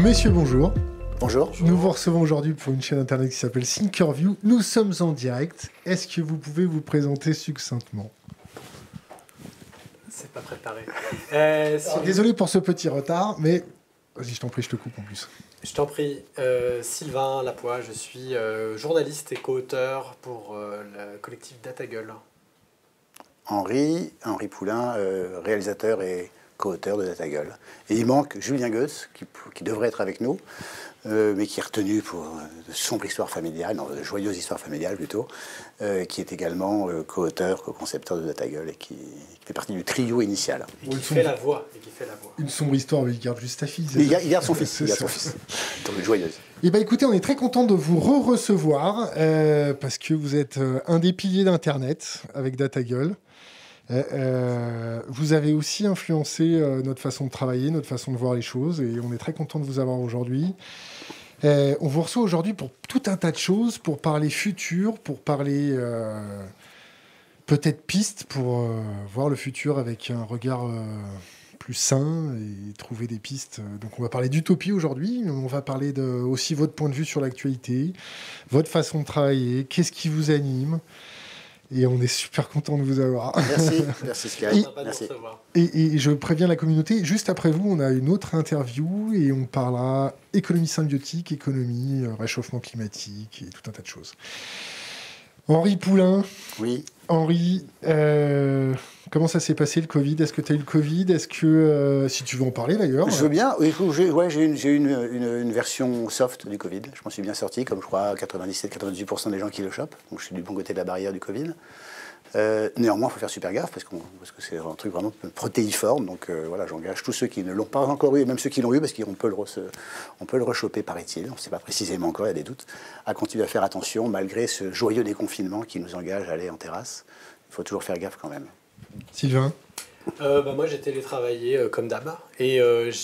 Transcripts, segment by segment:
Messieurs, bonjour. Bonjour. Nous vous recevons aujourd'hui pour une chaîne internet qui s'appelle Thinkerview. Nous sommes en direct. Est-ce que vous pouvez vous présenter succinctement? C'est pas préparé. Désolé pour ce petit retard, mais vas-y, je t'en prie, je te coupe en plus. Je t'en prie, Sylvain Lapoix, je suis journaliste et co-auteur pour le collectif DataGueule. Henri Poulain, réalisateur et co-auteur de DataGueule. Et il manque Julien Goetz, qui devrait être avec nous, mais qui est retenu pour de sombres histoires familiales, non, de joyeuses histoires familiales plutôt, qui est également co-auteur, co-concepteur de DataGueule et qui fait partie du trio initial. Et qui fait la voix. Une sombre histoire, mais il garde juste sa fille. Il garde son fils. Donc une joyeuse. Eh bien écoutez, on est très content de vous re-recevoir parce que vous êtes un des piliers d'Internet avec DataGueule. Vous avez aussi influencé notre façon de travailler, notre façon de voir les choses, et on est très content de vous avoir aujourd'hui. On vous reçoit aujourd'hui pour tout un tas de choses, pour parler futur, pour parler peut-être pistes, pour voir le futur avec un regard plus sain et trouver des pistes. Donc on va parler d'utopie aujourd'hui, mais on va parler aussi votre point de vue sur l'actualité, votre façon de travailler, qu'est-ce qui vous anime. Et on est super content de vous avoir. Merci Sky. Merci. Et je préviens la communauté, juste après vous, on a une autre interview et on parlera économie symbiotique, économie, réchauffement climatique et tout un tas de choses. Henri Poulain. Oui. Henri, comment ça s'est passé le Covid? Est-ce que tu as eu le Covid? Est-ce que, si tu veux en parler d'ailleurs... Je veux bien. J'ai eu une version soft du Covid. Je m'en suis bien sorti, comme je crois 97-98% des gens qui le chopent. Donc je suis du bon côté de la barrière du Covid. Néanmoins, il faut faire super gaffe parce que c'est un truc vraiment protéiforme. Donc voilà, j'engage tous ceux qui ne l'ont pas encore eu, et même ceux qui l'ont eu, parce qu'on peut le rechoper, paraît-il. On ne sait pas précisément encore, il y a des doutes. À continuer à faire attention, malgré ce joyeux déconfinement qui nous engage à aller en terrasse. Il faut toujours faire gaffe quand même. Sylvain? Moi, j'ai télétravaillé comme d'hab. Et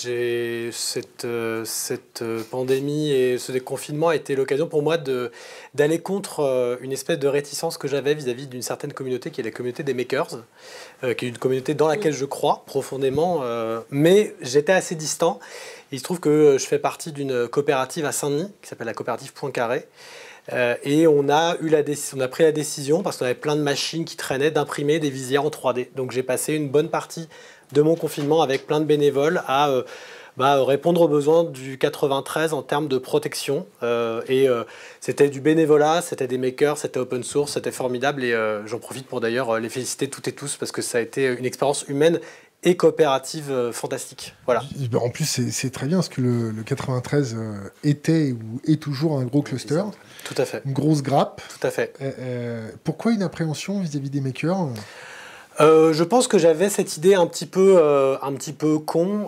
cette pandémie et ce déconfinement a été l'occasion pour moi d'aller contre une espèce de réticence que j'avais vis-à-vis d'une certaine communauté qui est la communauté des makers, qui est une communauté dans laquelle je crois profondément, mais j'étais assez distant. Il se trouve que je fais partie d'une coopérative à Saint-Denis qui s'appelle la coopérative Poincaré. Et on a pris la décision, parce qu'on avait plein de machines qui traînaient, d'imprimer des visières en 3D. Donc j'ai passé une bonne partie de mon confinement avec plein de bénévoles à répondre aux besoins du 93 en termes de protection. C'était du bénévolat, c'était des makers, c'était open source, c'était formidable. Et j'en profite pour d'ailleurs les féliciter toutes et tous, parce que ça a été une expérience humaine et coopérative fantastique. Voilà. En plus, c'est très bien, parce que le 93 était ou est toujours un gros cluster. Tout à fait. Une grosse grappe. Tout à fait. Pourquoi une appréhension vis-à-vis des makers? Je pense que j'avais cette idée un petit peu con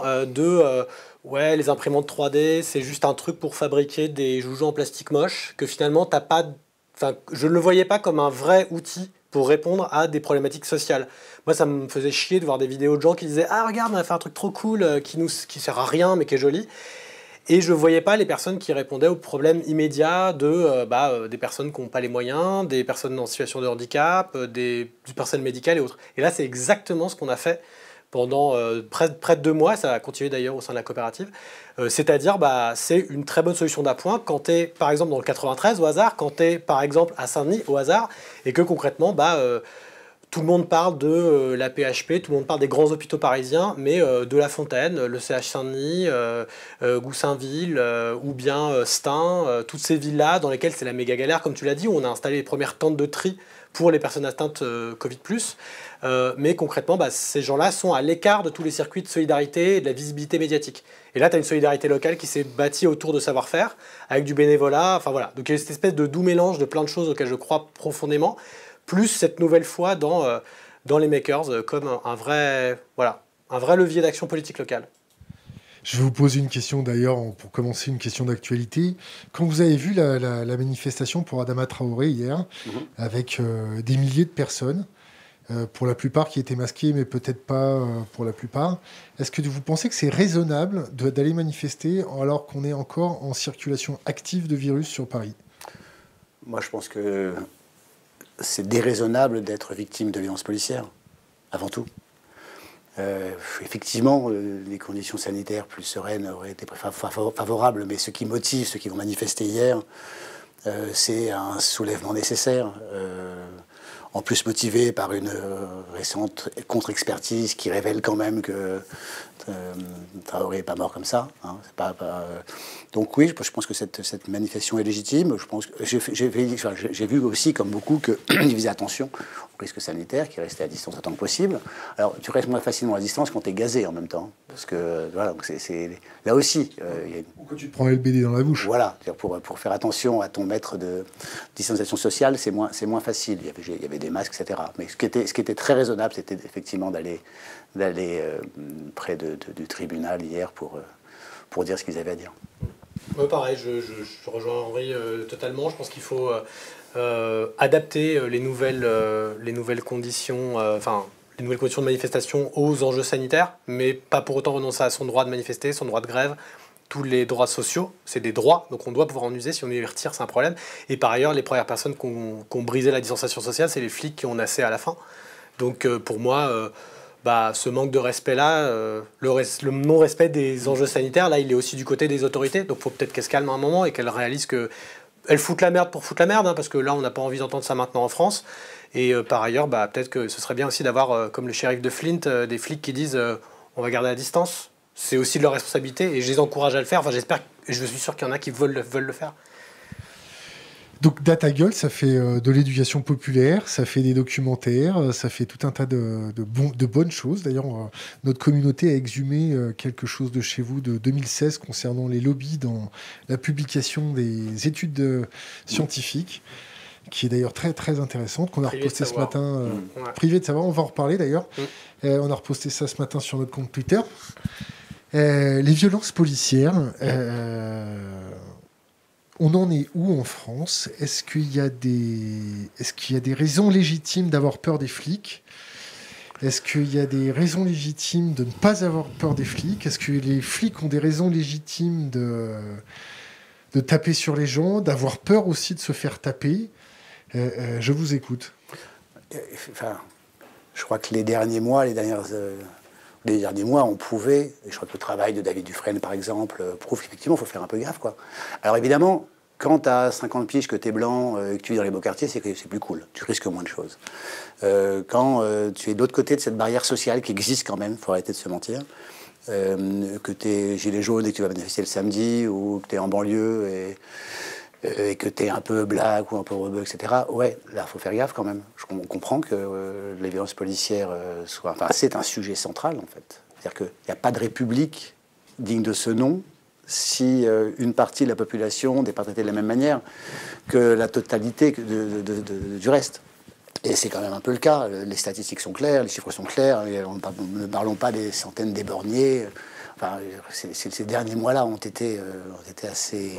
les imprimantes 3D, c'est juste un truc pour fabriquer des joujoux en plastique moche, que finalement, je ne le voyais pas comme un vrai outil pour répondre à des problématiques sociales. Moi, ça me faisait chier de voir des vidéos de gens qui disaient « Ah, regarde, on a fait un truc trop cool qui sert à rien, mais qui est joli ». Et je ne voyais pas les personnes qui répondaient aux problèmes immédiats des personnes qui n'ont pas les moyens, des personnes en situation de handicap, du personnel médical et autres. Et là, c'est exactement ce qu'on a fait pendant près de 2 mois, ça a continué d'ailleurs au sein de la coopérative. C'est-à-dire, c'est une très bonne solution d'appoint quand tu es, par exemple, dans le 93 au hasard, quand tu es, par exemple, à Saint-Denis au hasard, et que concrètement, tout le monde parle de la PHP, tout le monde parle des grands hôpitaux parisiens, mais de La Fontaine, le CH Saint-Denis, Goussainville, ou bien Stein, toutes ces villes-là dans lesquelles c'est la méga galère, comme tu l'as dit, où on a installé les premières tentes de tri pour les personnes atteintes Covid+. Mais concrètement, ces gens-là sont à l'écart de tous les circuits de solidarité et de la visibilité médiatique. Et là, tu as une solidarité locale qui s'est bâtie autour de savoir-faire, avec du bénévolat, enfin voilà. Donc il y a cette espèce de doux mélange de plein de choses auxquelles je crois profondément, plus cette nouvelle foi dans les makers comme un vrai levier d'action politique locale. Je vais vous poser une question d'ailleurs, pour commencer, une question d'actualité. Quand vous avez vu la manifestation pour Adama Traoré hier, avec des milliers de personnes, pour la plupart qui étaient masquées, mais peut-être pas pour la plupart, est-ce que vous pensez que c'est raisonnable d'aller manifester alors qu'on est encore en circulation active de virus sur Paris? Moi, je pense que c'est déraisonnable d'être victime de violences policières, avant tout. Effectivement, les conditions sanitaires plus sereines auraient été favorables, mais ce qui motive ceux qui vont manifester hier, c'est un soulèvement nécessaire. En plus motivé par une récente contre-expertise qui révèle quand même que Traoré n'est pas mort comme ça. Hein, donc oui, je pense que cette manifestation est légitime. Je pense que j'ai vu aussi, comme beaucoup, qu'ils faisaient attention au risque sanitaire, qu'ils restaient à distance autant que possible. Alors, tu restes moins facilement à distance quand tu es gazé en même temps. Parce que, voilà, donc là aussi... Ou quand tu te prends LBD dans la bouche. Voilà, pour faire attention à ton mètre de distanciation sociale, c'est moins facile. Il y avait des masques, etc. Mais ce qui était très raisonnable, c'était effectivement d'aller près du tribunal hier pour dire ce qu'ils avaient à dire. Pareil, je rejoins Henri totalement. Je pense qu'il faut adapter les nouvelles conditions, les nouvelles conditions de manifestation aux enjeux sanitaires, mais pas pour autant renoncer à son droit de manifester, son droit de grève. Tous les droits sociaux, c'est des droits, donc on doit pouvoir en user. Si on les retire, c'est un problème. Et par ailleurs, les premières personnes qui ont brisé la distanciation sociale, c'est les flics qui ont nassé à la fin. Donc pour moi, ce manque de respect-là, le non-respect des enjeux sanitaires, là, il est aussi du côté des autorités. Donc il faut peut-être qu'elles se calment un moment et qu'elles réalisent qu'elles foutent la merde pour foutre la merde, hein, parce que là, on n'a pas envie d'entendre ça maintenant en France. Et par ailleurs, peut-être que ce serait bien aussi d'avoir, comme le shérif de Flint, des flics qui disent on va garder la distance. C'est aussi de leur responsabilité et je les encourage à le faire. Enfin, j'espère, je suis sûr qu'il y en a qui veulent le faire. Donc Data Gueule, ça fait de l'éducation populaire, ça fait des documentaires, ça fait tout un tas de bonnes choses. D'ailleurs, notre communauté a exhumé quelque chose de chez vous de 2016 concernant les lobbies dans la publication des études scientifiques, qui est d'ailleurs très, très intéressante, qu'on a reposté ce matin. Privé de savoir, on va en reparler d'ailleurs. On a reposté ça ce matin sur notre compte Twitter. Les violences policières, on en est où en France ? Est-ce qu'il y a des raisons légitimes d'avoir peur des flics ? Est-ce qu'il y a des raisons légitimes de ne pas avoir peur des flics ? Est-ce que les flics ont des raisons légitimes de taper sur les gens, d'avoir peur aussi de se faire taper ? Je vous écoute. Je crois que les derniers mois, on prouvait, et je crois que le travail de David Dufresne, par exemple, prouve qu'effectivement, il faut faire un peu gaffe, quoi. Alors évidemment, quand tu as 50 piges, que tu es blanc, et que tu vis dans les beaux quartiers, c'est plus cool. Tu risques moins de choses. Quand tu es de l'autre côté de cette barrière sociale qui existe quand même, il faut arrêter de se mentir, que tu es gilet jaune et que tu vas manifester le samedi, ou que tu es en banlieue et que tu es un peu black ou un peu rebeu, etc. Ouais, là, il faut faire gaffe quand même. On comprend que les violences policières c'est un sujet central, en fait. C'est-à-dire qu'il n'y a pas de république digne de ce nom si une partie de la population n'est pas traitée de la même manière que la totalité du reste. Et c'est quand même un peu le cas. Les statistiques sont claires, les chiffres sont clairs. Ne parlons pas des centaines d'éborgnés. Enfin, ces derniers mois-là ont été assez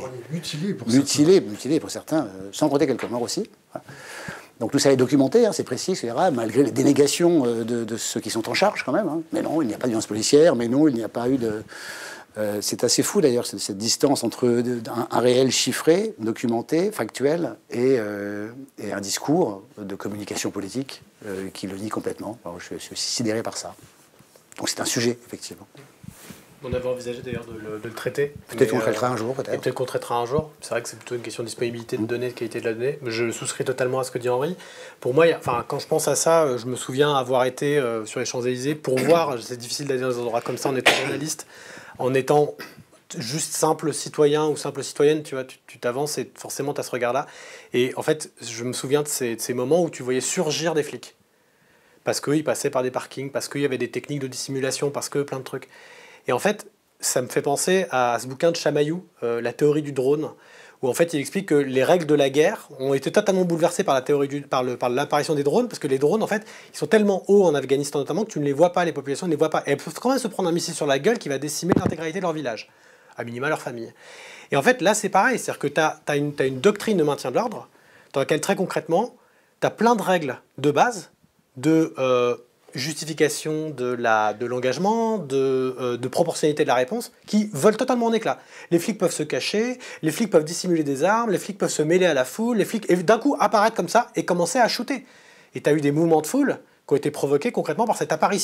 mutilés pour certains, sans compter quelques morts aussi. Donc tout ça est documenté, hein, c'est précis, etc., malgré les dénégations de ceux qui sont en charge quand même. Hein. Mais non, il n'y a pas de violence policière, mais non, il n'y a pas eu de... c'est assez fou d'ailleurs, cette distance entre un réel chiffré, documenté, factuel, et un discours de communication politique qui le nie complètement. Alors, je suis sidéré par ça. Donc c'est un sujet, effectivement. On avait envisagé d'ailleurs de le traiter. Peut-être qu'on le traitera un jour, peut-être. Et peut-être qu'on le traitera un jour. C'est vrai que c'est plutôt une question de disponibilité de données, de qualité de la donnée. Je souscris totalement à ce que dit Henri. Pour moi, quand je pense à ça, je me souviens avoir été sur les Champs-Élysées pour voir, c'est difficile d'aller dans des endroits comme ça en étant journaliste, en étant juste simple citoyen ou simple citoyenne, tu vois, tu t'avances et forcément tu as ce regard-là. Et en fait, je me souviens de ces moments où tu voyais surgir des flics. Parce qu'ils passaient par des parkings, parce qu'il y avait des techniques de dissimulation, parce que plein de trucs. Et en fait, ça me fait penser à ce bouquin de Chamaillou, La théorie du drone, où en fait il explique que les règles de la guerre ont été totalement bouleversées par par l'apparition des drones, parce que les drones, en fait, ils sont tellement hauts en Afghanistan notamment que tu ne les vois pas, les populations ne les voient pas. Et elles peuvent quand même se prendre un missile sur la gueule qui va décimer l'intégralité de leur village, à minima leur famille. Et en fait, là, c'est pareil, c'est-à-dire que tu as une doctrine de maintien de l'ordre, dans laquelle très concrètement, tu as plein de règles de base, de justification de l'engagement, de proportionnalité de la réponse, qui volent totalement en éclats. Les flics peuvent se cacher, les flics peuvent dissimuler des armes, les flics peuvent se mêler à la foule, les flics, et d'un coup apparaître comme ça et commencer à shooter. Et tu as eu des mouvements de foule qui ont été provoqués concrètement par cette apparition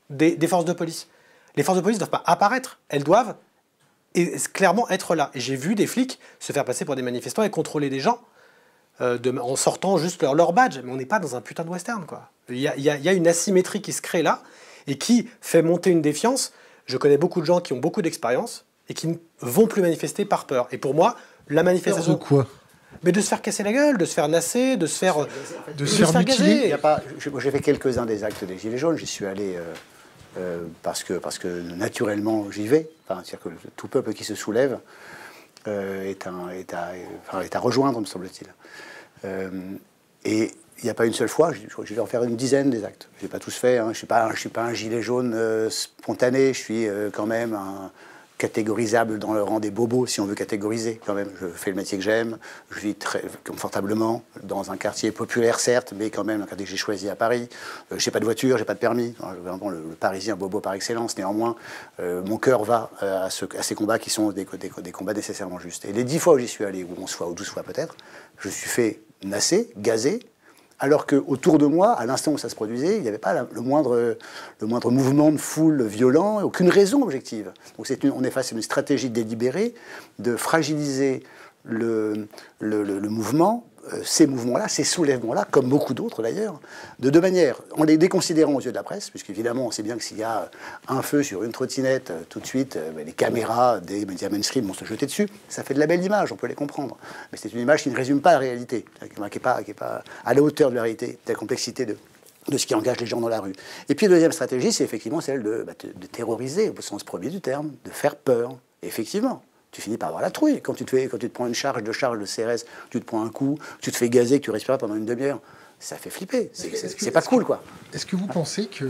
des forces de police. Les forces de police ne doivent pas apparaître, elles doivent clairement être là. Et j'ai vu des flics se faire passer pour des manifestants et contrôler des gens en sortant juste leur badge. Mais on n'est pas dans un putain de western, quoi. Il y a une asymétrie qui se crée là et qui fait monter une défiance. Je connais beaucoup de gens qui ont beaucoup d'expérience et qui ne vont plus manifester par peur. Et pour moi, la manifestation... De quoi? Mais de se faire casser la gueule, de se faire nasser, de se faire mutiler. Moi, j'ai fait quelques-uns des actes des Gilets jaunes. J'y suis allé parce que naturellement j'y vais. Enfin, c'est-à-dire que tout peuple qui se soulève est à rejoindre, me semble-t-il. Et il n'y a pas une seule fois, je vais en faire une dizaine des actes. Je n'ai pas tous fait, hein. Je ne suis pas un gilet jaune spontané, je suis quand même catégorisable dans le rang des bobos, si on veut catégoriser quand même. Je fais le métier que j'aime, je vis très confortablement dans un quartier populaire, certes, mais quand même un quartier que j'ai choisi à Paris. Je n'ai pas de voiture, j'ai pas de permis. Vraiment le Parisien bobo par excellence. Néanmoins, mon cœur va à ces combats qui sont des combats nécessairement justes. Et les 10 fois où j'y suis allé, ou 11 fois, ou 12 fois peut-être, je suis fait nasser, gazer, alors qu'autour de moi, à l'instant où ça se produisait, il n'y avait pas le moindre mouvement de foule violent, aucune raison objective. Donc on est face à une stratégie délibérée de fragiliser le mouvement, ces mouvements-là, ces soulèvements-là, comme beaucoup d'autres d'ailleurs, de deux manières. En les déconsidérant aux yeux de la presse, puisqu'évidemment on sait bien que s'il y a un feu sur une trottinette, tout de suite, les caméras des médias mainstream vont se jeter dessus. Ça fait de la belle image, on peut les comprendre. Mais c'est une image qui ne résume pas la réalité, qui n'est pas à la hauteur de la réalité, de la complexité de ce qui engage les gens dans la rue. Et puis la deuxième stratégie, c'est effectivement celle de terroriser, au sens premier du terme, de faire peur. Et effectivement. Tu finis par avoir la trouille. Quand tu te prends une charge de CRS, tu te prends un coup, tu te fais gazer, que tu respires pendant une demi-heure, ça fait flipper. C'est pas cool, quoi. Est-ce que vous pensez que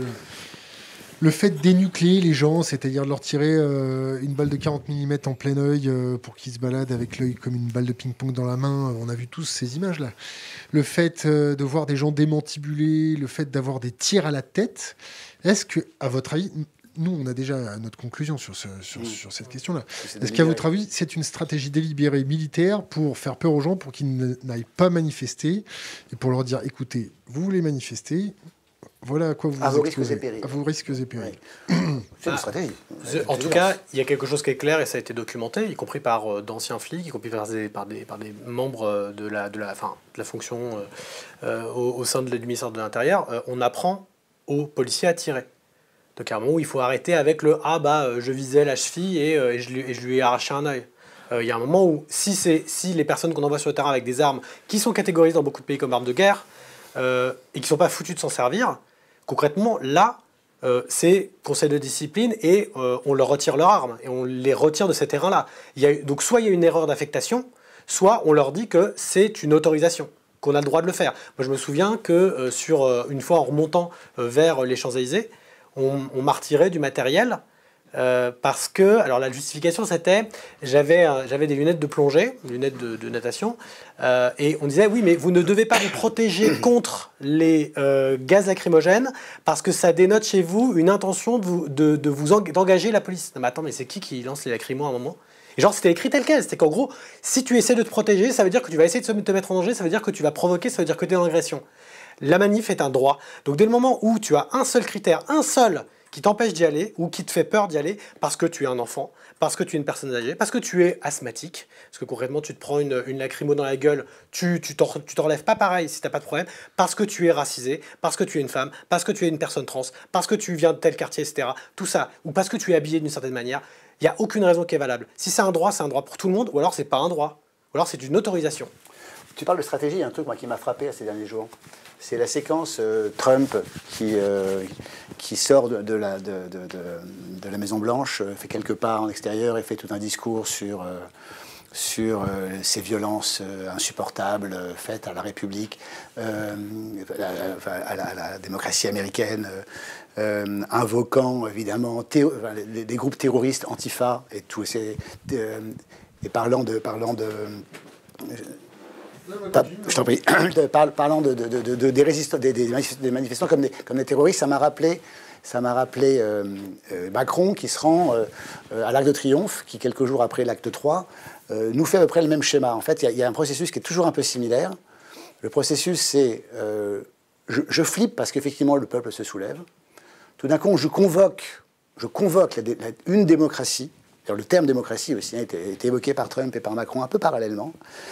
le fait de dénucléer les gens, c'est-à-dire de leur tirer une balle de 40 mm en plein œil pour qu'ils se baladent avec l'œil comme une balle de ping-pong dans la main, on a vu tous ces images-là. Le fait de voir des gens démantibulés, le fait d'avoir des tirs à la tête, est-ce que, à votre avis... Nous, on a déjà notre conclusion sur cette question-là. Est-ce qu'à votre avis, c'est une stratégie délibérée militaire pour faire peur aux gens, pour qu'ils n'aillent pas manifester, et pour leur dire, écoutez, vous voulez manifester, voilà à quoi vous vous exposez. À vos risques et périls. Oui. C'est une stratégie. En tout cas, il y a quelque chose qui est clair, et ça a été documenté, y compris par d'anciens flics, y compris par des membres de la fonction au sein du ministère de l'Intérieur. On apprend aux policiers à tirer. Donc à un moment où il faut arrêter avec je visais la cheville et je lui ai arraché un œil. Il y a un moment où si les personnes qu'on envoie sur le terrain avec des armes qui sont catégorisées dans beaucoup de pays comme armes de guerre et qui ne sont pas foutues de s'en servir, concrètement là c'est conseil de discipline et on leur retire leurs armes et on les retire de ces terrains-là. Donc soit il y a une erreur d'affectation, soit on leur dit que c'est une autorisation, qu'on a le droit de le faire. Moi je me souviens que une fois en remontant vers les Champs-Élysées, on m'a retiré du matériel parce que, alors la justification c'était, j'avais des lunettes de plongée, lunettes de natation, et on disait oui mais vous ne devez pas vous protéger contre les gaz lacrymogènes parce que ça dénote chez vous une intention d'engager la police. Non mais attends, mais c'est qui lance les lacrymos à un moment? Et genre c'était écrit tel quel, c'était qu'en gros, si tu essaies de te protéger, ça veut dire que tu vas essayer de te mettre en danger, ça veut dire que tu vas provoquer, ça veut dire que tu es en agression. La manif est un droit. Donc dès le moment où tu as un seul critère, un seul, qui t'empêche d'y aller ou qui te fait peur d'y aller parce que tu es un enfant, parce que tu es une personne âgée, parce que tu es asthmatique, parce que concrètement tu te prends une lacrymo dans la gueule, tu t'en relèves pas pareil si t'as pas de problème, parce que tu es racisé, parce que tu es une femme, parce que tu es une personne trans, parce que tu viens de tel quartier, etc. Tout ça, ou parce que tu es habillé d'une certaine manière, il n'y a aucune raison qui est valable. Si c'est un droit pour tout le monde, ou alors c'est pas un droit, ou alors c'est une autorisation. Tu parles de stratégie, il y a un truc moi, qui m'a frappé ces derniers jours. C'est la séquence Trump qui sort de la Maison-Blanche, fait quelques pas en extérieur et fait tout un discours sur ces violences insupportables faites à la République, à la démocratie américaine, invoquant évidemment des groupes terroristes, Antifa et tout, et parlant de je t'en prie. Parlant des résistants, des manifestants comme des terroristes, ça m'a rappelé Macron qui se rend à l'Arc de Triomphe, qui quelques jours après l'acte 3, nous fait à peu près le même schéma. En fait, il y a un processus qui est toujours un peu similaire. Le processus, c'est je flippe parce qu'effectivement le peuple se soulève. tout d'un coup, je convoque une démocratie. Alors, le terme démocratie aussi a été évoqué par Trump et par Macron un peu parallèlement,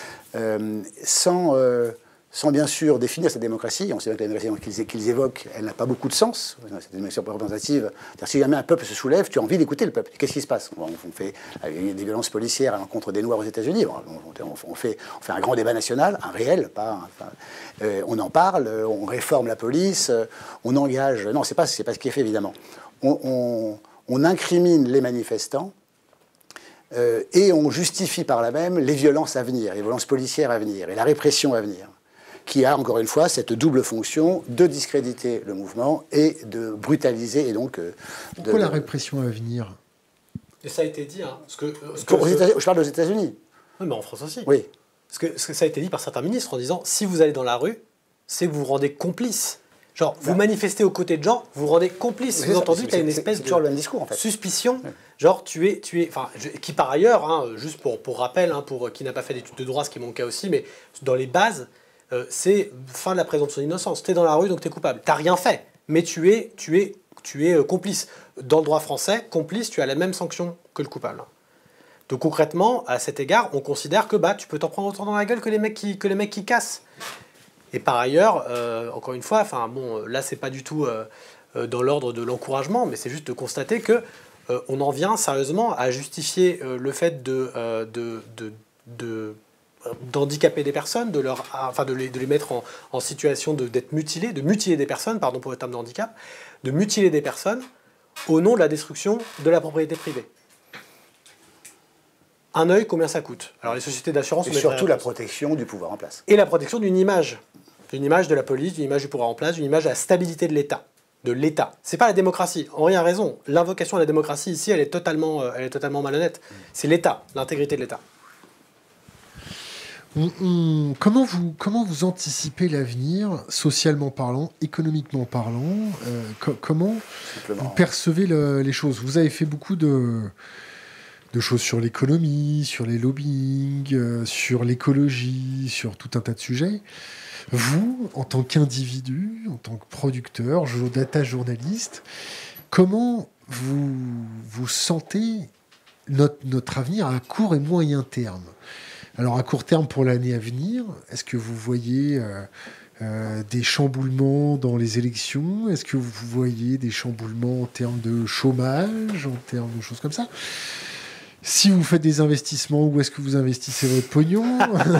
sans bien sûr définir cette démocratie. On sait bien que la démocratie qu'ils évoquent, elle n'a pas beaucoup de sens. Cette démocratie représentative, si jamais un peuple se soulève, tu as envie d'écouter le peuple. Qu'est-ce qui se passe? On fait des violences policières à l'encontre des Noirs aux États-Unis. On fait un grand débat national, un réel, on en parle, on réforme la police, on engage. Non, c'est pas ce qui est fait évidemment. On incrimine les manifestants. Et on justifie par là même les violences à venir, les violences policières à venir et la répression à venir, qui a encore une fois cette double fonction de discréditer le mouvement et de brutaliser et donc... Pourquoi la répression à venir? Et ça a été dit, hein, je parle aux États-Unis. Oui, mais en France aussi. Oui. Parce que ça a été dit par certains ministres en disant, si vous allez dans la rue, c'est que vous vous rendez complice. Genre, vous manifestez aux côtés de gens, vous vous rendez complice. Vous entendu, tu as une espèce de toujours le même discours, en fait. Suspicion. Ouais. Genre, qui par ailleurs, hein, juste pour rappel, hein, pour qui n'a pas fait d'études de droit, ce qui est mon cas aussi, mais dans les bases, c'est fin de la présomption d'innocence. Tu es dans la rue, donc tu es coupable. Tu n'as rien fait, mais tu es complice. Dans le droit français, complice, tu as la même sanction que le coupable. Donc concrètement, à cet égard, on considère que tu peux t'en prendre autant dans la gueule que les mecs qui cassent. Et par ailleurs, encore une fois, là c'est pas du tout dans l'ordre de l'encouragement, mais c'est juste de constater que on en vient sérieusement à justifier le fait d'handicaper des personnes, de les mettre en situation d'être mutilés, de mutiler des personnes, pardon pour le terme de handicap, de mutiler des personnes au nom de la destruction de la propriété privée. Un œil, combien ça coûte? Alors les sociétés d'assurance... Et surtout la protection du pouvoir en place. Et la protection d'une image de la police, d'une image du pouvoir en place, d'une image de la stabilité de l'État. C'est pas la démocratie. Henri a raison. L'invocation à la démocratie ici, elle est totalement malhonnête. C'est l'État, l'intégrité de l'État. Comment vous anticipez l'avenir, socialement parlant, économiquement parlant? Comment vous percevez les choses? Vous avez fait beaucoup de choses sur l'économie, sur les lobbying, sur l'écologie, sur tout un tas de sujets. Vous, en tant qu'individu, en tant que producteur, data journaliste, comment vous sentez notre avenir à court et moyen terme? Alors à court terme pour l'année à venir, est-ce que vous voyez des chamboulements dans les élections? Est-ce que vous voyez des chamboulements en termes de chômage, en termes de choses comme ça? Si vous faites des investissements, où est-ce que vous investissez votre pognon?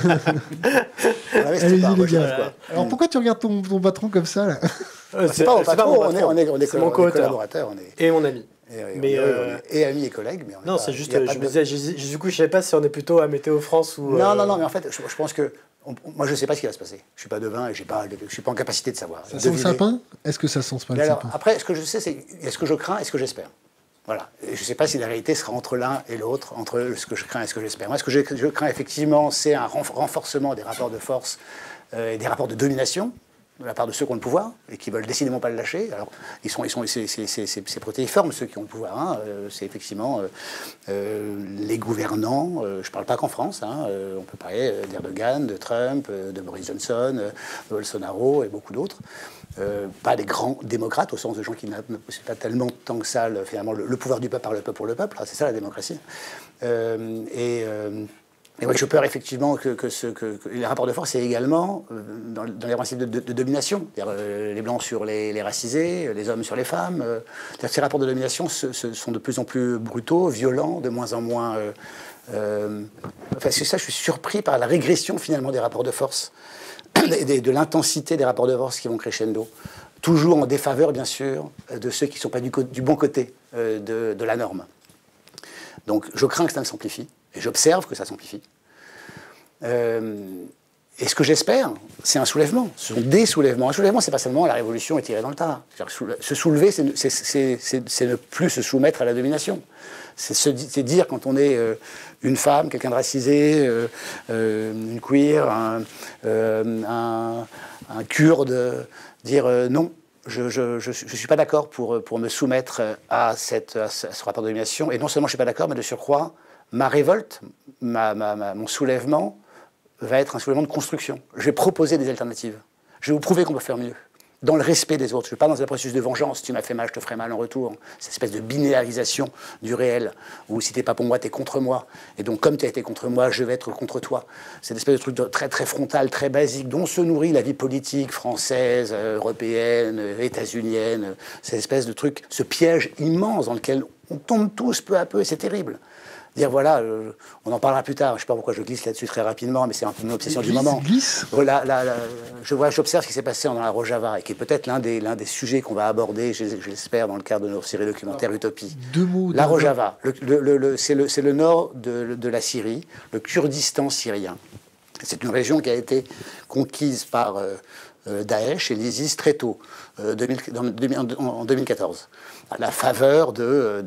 Allez-y les gars. Alors pourquoi tu regardes ton patron comme ça là? C'est pas mon patron, on est mon collaborateur. Et mon ami. Et amis et collègues. Mais non, c'est juste, du coup, je sais pas si on est plutôt à Météo France ou... Non, mais en fait, je pense que... Moi, je ne sais pas ce qui va se passer. Je ne suis pas devin et je ne suis pas en capacité de savoir. Ça sent le sapin? Est-ce que ça sent pas le sapin? Après, ce que je sais, c'est ce que je crains et ce que j'espère. Voilà. Et je ne sais pas si la réalité sera entre l'un et l'autre, entre ce que je crains et ce que j'espère. Moi, ce que je crains effectivement, c'est un renforcement des rapports de force et des rapports de domination de la part de ceux qui ont le pouvoir et qui veulent décidément pas le lâcher. Alors, c'est protéiforme ceux qui ont le pouvoir. Hein. C'est effectivement les gouvernants. Je ne parle pas qu'en France. Hein. On peut parler d'Erdogan, de Trump, de Boris Johnson, de Bolsonaro et beaucoup d'autres. Pas des grands démocrates, au sens de gens qui n'ont pas tellement tant que ça, finalement, le pouvoir du peuple par le peuple pour le peuple. C'est ça la démocratie. Et moi, je peur effectivement que les rapports de force, c'est également dans les principes de domination. Les blancs sur les racisés, les hommes sur les femmes. Ces rapports de domination sont de plus en plus brutaux, violents, de moins en moins... c'est ça, je suis surpris par la régression finalement des rapports de force et de l'intensité des rapports de force qui vont crescendo. Toujours en défaveur, bien sûr, de ceux qui ne sont pas du bon côté de la norme. Donc je crains que ça ne s'amplifie. Et j'observe que ça s'amplifie. Et ce que j'espère, c'est un soulèvement. Ce sont des soulèvements. Un soulèvement, c'est pas seulement la révolution est tirée dans le tas. Se soulever, c'est ne plus se soumettre à la domination. C'est dire quand on est une femme, quelqu'un de racisé, une queer, un kurde, dire non. Je suis pas d'accord pour me soumettre à ce rapport de domination. Et non seulement je suis pas d'accord, mais de surcroît, ma révolte, mon soulèvement va être un soulèvement de construction. Je vais proposer des alternatives. Je vais vous prouver qu'on peut faire mieux. dans le respect des autres. Je ne suis pas dans un processus de vengeance. Tu m'as fait mal, je te ferai mal en retour. Cette espèce de binarisation du réel, où si tu n'es pas pour moi, tu es contre moi. Et donc, comme tu as été contre moi, je vais être contre toi. C'est une espèce de truc très, très frontal, très basique, dont se nourrit la vie politique française, européenne, états-unienne. Cette espèce de truc, ce piège immense dans lequel on tombe tous peu à peu, et c'est terrible. Dire voilà, on en parlera plus tard, je ne sais pas pourquoi je glisse là-dessus très rapidement, mais c'est un peu une obsession du moment. J'observe ce qui s'est passé dans la Rojava, et qui est peut-être l'un des sujets qu'on va aborder, je l'espère, dans le cadre de notre série documentaire Utopie. Deux mots. La Rojava, c'est le nord de la Syrie, le Kurdistan syrien. C'est une région qui a été conquise par Daesh et l'ISIS très tôt, en 2014, à la faveur de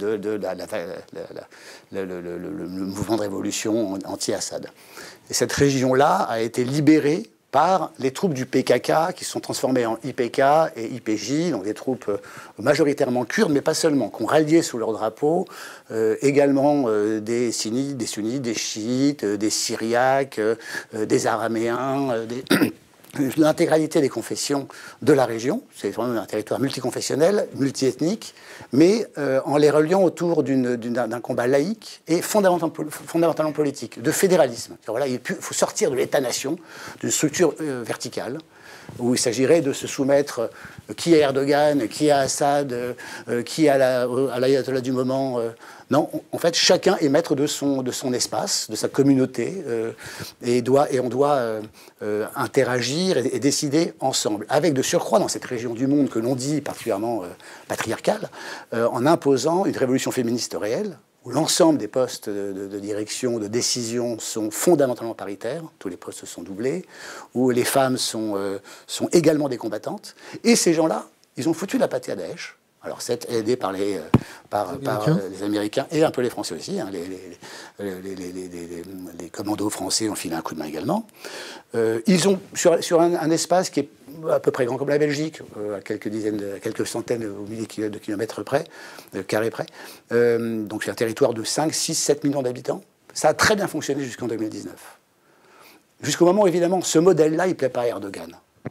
le mouvement de révolution anti-Assad. Et cette région-là a été libérée par les troupes du PKK, qui se sont transformées en IPK et IPJ, donc des troupes majoritairement kurdes, mais pas seulement, qui ont rallié sous leur drapeau également des sunnites, des chiites, des syriaques, des araméens, l'intégralité des confessions de la région. C'est vraiment un territoire multiconfessionnel, multiethnique, mais en les reliant autour d'un combat laïque et fondamentalement politique, de fédéralisme. Voilà, il faut sortir de l'État-nation, d'une structure verticale, où il s'agirait de se soumettre qui à Erdogan, qui à Assad, qui à l'ayatollah du moment. Non, en fait, chacun est maître de son espace, de sa communauté, et on doit interagir et décider ensemble. Avec de surcroît, dans cette région du monde que l'on dit particulièrement patriarcale, en imposant une révolution féministe réelle, où l'ensemble des postes de direction, de décision sont fondamentalement paritaires, tous les postes sont doublés, où les femmes sont également des combattantes. Et ces gens-là, ils ont foutu la pâtée à Daesh. Alors, c'est aidé par les Américains et un peu les Français aussi. Hein, les commandos français ont filé un coup de main également. Ils ont, sur un espace qui est à peu près grand comme la Belgique, à quelques centaines ou milliers de kilomètres près, carrés près, donc c'est un territoire de 5, 6, 7 millions d'habitants. Ça a très bien fonctionné jusqu'en 2019. Jusqu'au moment où, évidemment, ce modèle-là, il ne plaît pas à Erdogan.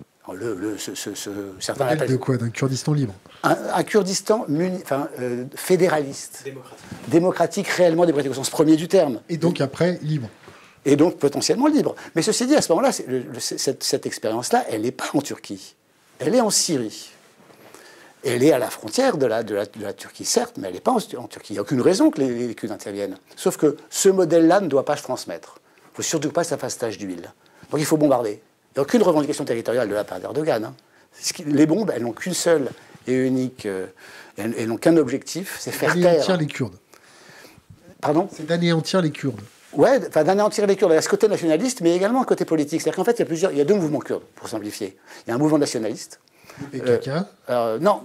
Certains appellent de quoi? D'un Kurdistan libre? Un Kurdistan fédéraliste. Démocratique, réellement démocratique, au sens premier du terme. Et donc après, libre. Et donc potentiellement libre. Mais ceci dit, à ce moment-là, cette expérience-là, elle n'est pas en Turquie. Elle est en Syrie. Elle est à la frontière de la Turquie, certes, mais elle n'est pas en Turquie. Il n'y a aucune raison que les Kurdes interviennent. Sauf que ce modèle-là ne doit pas se transmettre. Il ne faut surtout pas que ça fasse tache d'huile. Donc il faut bombarder. Il n'y a aucune revendication territoriale de la part d'Erdogan. Hein. Les bombes, elles n'ont qu'une seule et unique... elles n'ont qu'un objectif, c'est faire taire... D'anéantir les Kurdes. Pardon? C'est d'anéantir les Kurdes. Ouais, enfin d'anéantir les Kurdes. Il y a ce côté nationaliste, mais également un côté politique. C'est-à-dire qu'en fait, il y a deux mouvements kurdes, pour simplifier. Il y a un mouvement nationaliste. Le PKK non,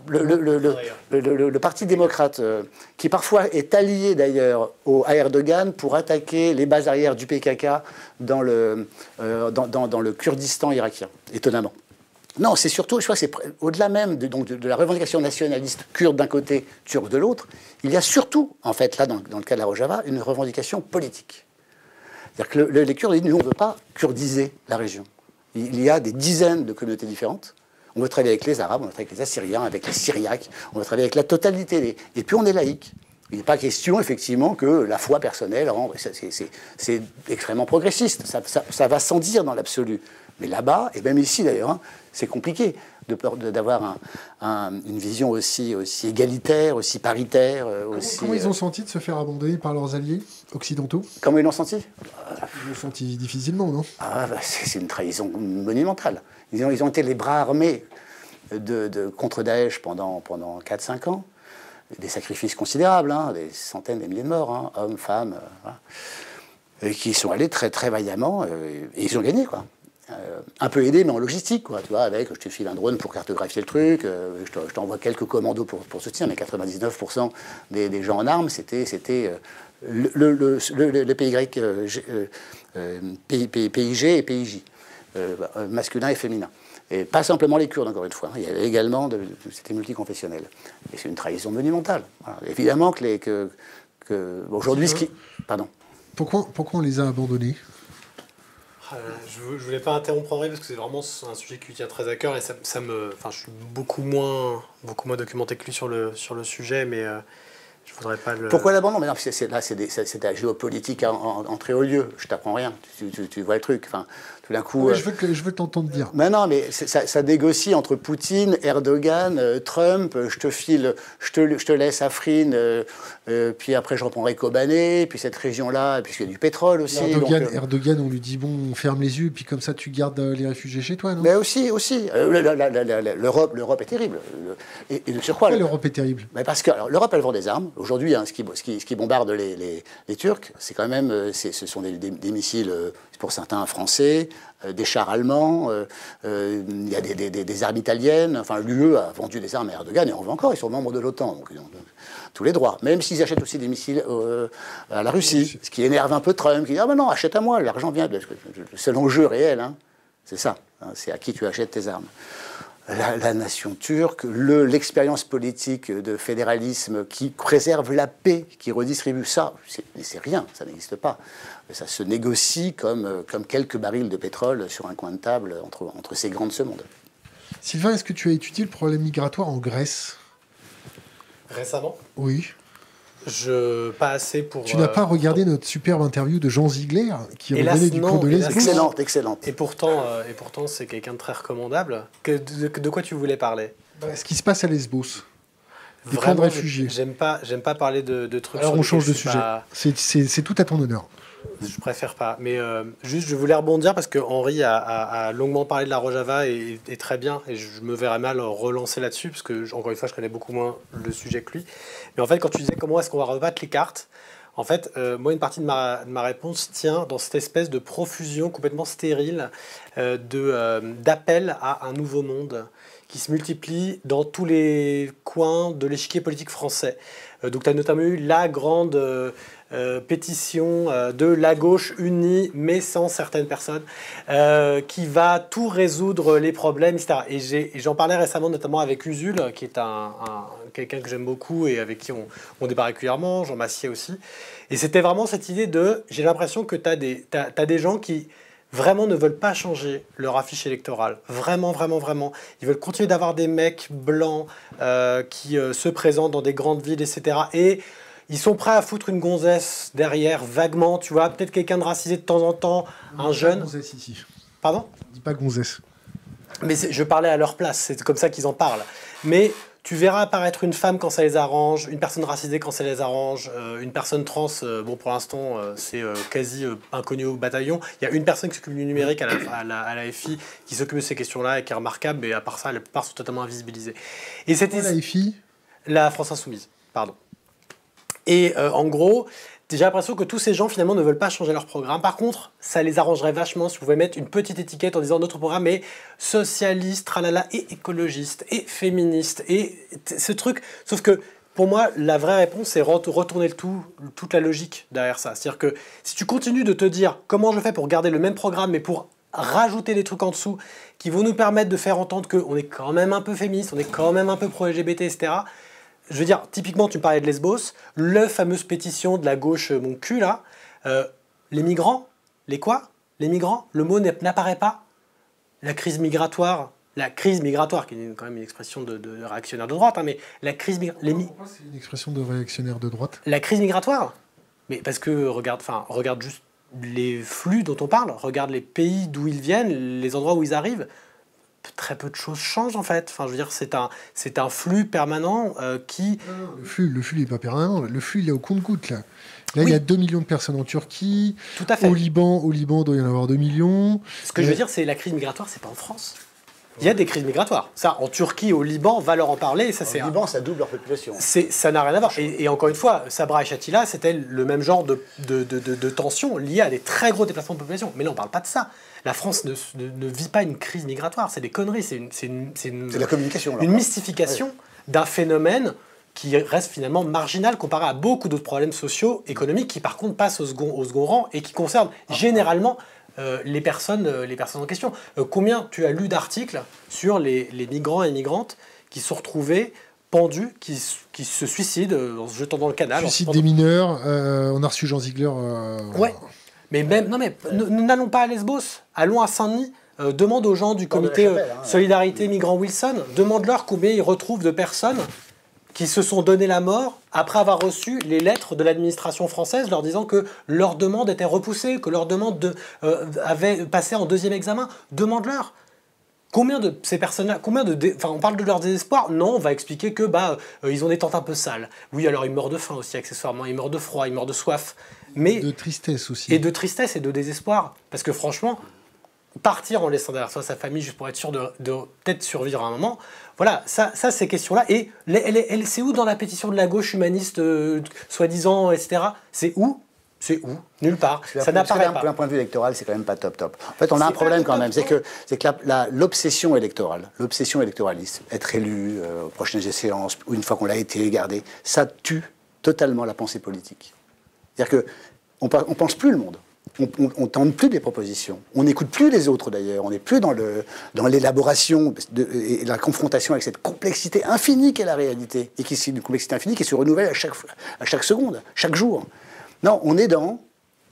le Parti démocrate, qui parfois est allié d'ailleurs à Erdogan pour attaquer les bases arrières du PKK dans le Kurdistan irakien, étonnamment. Non, c'est surtout, je crois que c'est au-delà même de la revendication nationaliste kurde d'un côté, turc de l'autre, il y a surtout, en fait, là, dans le cas de la Rojava, une revendication politique. C'est-à-dire que les Kurdes disent, nous, on ne veut pas kurdiser la région. Il y a des dizaines de communautés différentes. On veut travailler avec les Arabes, on veut travailler avec les Assyriens, avec les Syriaques, on veut travailler avec la totalité. Et puis on est laïque. Il n'est pas question, effectivement, que la foi personnelle, c'est extrêmement progressiste. Ça va sans dire dans l'absolu. Mais là-bas, et même ici d'ailleurs, hein, c'est compliqué d'avoir une vision aussi égalitaire, aussi paritaire. Comment ils ont senti de se faire abandonner par leurs alliés occidentaux? Comment ils l'ont senti? Ils l'ont senti difficilement, non? C'est une trahison monumentale. Ils ont été les bras armés contre Daesh pendant 4-5 ans. Des sacrifices considérables, hein, des centaines, des milliers de morts, hein, hommes, femmes, et qui sont allés très, très vaillamment, et ils ont gagné, quoi. Un peu aidé, mais en logistique, quoi, tu vois, avec je te file un drone pour cartographier le truc, je t'envoie quelques commandos pour soutenir, mais 99% des gens en armes, c'était le PIG et PIJ, masculin et féminin. Et pas simplement les Kurdes, encore une fois. Il y avait également... C'était multiconfessionnel. Et c'est une trahison monumentale. Voilà. Évidemment aujourd'hui, Pardon. Pourquoi on les a abandonnés? Je voulais pas interrompre Henri parce que c'est vraiment un sujet qui lui tient très à cœur et je suis beaucoup moins documenté que lui sur le sujet, mais je voudrais pas le... Pourquoi l'abandon? Mais non, c'est de la géopolitique à entrer au lieu. Je t'apprends rien. Tu vois le truc. Enfin, tout d'un coup. Ouais, je veux t'entendre dire. Mais non, mais ça négocie entre Poutine, Erdogan, Trump. Je te laisse Afrine, puis après je reprendrai Kobané, puis cette région-là, puisqu'il y a du pétrole aussi. Erdogan, on lui dit bon, on ferme les yeux, puis comme ça tu gardes les réfugiés chez toi, non? Mais aussi. L'Europe est terrible. Et sur quoi l'Europe est terrible? Mais parce que l'Europe, elle vend des armes. Aujourd'hui, ce qui bombarde les Turcs, c'est quand même, ce sont des missiles, pour certains français, des chars allemands, il y a des armes italiennes. Enfin, l'UE a vendu des armes à Erdogan et on veut encore. Ils sont membres de l'OTAN, donc ils ont tous les droits. Même s'ils achètent aussi des missiles à la Russie, ce qui énerve un peu Trump, qui dit ah ben non, achète à moi, l'argent vient. Le seul enjeu réel, c'est ça. C'est à qui tu achètes tes armes. La nation turque, l'expérience politique de fédéralisme qui préserve la paix, qui redistribue ça, c'est rien, ça n'existe pas. Ça se négocie comme quelques barils de pétrole sur un coin de table entre ces grands de ce monde. Sylvain, est-ce que tu as étudié le problème migratoire en Grèce? Récemment? Oui. Pas assez pour... Tu n'as pas regardé notre superbe interview de Jean Ziegler qui revenait du cours de Lesbos? Excellente. Et pourtant c'est quelqu'un de très recommandable. De quoi tu voulais parler? Ce qui se passe à Lesbos. Des camps Vraiment, de réfugiés. J'aime pas parler de trucs... Alors on change de sujet. C'est tout à ton honneur. Je préfère pas. Mais juste, je voulais rebondir parce que Henri a longuement parlé de la Rojava et très bien. Et je me verrais mal relancer là-dessus parce que, encore une fois, je connais beaucoup moins le sujet que lui. Mais en fait, quand tu disais comment est-ce qu'on va rebattre les cartes, en fait, moi, une partie de ma réponse tient dans cette espèce de profusion complètement stérile d'appels à un nouveau monde qui se multiplie dans tous les coins de l'échiquier politique français. Donc, tu as notamment eu la grande pétition de la gauche unie, mais sans certaines personnes, qui va tout résoudre les problèmes, etc. Et j'en parlais récemment notamment avec Usul, qui est quelqu'un que j'aime beaucoup et avec qui on débat régulièrement, Jean Massier aussi. Et c'était vraiment cette idée de... J'ai l'impression que t'as des gens qui vraiment ne veulent pas changer leur affiche électorale. Vraiment. Ils veulent continuer d'avoir des mecs blancs qui se présentent dans des grandes villes, etc. Et ils sont prêts à foutre une gonzesse derrière, vaguement, tu vois, peut-être quelqu'un de racisé de temps en temps, un jeune. Pas gonzesse ici. Pardon ? Dis pas gonzesse. Mais je parlais à leur place, c'est comme ça qu'ils en parlent. Mais tu verras apparaître une femme quand ça les arrange, une personne racisée quand ça les arrange, une personne trans, bon pour l'instant c'est quasi inconnu au bataillon. Il y a une personne qui s'occupe du numérique à la FI qui s'occupe de ces questions-là et qui est remarquable, mais à part ça, la plupart sont totalement invisibilisées. Et c'était la FI ? La France Insoumise, pardon. Et en gros, j'ai l'impression que tous ces gens finalement ne veulent pas changer leur programme. Par contre, ça les arrangerait vachement si vous pouvez mettre une petite étiquette en disant notre programme est socialiste, tralala, et écologiste, et féministe, et ce truc. Sauf que pour moi, la vraie réponse, c'est retourner toute la logique derrière ça. C'est-à-dire que si tu continues de te dire comment je fais pour garder le même programme, mais pour rajouter des trucs en dessous qui vont nous permettre de faire entendre qu'on est quand même un peu féministe, on est quand même un peu pro-LGBT, etc. Je veux dire, typiquement, tu me parlais de Lesbos, la fameuse pétition de la gauche, mon cul, là, les migrants, les quoi ? Les migrants, le mot n'apparaît pas. La crise migratoire, qui est quand même une expression de réactionnaire de droite, hein, mais la crise migratoire... Pourquoi c'est une expression de réactionnaire de droite ? La crise migratoire ? Mais parce que, regarde juste les flux dont on parle, regarde les pays d'où ils viennent, les endroits où ils arrivent, très peu de choses changent en fait. Enfin, je veux dire, c'est un flux permanent qui... Non, le flux n'est pas permanent. Le flux, il est au compte-gouttes, là. Là, oui. Il y a 2 millions de personnes en Turquie. Tout à fait. Au Liban, il doit y en avoir 2 millions. Ce que je veux dire, c'est la crise migratoire, c'est pas en France. Il y a des crises migratoires. Ça, en Turquie, au Liban, on va leur en parler. Et ça, au Liban, ça double leur population. Ça n'a rien à voir. Et encore une fois, Sabra et Shatila, c'était le même genre de tension liée à des très gros déplacements de population. Mais là, on ne parle pas de ça. La France ne vit pas une crise migratoire. C'est des conneries. C'est la communication. Une mystification d'un phénomène qui reste finalement marginal comparé à beaucoup d'autres problèmes sociaux, économiques, qui par contre passent au second rang et qui concernent généralement... les personnes en question. Combien tu as lu d'articles sur les migrants et migrantes qui se sont retrouvés pendus, qui se suicident en se jetant dans le canal. Suicide des mineurs, on a reçu Jean Ziegler. Ouais. Mais même, non mais, nous n'allons pas à Lesbos, allons à Saint-Denis. Demande aux gens du comité Solidarité Migrants Wilson, demande-leur combien ils retrouvent de personnes qui se sont donné la mort après avoir reçu les lettres de l'administration française leur disant que leur demande était repoussée, que leur demande avait passé en deuxième examen. Demande-leur. Combien de ces personnes-là, on parle de leur désespoir? Non, on va expliquer que ils ont des tentes un peu sales. Oui, alors ils meurent de faim aussi accessoirement, ils meurent de froid, ils meurent de soif. Mais, de tristesse aussi. Et de tristesse et de désespoir. Parce que franchement, partir en laissant derrière soi sa famille juste pour être sûr de peut-être survivre à un moment, voilà, ça ces questions-là. Et c'est où dans la pétition de la gauche humaniste, soi-disant, etc. C'est où? C'est où? Nulle part. Ça n'apparaît pas. D'un point de vue électoral, c'est quand même pas top. En fait, on a un problème quand même, c'est que l'obsession électorale, l'obsession électoraliste, être élu aux prochaines échéances, ou une fois qu'on l'a été, gardé, ça tue totalement la pensée politique. C'est-à-dire qu'on ne pense plus le monde. On ne tente plus des propositions. On n'écoute plus les autres, d'ailleurs. On n'est plus dans l'élaboration et la confrontation avec cette complexité infinie qu'est la réalité. Et qui est une complexité infinie qui se renouvelle à chaque seconde, chaque jour. Non, on est dans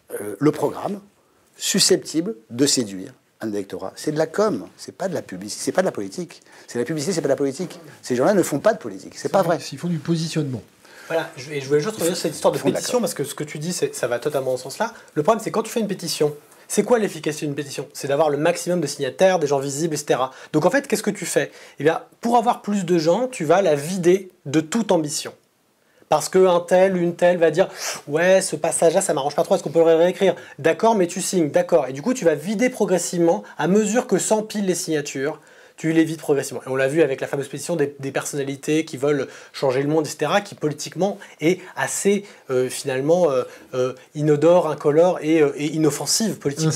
le programme susceptible de séduire un électorat. C'est de la com, c'est pas de la publicité, c'est pas de la politique. C'est la publicité, c'est pas de la politique. Ces gens-là ne font pas de politique, c'est pas vrai. Ils font du positionnement. Voilà, je voulais juste revenir sur cette histoire de pétition, parce que ce que tu dis, ça va totalement dans ce sens-là. Le problème, c'est quand tu fais une pétition, c'est quoi l'efficacité d'une pétition? C'est d'avoir le maximum de signataires, des gens visibles, etc. Donc en fait, qu'est-ce que tu fais? Eh bien, pour avoir plus de gens, tu vas la vider de toute ambition. Parce qu'un tel, une telle va dire « Ouais, ce passage-là, ça m'arrange pas trop, est-ce qu'on peut le réécrire ?» D'accord, mais tu signes, d'accord. Et du coup, tu vas vider progressivement, à mesure que s'empilent les signatures, tu les vides progressivement. Et on l'a vu avec la fameuse pétition des personnalités qui veulent changer le monde, etc., qui politiquement est assez, finalement, inodore, incolore et inoffensive politiquement.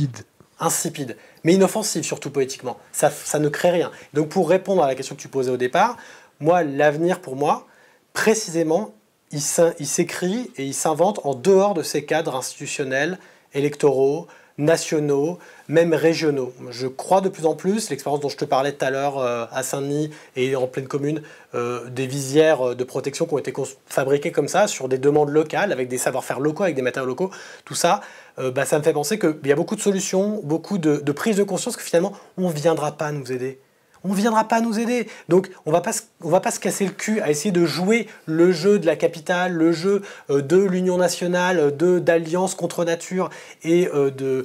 Insipide. Mais inoffensive, surtout politiquement. Ça ne crée rien. Donc, pour répondre à la question que tu posais au départ, moi, l'avenir, pour moi, précisément, il s'écrit et il s'invente en dehors de ces cadres institutionnels, électoraux, nationaux, même régionaux. Je crois de plus en plus, l'expérience dont je te parlais tout à l'heure à Saint-Denis et en pleine commune, des visières de protection qui ont été fabriquées comme ça, sur des demandes locales, avec des savoir-faire locaux, avec des matériaux locaux, tout ça, ça me fait penser qu'il y a beaucoup de solutions, beaucoup de prise de conscience que finalement, on ne viendra pas nous aider. On ne viendra pas nous aider. Donc, on va pas se casser le cul à essayer de jouer le jeu de la capitale, le jeu de l'union nationale, d'alliance contre nature et de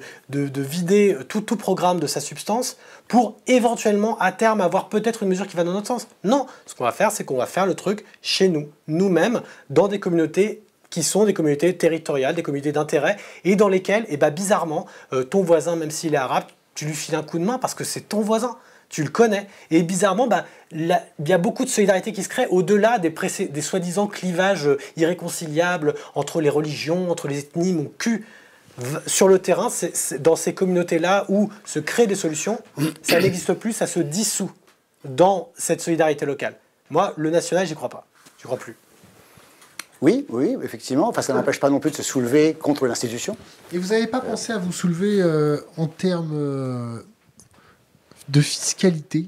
vider tout programme de sa substance pour éventuellement, à terme, avoir peut-être une mesure qui va dans notre sens. Non, ce qu'on va faire, c'est qu'on va faire le truc chez nous, nous-mêmes, dans des communautés qui sont des communautés territoriales, des communautés d'intérêt, et dans lesquelles, bizarrement, ton voisin, même s'il est arabe, tu lui files un coup de main parce que c'est ton voisin. Tu le connais. Et bizarrement, il y a beaucoup de solidarité qui se crée au-delà des soi-disant clivages irréconciliables entre les religions, entre les ethnies, mon cul. Sur le terrain, c'est dans ces communautés-là où se créent des solutions, ça n'existe plus, ça se dissout dans cette solidarité locale. Moi, le national, j'y crois pas. J'y crois plus. Oui, effectivement. Enfin, ça n'empêche pas non plus de se soulever contre l'institution. Et vous n'avez pas pensé à vous soulever en termes de fiscalité?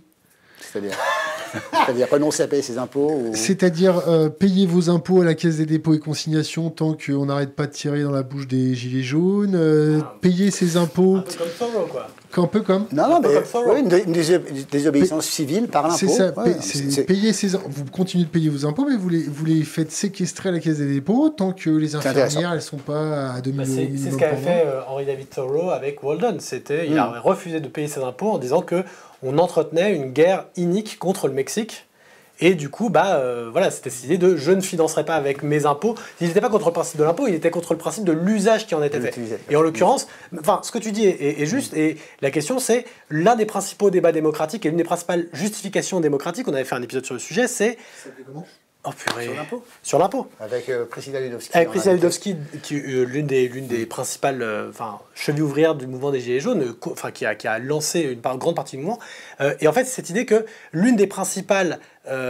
C'est-à-dire renoncer à payer ses impôts ou... C'est-à-dire payer vos impôts à la Caisse des dépôts et consignations tant qu'on n'arrête pas de tirer dans la bouche des gilets jaunes, payer ses impôts... Un peu comme Thoreau, quoi. Un peu comme... Non, mais oui, une désobéissance civile par l'impôt. C'est ça, payer ses... Vous continuez de payer vos impôts, mais vous les faites séquestrer à la Caisse des dépôts tant que les infirmières, elles ne sont pas à 2000 euros. C'est ce qu'avait fait Henry David Thoreau avec Walden. Il a refusé de payer ses impôts en disant qu'on entretenait une guerre inique contre le Mexique. Et du coup, c'était cette idée de je ne financerai pas avec mes impôts. Il n'était pas contre le principe de l'impôt, il était contre le principe de l'usage qui en était fait. Et en l'occurrence, ce que tu dis est juste. Et la question, c'est l'un des principaux débats démocratiques et l'une des principales justifications démocratiques. On avait fait un épisode sur le sujet, c'est. Oh purée. Sur l'impôt. Sur l'impôt. Avec Priscilla Ludowski. Avec Priscilla Ludowski, qui est l'une des principales chevilles ouvrières du mouvement des Gilets jaunes, qui a lancé une grande partie du mouvement. Et en fait, c'est cette idée que l'une des principales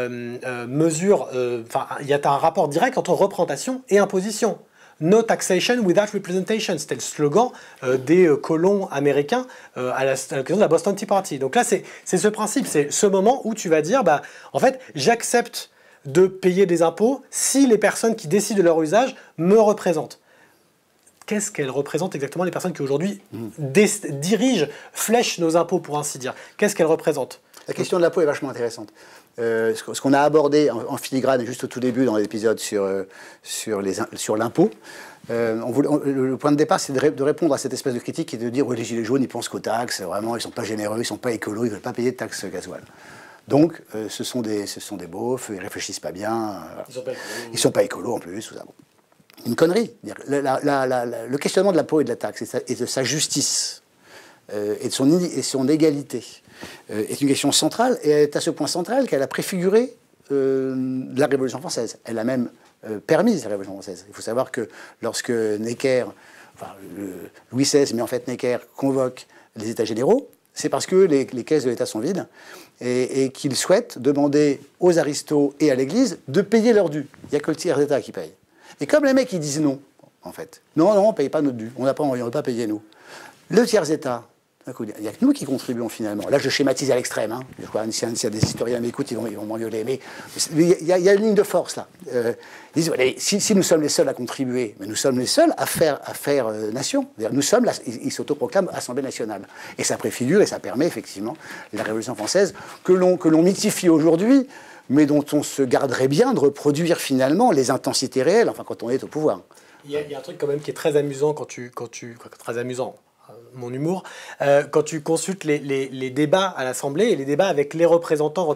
mesures, il y a un rapport direct entre représentation et imposition. No taxation without representation. C'était le slogan des colons américains à l'occasion de la Boston Tea Party. Donc là, c'est ce principe, c'est ce moment où tu vas dire, en fait, j'accepte de payer des impôts si les personnes qui décident de leur usage me représentent. qu'est-ce qu'elles représentent exactement les personnes qui aujourd'hui dirigent, flèchent nos impôts, pour ainsi dire? Qu'est-ce qu'elles représentent? La question de l'impôt est vachement intéressante. Ce qu'on a abordé en filigrane juste au tout début dans l'épisode sur l'impôt, le point de départ, c'est de répondre à cette espèce de critique et de dire les gilets jaunes, ils pensent qu'aux taxes, vraiment, ils ne sont pas généreux, ils ne sont pas écolos, ils ne veulent pas payer de taxes gasoil. Donc, ce sont des beaufs, ils ne réfléchissent pas bien, ils ne sont pas écolos en plus. Tout ça. Bon. Une connerie. Le questionnement de l'impôt et de la taxe et de sa justice et de son égalité est une question centrale, et elle est à ce point centrale qu'elle a préfiguré la Révolution française. Elle a même permise la Révolution française. Il faut savoir que lorsque Necker, Louis XVI, mais en fait Necker, convoque les États généraux, c'est parce que les caisses de l'État sont vides et qu'il souhaite demander aux aristos et à l'Église de payer leurs dus. Il n'y a que le tiers d'État qui paye. Et comme les mecs, ils disent non, en fait. Non, on ne paye pas notre dû. On ne veut pas payer, nous. Le tiers État, il n'y a que nous qui contribuons finalement. Là, je schématise à l'extrême. Hein. S'il y a des historiens m'écoutent, ils vont m'engueuler. Mais il y a une ligne de force là. Ils disent, si nous sommes les seuls à contribuer, mais nous sommes les seuls à faire nation. Nous sommes, ils s'autoproclament Assemblée nationale. Et ça préfigure et ça permet effectivement la Révolution française que l'on mythifie aujourd'hui, mais dont on se garderait bien de reproduire finalement les intensités réelles, enfin quand on est au pouvoir. Il y a un truc quand même qui est très amusant très amusant. Mon humour, quand tu consultes les débats à l'Assemblée et les débats avec les représentants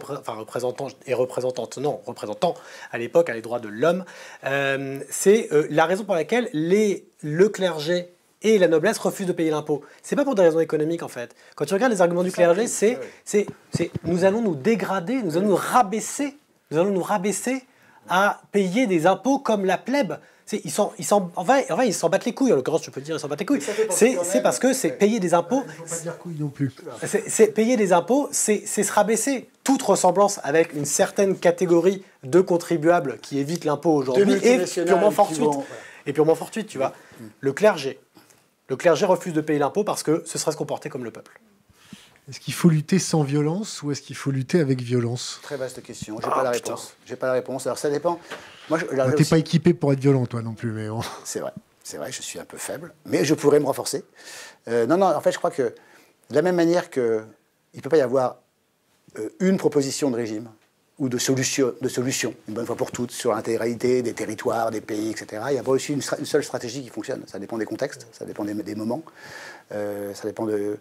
à l'époque, à les droits de l'homme, c'est la raison pour laquelle le clergé et la noblesse refusent de payer l'impôt. C'est pas pour des raisons économiques en fait. Quand tu regardes les arguments du clergé, c'est nous allons nous dégrader, nous allons nous rabaisser à payer des impôts comme la plèbe. Ils s'en battent les couilles, en l'occurrence, tu peux dire ils s'en battent les couilles. C'est parce que c'est payer des impôts. Il ne faut pas dire couilles non plus. Payer des impôts, c'est se rabaisser. Toute ressemblance avec une certaine catégorie de contribuables qui évitent l'impôt aujourd'hui est purement fortuite. Et purement fortuite, tu vois. Le clergé refuse de payer l'impôt parce que ce serait se comporter comme le peuple. Est-ce qu'il faut lutter sans violence ou est-ce qu'il faut lutter avec violence? Très vaste question. J'ai pas la réponse. J'ai pas la réponse. Alors ça dépend. Moi, t'es pas équipé pour être violent, toi non plus, mais bon. C'est vrai. Je suis un peu faible, mais je pourrais me renforcer. Non. En fait, je crois que de la même manière que il peut pas y avoir une proposition de régime ou de solution, une bonne fois pour toutes, sur l'intégralité des territoires, des pays, etc. Il n'y a pas aussi une seule stratégie qui fonctionne. Ça dépend des contextes, ça dépend des moments, ça dépend de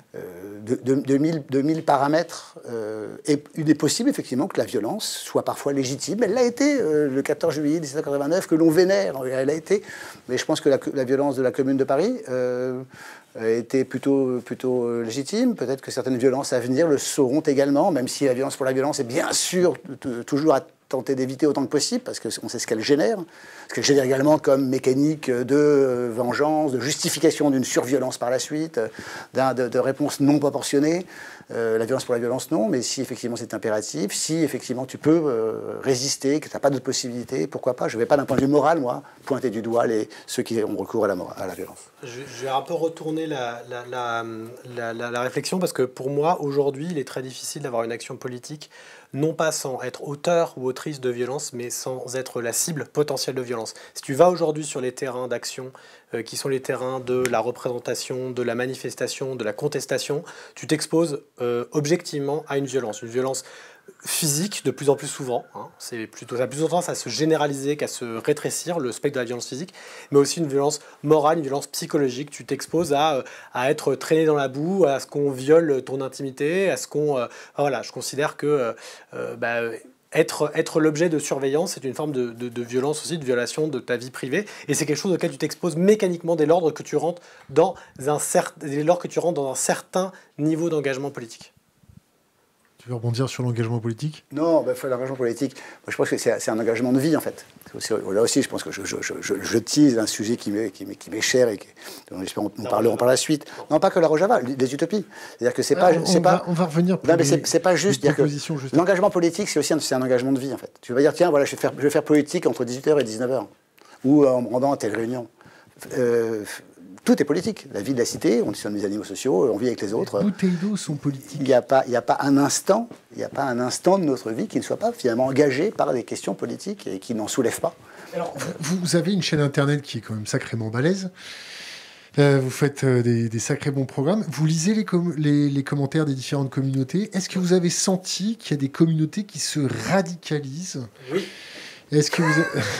2000 paramètres. Et il est possible, effectivement, que la violence soit parfois légitime. Elle l'a été le 14 juillet 1789, que l'on vénère. Elle a été. Mais je pense que la violence de la Commune de Paris était plutôt légitime. Peut-être que certaines violences à venir le seront également, même si la violence pour la violence est bien sûr toujours à tenter d'éviter autant que possible, parce qu'on sait ce qu'elle génère. Ce qu'elle génère également comme mécanique de vengeance, de justification d'une surviolence par la suite, de réponse non proportionnée. La violence pour la violence, non, mais si effectivement c'est impératif, si effectivement tu peux résister, que tu n'as pas d'autre possibilité, pourquoi pas? Je ne vais pas d'un point de vue moral, moi, pointer du doigt ceux qui ont recours à la violence. Je vais un peu retourner la réflexion, parce que pour moi, aujourd'hui, il est très difficile d'avoir une action politique, non pas sans être auteur ou autrice de violence, mais sans être la cible potentielle de violence. Si tu vas aujourd'hui sur les terrains d'action, qui sont les terrains de la représentation, de la manifestation, de la contestation, tu t'exposes objectivement à une violence physique de plus en plus souvent. Ça a plus tendance à se généraliser qu'à se rétrécir, le spectre de la violence physique, mais aussi une violence morale, une violence psychologique. Tu t'exposes à être traîné dans la boue, à ce qu'on viole ton intimité, à ce qu'on... voilà, je considère que être l'objet de surveillance, c'est une forme de violence aussi, de violation de ta vie privée, et c'est quelque chose auquel tu t'exposes mécaniquement dès lors que tu rentres dans un certain niveau d'engagement politique. Tu veux rebondir sur l'engagement politique? Non, l'engagement politique, moi, je pense que c'est un engagement de vie, en fait. Là aussi, je pense que je tease un sujet qui m'est cher et dont j'espère nous parlerons par la suite. Non, pas que la Rojava, les utopies. C'est-à-dire que on va revenir. Non, mais c'est pas juste. L'engagement politique, c'est un engagement de vie, en fait. Tu vas dire, tiens, voilà, je vais faire politique entre 18h et 19h, ou en me rendant à telle réunion. tout est politique. La vie de la cité, on est des animaux sociaux, on vit avec les autres. Les bouteilles d'eau sont politiques. Il n'y a pas un instant de notre vie qui ne soit pas finalement engagé par des questions politiques et qui n'en soulève pas. Alors, vous avez une chaîne internet qui est quand même sacrément balèze. Vous faites des sacrés bons programmes. Vous lisez les commentaires des différentes communautés. Est-ce que vous avez senti qu'il y a des communautés qui se radicalisent? Oui. Est-ce que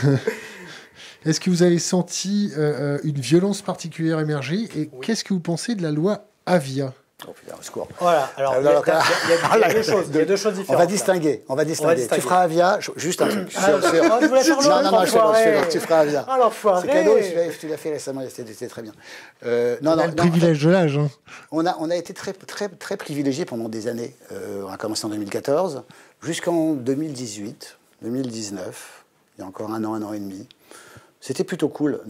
vous avez senti une violence particulière émerger? Et qu'est-ce que vous pensez de la loi Avia? Oh putain, au secours. Voilà, alors il y a deux choses différentes. On va distinguer. Tu feras Avia, juste un truc. Je voulais faire Non, je fais l'autre, tu feras Avia. Ah, l'enfoiré. C'est cadeau, tu l'as fait récemment, c'était très bien. Le privilège de l'âge. Hein. On a été très privilégiés pendant des années. On a commencé en 2014, jusqu'en 2018, 2019, il y a encore un an et demi. C'était plutôt cool,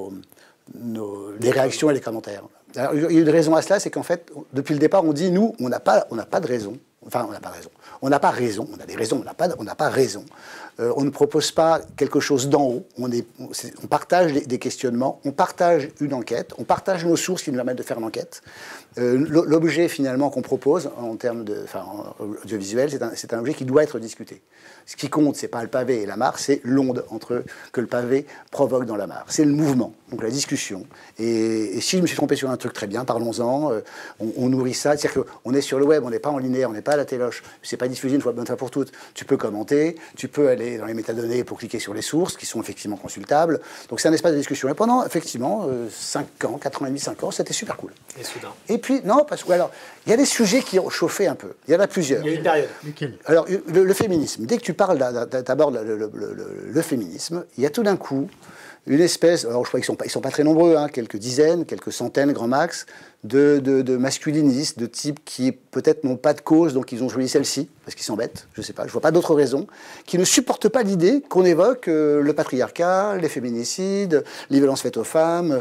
les réactions et les commentaires. Alors, il y a une raison à cela, c'est qu'en fait, depuis le départ, on dit, nous, on n'a pas de raison. Enfin, on n'a pas raison. On n'a pas raison. On a des raisons, on n'a pas raison. On ne propose pas quelque chose d'en haut. On partage des questionnements, on partage une enquête, on partage nos sources qui nous permettent de faire l'enquête. L'objet, finalement, qu'on propose en termes audiovisuel, c'est un objet qui doit être discuté. Ce qui compte, c'est pas le pavé et la mare, c'est l'onde que le pavé provoque dans la mare. C'est le mouvement, donc la discussion. Et si je me suis trompé sur un truc, très bien, parlons-en. On nourrit ça. C'est-à-dire qu'on est sur le web, on n'est pas en linéaire, on n'est pas à la téloche. C'est pas diffusé une fois bonne fois pour toutes. Tu peux commenter, tu peux aller dans les métadonnées pour cliquer sur les sources, qui sont effectivement consultables. Donc c'est un espace de discussion. Et pendant, effectivement, 5 ans, 4 ans et demi, 5 ans, c'était super cool. Et soudain. Et puis, non, parce que, alors, il y a des sujets qui ont chauffé un peu. Il y en a plusieurs. Il y a une période. Lesquels? Alors, le féminisme. Dès que tu parles, t'abordes le féminisme, il y a tout d'un coup une espèce, alors je crois qu'ils sont pas très nombreux, hein, quelques dizaines, quelques centaines, grand max, de masculinistes, de types qui peut-être n'ont pas de cause, donc ils ont choisi celle-ci, parce qu'ils s'embêtent, je sais pas, je vois pas d'autres raisons, qui ne supportent pas l'idée qu'on évoque le patriarcat, les féminicides, les violences faites aux femmes,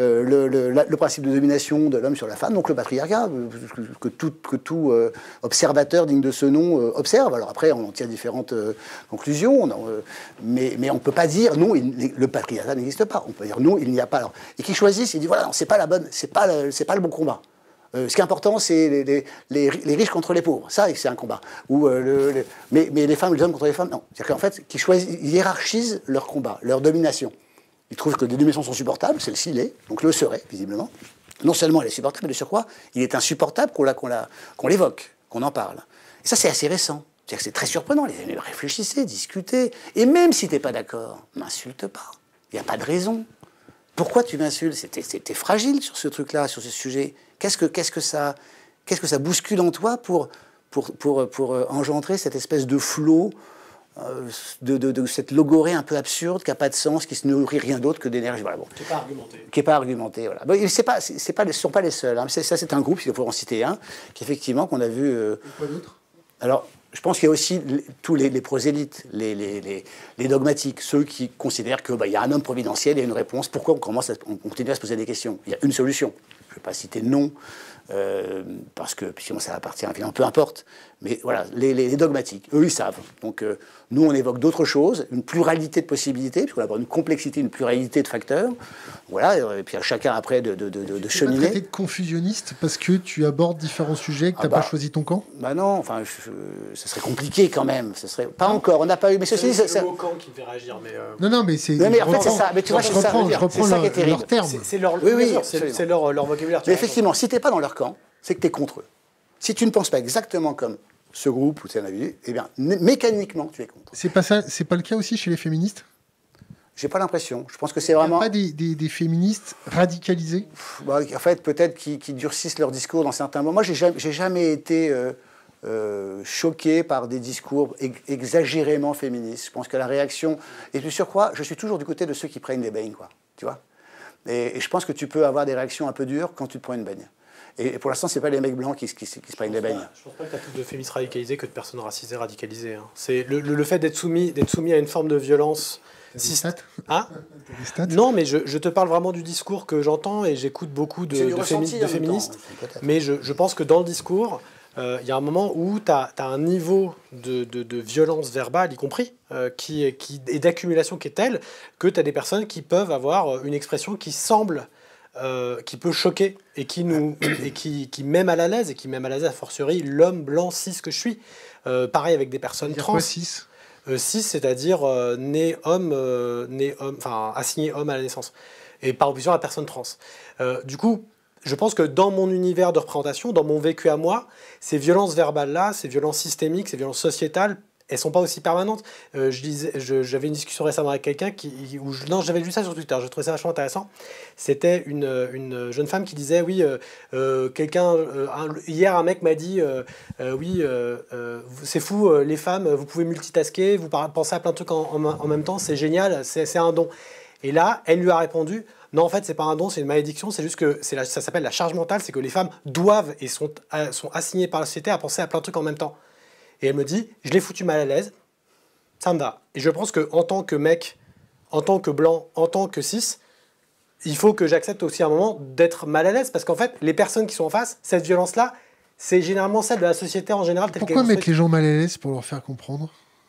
le principe de domination de l'homme sur la femme, donc le patriarcat, que tout observateur digne de ce nom observe. Alors après, on en tire différentes conclusions, mais on peut pas dire non, le patriarcat n'existe pas. On peut dire non, il n'y a pas. Alors, et qui choisissent, ils disent voilà, c'est pas la bonne, c'est pas le bon combat. Ce qui est important, c'est les riches contre les pauvres. Ça, c'est un combat. Mais les femmes et les hommes contre les femmes, non. C'est-à-dire qu'en fait, ils hiérarchisent leur combat, leur domination. Ils trouvent que des dominations sont supportables, celle-ci l'est, donc le serait, visiblement. Non seulement elle est supportable, mais de surcroît, il est insupportable qu'on l'évoque, qu'on en parle. Et ça, c'est assez récent. C'est-à-dire que c'est très surprenant. Les amis, réfléchissez, discutez. Et même si tu n'es pas d'accord, m'insulte pas. Il n'y a pas de raison. Pourquoi tu m'insultes? T'es fragile sur ce truc-là, sur ce sujet. Qu'est-ce que ça bouscule en toi pour engendrer cette espèce de flot, de cette logorée un peu absurde qui n'a pas de sens, qui ne se nourrit rien d'autre que d'énergie. Voilà, bon. Qui n'est pas argumenté. Voilà. Bon, ce ne sont pas les seuls. Hein. Ça, c'est un groupe, il faut en citer un, qu'effectivement, qu'on a vu... Et quoi d'autre? Alors, je pense qu'il y a aussi tous les prosélytes, les dogmatiques, ceux qui considèrent qu'il y a un homme providentiel et une réponse. Pourquoi on continue à se poser des questions? Il y a une solution. Je ne vais pas citer de nom, parce que sinon ça appartient, évidemment, peu importe. Mais voilà, les dogmatiques, eux, ils savent. Donc, nous, on évoque d'autres choses, une pluralité de possibilités, puisqu'on a une complexité, une pluralité de facteurs. Voilà, et puis à chacun, après, de cheminer. Tu traité de confusionniste parce que tu abordes différents sujets, que tu n'as pas choisi ton camp? Bah non, enfin, ça serait compliqué quand même. Ça serait pas encore, on n'a pas eu... Mais ceci, c'est le mot camp qui me fait réagir. Mais Non, mais c'est... Non, mais en fait, c'est ça. Mais tu vois, je reprends leur terme. C'est leur vocabulaire. Mais effectivement, si tu n'es pas dans leur camp, c'est que tu es contre eux. Si tu ne penses pas exactement comme ce groupe ou cet individu, eh bien, mécaniquement, tu es contre. C'est pas ça, c'est pas le cas aussi chez les féministes? J'ai pas l'impression. Je pense que c'est vraiment... Il n'y a pas des féministes radicalisés? En fait, peut-être qui durcissent leur discours dans certains moments. Moi, j'ai jamais été choqué par des discours exagérément féministes. Je pense que la réaction... Et puis sur quoi, je suis toujours du côté de ceux qui prennent des beignes, quoi. Tu vois? Et je pense que tu peux avoir des réactions un peu dures quand tu te prends une baigne. Et pour l'instant, c'est pas les mecs blancs qui se prennent des beignes. Je pense pas que tu as plus de féministes radicalisés que de personnes racisées radicalisées. Hein. C'est le fait d'être soumis à une forme de violence. Ah non, mais je te parle vraiment du discours que j'entends et j'écoute beaucoup de féministes. Mais je pense que dans le discours, il y a un moment où tu as un niveau de violence verbale, y compris, et d'accumulation qui est tel que tu as des personnes qui peuvent avoir une expression qui semble qui peut choquer et qui met mal à l'aise, et qui met mal à l'aise a fortiori l'homme blanc cis que je suis. Pareil avec des personnes trans. Quoi, 6 Cis, c'est-à-dire né homme, enfin assigné homme à la naissance, et par opposition à la personne trans. Du coup, je pense que dans mon univers de représentation, dans mon vécu à moi, ces violences verbales-là, ces violences systémiques, ces violences sociétales, elles sont pas aussi permanentes. J'avais une discussion récemment avec quelqu'un non, j'avais lu ça sur Twitter, je trouvais ça vachement intéressant. C'était une jeune femme qui disait, oui, hier un mec m'a dit, oui, c'est fou, les femmes, vous pouvez multitasker, vous pensez à plein de trucs en même temps, c'est génial, c'est un don. Et là, elle lui a répondu, non, en fait, c'est pas un don, c'est une malédiction, c'est juste que ça s'appelle la charge mentale, c'est que les femmes doivent et sont assignées par la société à penser à plein de trucs en même temps. Et elle me dit, je l'ai foutu mal à l'aise, ça me va. Et je pense qu'en tant que mec, en tant que blanc, en tant que cis, il faut que j'accepte aussi à un moment d'être mal à l'aise, parce qu'en fait, les personnes qui sont en face, cette violence-là, c'est généralement celle de la société en général. Pourquoi mettre les gens mal à l'aise pour leur faire comprendre?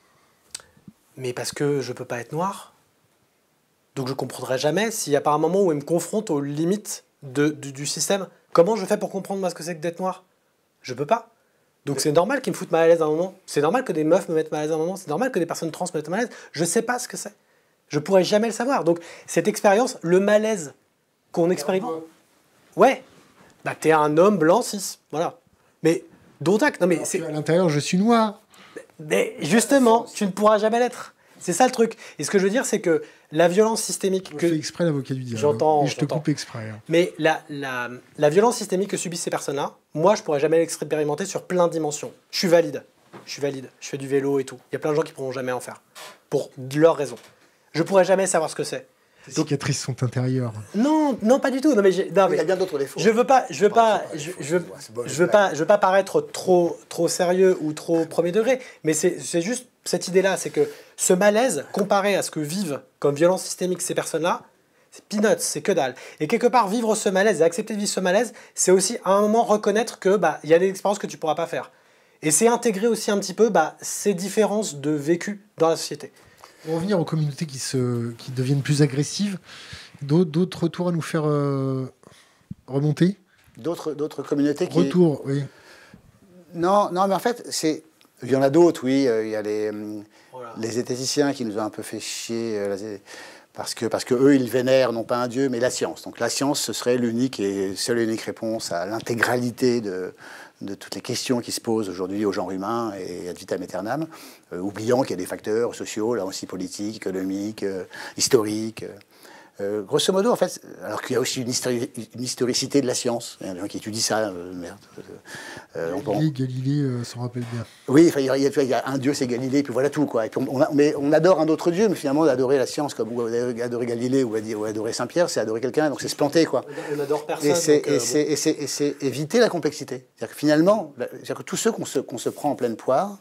Mais parce que je peux pas être noir. Donc je comprendrai jamais s'il n'y a pas un moment où elle me confronte aux limites du système. Comment je fais pour comprendre moi ce que c'est que d'être noir? Je peux pas. Donc c'est normal qu'ils me foutent mal à l'aise à un moment. C'est normal que des meufs me mettent mal à l'aise à un moment. C'est normal que des personnes trans me mettent mal à l'aise. Je sais pas ce que c'est. Je pourrais jamais le savoir. Donc cette expérience, le malaise qu'on expérimente... Ouais. Bah t'es un homme blanc cis. Voilà. Mais dont acte. Non mais c'est... À l'intérieur, je suis noir. Mais justement, tu ne pourras jamais l'être. C'est ça le truc. Et ce que je veux dire, c'est que la violence systémique... Je fais exprès l'avocat du diable. J'entends. Et je te coupe exprès. Hein. Mais la violence systémique que subissent ces personnes-là, moi, je pourrais jamais l'expérimenter sur plein de dimensions. Je suis valide. Je fais du vélo et tout. Il y a plein de gens qui pourront jamais en faire. Pour leurs raisons. Je pourrais jamais savoir ce que c'est. Les cicatrices sont intérieures. Non, non, pas du tout. Non, mais il y a bien d'autres défauts. Je veux pas paraître trop sérieux ou trop premier degré, mais c'est juste cette idée-là, c'est que ce malaise, comparé à ce que vivent comme violence systémique ces personnes-là, c'est peanuts, c'est que dalle. Et quelque part, vivre ce malaise et accepter de vivre ce malaise, c'est aussi à un moment reconnaître que il y a des expériences que tu pourras pas faire. Et c'est intégrer aussi un petit peu ces différences de vécu dans la société. Pour revenir aux communautés qui deviennent plus agressives, d'autres retours à nous faire remonter? D'autres communautés qui... Retour, oui. Non, mais en fait, il y en a d'autres, oui. Il y a les esthéticiens qui nous ont un peu fait chier, parce que eux, ils vénèrent non pas un dieu, mais la science. Donc la science, ce serait l'unique et seule et unique réponse à l'intégralité de toutes les questions qui se posent aujourd'hui au genre humain et ad vitam aeternam, oubliant qu'il y a des facteurs sociaux, là aussi politiques, économiques, historiques. Grosso modo, en fait, alors qu'il y a aussi une historicité de la science. Il y a des gens qui étudient ça, merde. Galilée s'en rappelle bien. Oui, il y a un dieu, c'est Galilée, et puis voilà tout, quoi. Et puis on adore un autre dieu, mais finalement, adorer la science, comme adorer Galilée ou adorer Saint-Pierre, c'est adorer quelqu'un, donc c'est se planter, quoi. On adore personne. Et c'est éviter la complexité. C'est-à-dire que finalement, tous ceux qu'on se prend en pleine poire,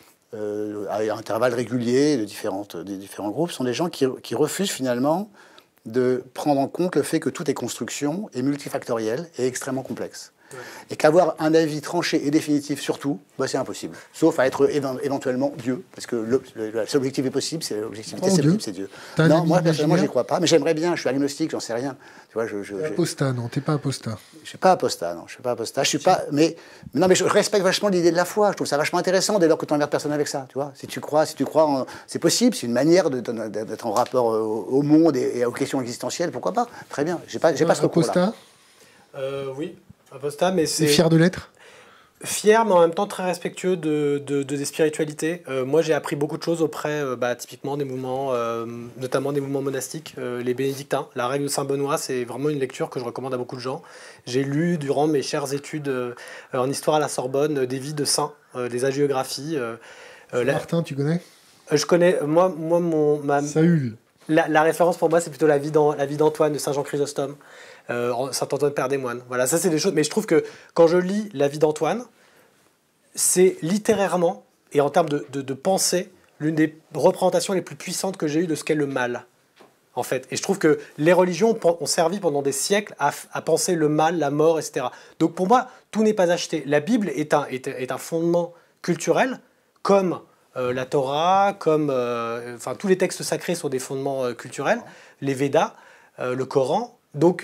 à intervalles réguliers des différents groupes, sont des gens qui refusent finalement de prendre en compte le fait que tout est construction, et multifactoriel et extrêmement complexe. Ouais. Et qu'avoir un avis tranché et définitif sur tout, c'est impossible. Sauf à être éventuellement Dieu. Parce que le seul objectif est possible, c'est l'objectivité, c'est Dieu. Non, moi, personnellement, j'y crois pas. Mais j'aimerais bien, je suis agnostique, j'en sais rien. Tu vois, apostat, non, t'es pas apostat. Je suis pas apostat, non, je suis pas apostat. Je suis pas... Mais je respecte vachement l'idée de la foi. Je trouve ça vachement intéressant dès lors que tu n'emmerdes personne avec ça. Tu vois, si tu crois c'est possible, c'est une manière d'être en rapport au monde et aux questions existentielles, pourquoi pas? Très bien. J'ai pas ce recours-là. Oui. Apostat, mais c'est... fier de l'être? Fier, mais en même temps très respectueux des spiritualités. Moi, j'ai appris beaucoup de choses auprès, typiquement, des mouvements, notamment des mouvements monastiques, les bénédictins. La règle de Saint-Benoît, c'est vraiment une lecture que je recommande à beaucoup de gens. J'ai lu, durant mes chères études en histoire à la Sorbonne, des vies de saints, des hagiographies. Martin, tu connais? Je connais. Moi Saül. La référence pour moi, c'est plutôt la vie d'Antoine, de Saint Jean Chrysostome. Saint-Antoine Père des Moines. Voilà, ça c'est des choses. Mais je trouve que quand je lis la vie d'Antoine, c'est littérairement, et en termes de pensée, l'une des représentations les plus puissantes que j'ai eues de ce qu'est le mal, en fait. Et je trouve que les religions ont servi pendant des siècles à penser le mal, la mort, etc. Donc pour moi, tout n'est pas acheté. La Bible est un fondement culturel, comme la Torah, comme tous les textes sacrés sont des fondements culturels, les Védas, le Coran. Donc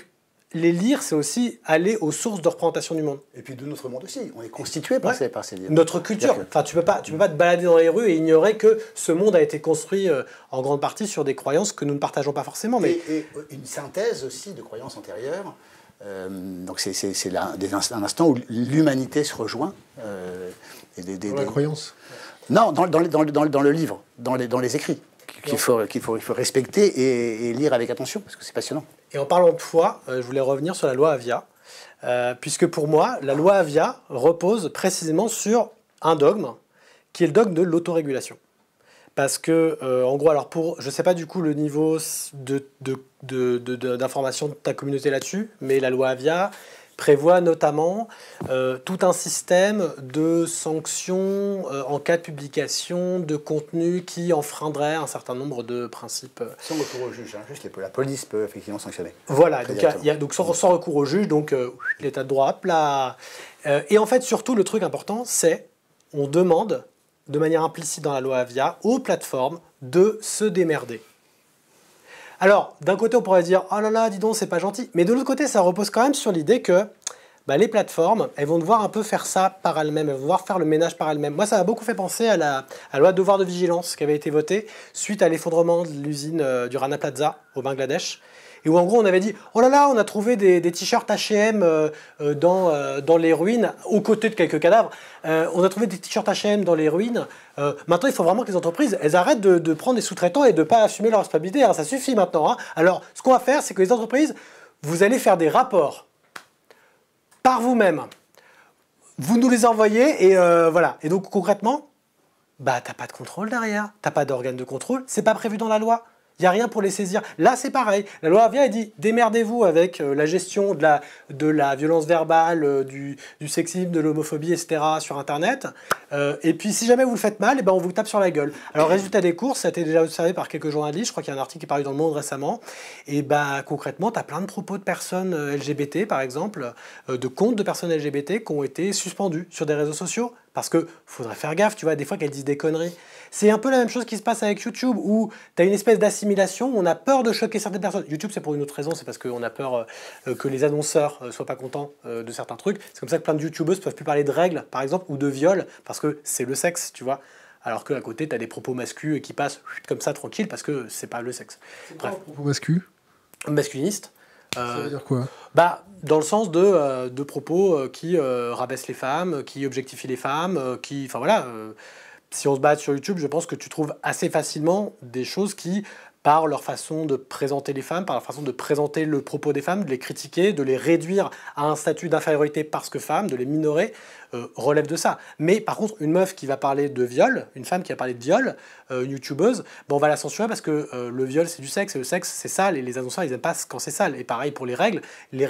les lire, c'est aussi aller aux sources de représentation du monde. Et puis de notre monde aussi. On est constitué par ces livres. Notre culture. Enfin, tu peux pas te balader dans les rues et ignorer que ce monde a été construit en grande partie sur des croyances que nous ne partageons pas forcément. Mais... Et une synthèse aussi de croyances antérieures. Donc c'est un instant où l'humanité se rejoint. Dans la croyance. Non, dans le livre, dans les écrits, qu'il faut respecter et lire avec attention, parce que c'est passionnant. Et en parlant de foi, je voulais revenir sur la loi Avia, puisque pour moi, la loi Avia repose précisément sur un dogme, qui est le dogme de l'autorégulation. Parce que, en gros, alors je ne sais pas du coup le niveau d'information de ta communauté là-dessus, mais la loi Avia prévoit notamment tout un système de sanctions en cas de publication de contenu qui enfreindrait un certain nombre de principes. Sans recours au juge, hein, juste la police peut effectivement sanctionner. Voilà, donc sans recours au juge, donc l'état de droit plat. Et en fait, surtout, le truc important, c'est on demande, de manière implicite dans la loi Avia, aux plateformes de se démerder. Alors, d'un côté, on pourrait dire « Oh là là, dis donc, c'est pas gentil ». Mais de l'autre côté, ça repose quand même sur l'idée que les plateformes, elles vont devoir un peu faire ça par elles-mêmes, elles vont devoir faire le ménage par elles-mêmes. Moi, ça m'a beaucoup fait penser à la loi devoir de vigilance qui avait été votée suite à l'effondrement de l'usine du Rana Plaza au Bangladesh. Et où en gros on avait dit « Oh là là, on a trouvé des t-shirts H&M dans les ruines, aux côtés de quelques cadavres. On a trouvé des t-shirts H&M dans les ruines. Maintenant, il faut vraiment que les entreprises, elles arrêtent de prendre des sous-traitants et de ne pas assumer leur responsabilité. Hein, ça suffit maintenant. Hein. Alors, ce qu'on va faire, c'est que les entreprises, vous allez faire des rapports par vous-même. Vous nous les envoyez et voilà. Et donc, concrètement, t'as pas de contrôle derrière. T'as pas d'organe de contrôle. C'est pas prévu dans la loi. Il n'y a rien pour les saisir. Là, c'est pareil. La loi Avia, elle dit démerdez-vous avec la gestion de la violence verbale, du sexisme, de l'homophobie, etc. sur Internet. Et puis, si jamais vous le faites mal, on vous tape sur la gueule. Alors, résultat des courses, ça a été déjà observé par quelques journalistes. Je crois qu'il y a un article qui est paru dans Le Monde récemment. Et concrètement, tu as plein de propos de personnes LGBT, par exemple, de comptes de personnes LGBT qui ont été suspendus sur des réseaux sociaux. Parce qu'il faudrait faire gaffe, tu vois, des fois qu'elles disent des conneries. C'est un peu la même chose qui se passe avec YouTube, où tu as une espèce d'assimilation, où on a peur de choquer certaines personnes. YouTube, c'est pour une autre raison, c'est parce qu'on a peur que les annonceurs ne soient pas contents de certains trucs. C'est comme ça que plein de YouTubeuses ne peuvent plus parler de règles, par exemple, ou de viol, parce que c'est le sexe, tu vois. Alors qu'à côté, tu as des propos masculins qui passent comme ça, tranquille, parce que c'est pas le sexe. C'est quoi un propos masculin ? Masculiniste. Ça veut dire quoi ? Dans le sens de propos qui rabaissent les femmes, qui objectifient les femmes, enfin voilà. Si on se base sur YouTube, je pense que tu trouves assez facilement des choses qui, par leur façon de présenter les femmes, par leur façon de présenter le propos des femmes, de les critiquer, de les réduire à un statut d'infériorité parce que femmes, de les minorer, relève de ça. Mais par contre, une meuf qui va parler de viol, une femme qui va parler de viol, une youtubeuse, on va la censurer parce que le viol c'est du sexe, et le sexe c'est sale, et les annonceurs ils n'aiment pas quand c'est sale. Et pareil pour les règles,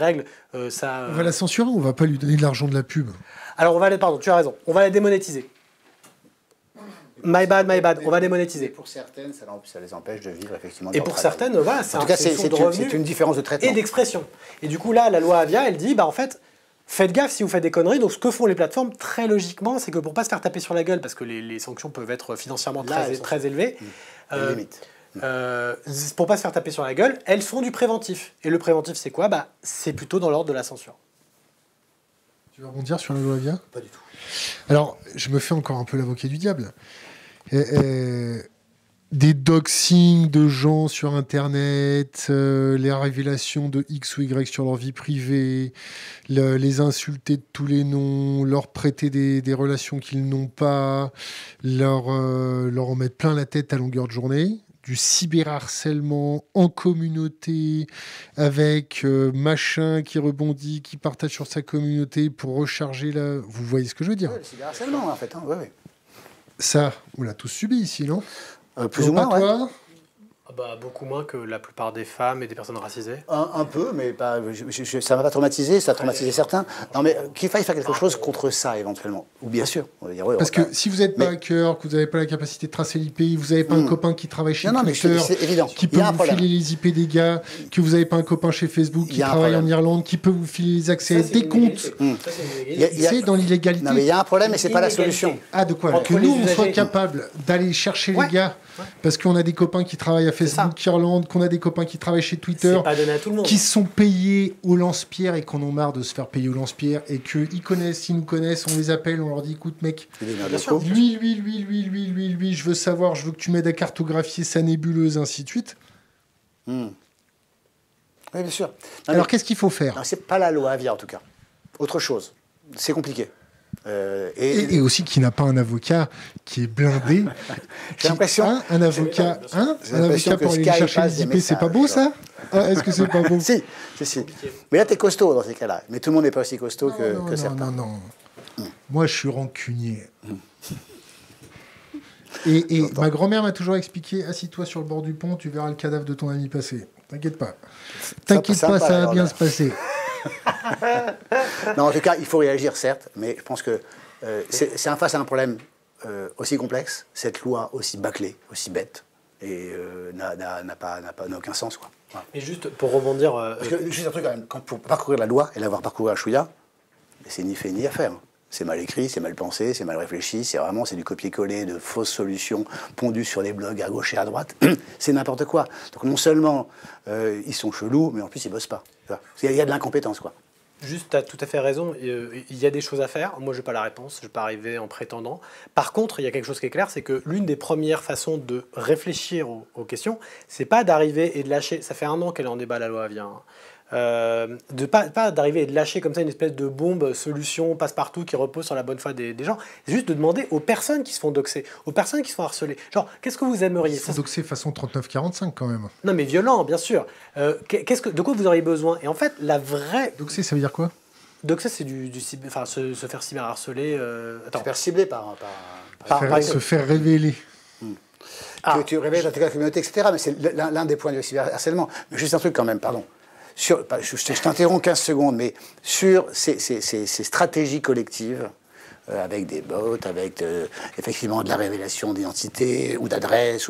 ça... On va la censurer ou on va pas lui donner de l'argent de la pub ? Alors pardon, tu as raison, on va la démonétiser. My bad, on va démonétiser. Pour certaines, ça les empêche de vivre effectivement. Et pour certaines, voilà, c'est une différence de traitement. Et d'expression. Et du coup, là, la loi Avia, elle dit, en fait, faites gaffe si vous faites des conneries. Donc, ce que font les plateformes, très logiquement, c'est que pour ne pas se faire taper sur la gueule, parce que les sanctions peuvent être financièrement très élevées, pour ne pas se faire taper sur la gueule, elles font du préventif. Et le préventif, c'est quoi ? C'est plutôt dans l'ordre de la censure. Tu veux rebondir sur la loi Avia ? Pas du tout. Alors, je me fais encore un peu l'avocat du diable. Des doxings de gens sur Internet, les révélations de X ou Y sur leur vie privée, les insulter de tous les noms, leur prêter des relations qu'ils n'ont pas, leur en mettre plein la tête à longueur de journée, du cyberharcèlement en communauté, avec machin qui rebondit, qui partage sur sa communauté pour recharger la... Vous voyez ce que je veux dire ? Ouais, le cyberharcèlement, en fait. Hein. Ouais. Ça, on l'a tous subi ici, non ? Plus ou moins, toi ? Beaucoup moins que la plupart des femmes et des personnes racisées. Un peu, mais pas, ça ne m'a pas traumatisé, ça a traumatisé certains. Non, mais qu'il faille faire quelque chose contre ça, éventuellement. Ou bien sûr. On va dire, parce que si vous n'êtes pas hacker, que vous n'avez pas la capacité de tracer l'IP, vous n'avez pas un copain qui travaille chez Twitter, qui peut vous filer les IP des gars, que vous n'avez pas un copain chez Facebook qui travaille en Irlande, qui peut vous filer les accès des comptes. C'est dans l'illégalité. Non, mais il y a un problème, mais ce n'est pas la solution. Ah, de quoi ? Que nous, on soit capable d'aller chercher les gars, parce qu'on a des copains qui travaillent à Facebook, Facebook Irlande, qu'on a des copains qui travaillent chez Twitter, c'est pas donné à tout le monde. qui sont payés au lance-pierre et qu'on en marre de se faire payer au lance-pierre et qu'ils connaissent, ils nous connaissent, on les appelle, on leur dit écoute mec, lui, je veux savoir, je veux que tu m'aides à cartographier sa nébuleuse, ainsi de suite. Oui, bien sûr. Non, alors qu'est-ce qu'il faut faire? C'est pas la loi Avia en tout cas. Autre chose. C'est compliqué. Et aussi qu'il n'a pas un avocat qui est blindé. J'ai l'impression. Un avocat pour aller chercher les IP, c'est pas beau ça? Est-ce que c'est pas beau? Si. Mais là, t'es costaud dans ces cas-là. Mais tout le monde n'est pas aussi costaud que certains. Non. Moi, je suis rancunier. Et ma grand-mère m'a toujours expliqué, assis-toi sur le bord du pont, tu verras le cadavre de ton ami passer. T'inquiète pas. Ça va bien se passer. Non, en tout cas, il faut réagir, certes, mais je pense que c'est face à un problème aussi complexe, cette loi aussi bâclée, aussi bête, et n'a aucun sens, quoi. Voilà. Et juste pour rebondir... Parce que, juste un truc quand même, pour parcourir la loi et l'avoir parcouru à Chouïa, c'est ni fait ni à faire. C'est mal écrit, c'est mal pensé, c'est mal réfléchi, c'est du copier-coller de fausses solutions pondues sur les blogs à gauche et à droite. C'est n'importe quoi. Donc non seulement ils sont chelous, mais en plus ils bossent pas. Il y a de l'incompétence, quoi. Juste, tu as tout à fait raison. Il y a des choses à faire. Moi, je n'ai pas la réponse. Je ne vais pas arriver en prétendant. Par contre, il y a quelque chose qui est clair, c'est que l'une des premières façons de réfléchir aux questions, c'est pas d'arriver et de lâcher. Ça fait 1 an qu'elle est en débat, la loi Avia. De pas d'arriver et de lâcher comme ça une espèce de bombe solution passe-partout qui repose sur la bonne foi des gens. C'est juste de demander aux personnes qui se font doxer, aux personnes qui se font harceler. Genre, qu'est-ce que vous aimeriez? Ils se font doxer façon 39-45 quand même. Non, mais violent, bien sûr. De quoi vous auriez besoin? Et en fait, la vraie... Doxer, ça veut dire quoi? Doxer, c'est se faire cyberharceler. Se faire cibler par se faire révéler. Que tu révèles dans ta communauté, etc. Mais c'est l'un des points du cyberharcèlement. Mais juste un truc quand même, pardon. Je t'interromps 15 secondes, mais sur ces stratégies collectives, avec des bots, avec effectivement de la révélation d'identité ou d'adresse,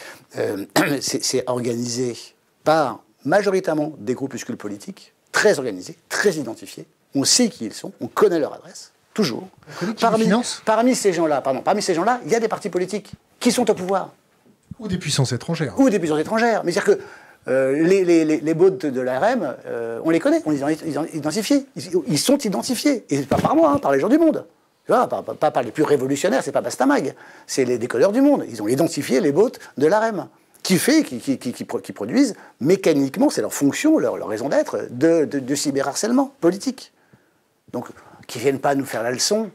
c'est organisé par majoritairement des groupuscules politiques, très organisés, très identifiés. On sait qui ils sont, on connaît leur adresse, toujours. Parmi ces gens-là, il y a des partis politiques qui sont au pouvoir. Ou des puissances étrangères. Mais c'est-à-dire que les bots de l'ARM, on les connaît, on les a identifiés. Ils sont identifiés. Et pas par moi, par les gens du monde. Tu vois, pas par les plus révolutionnaires, c'est pas Bastamag. C'est les décodeurs du monde. Ils ont identifié les bots de l'ARM. Qui produisent mécaniquement, c'est leur fonction, leur raison d'être, de cyberharcèlement politique. Donc, qui ne viennent pas nous faire la leçon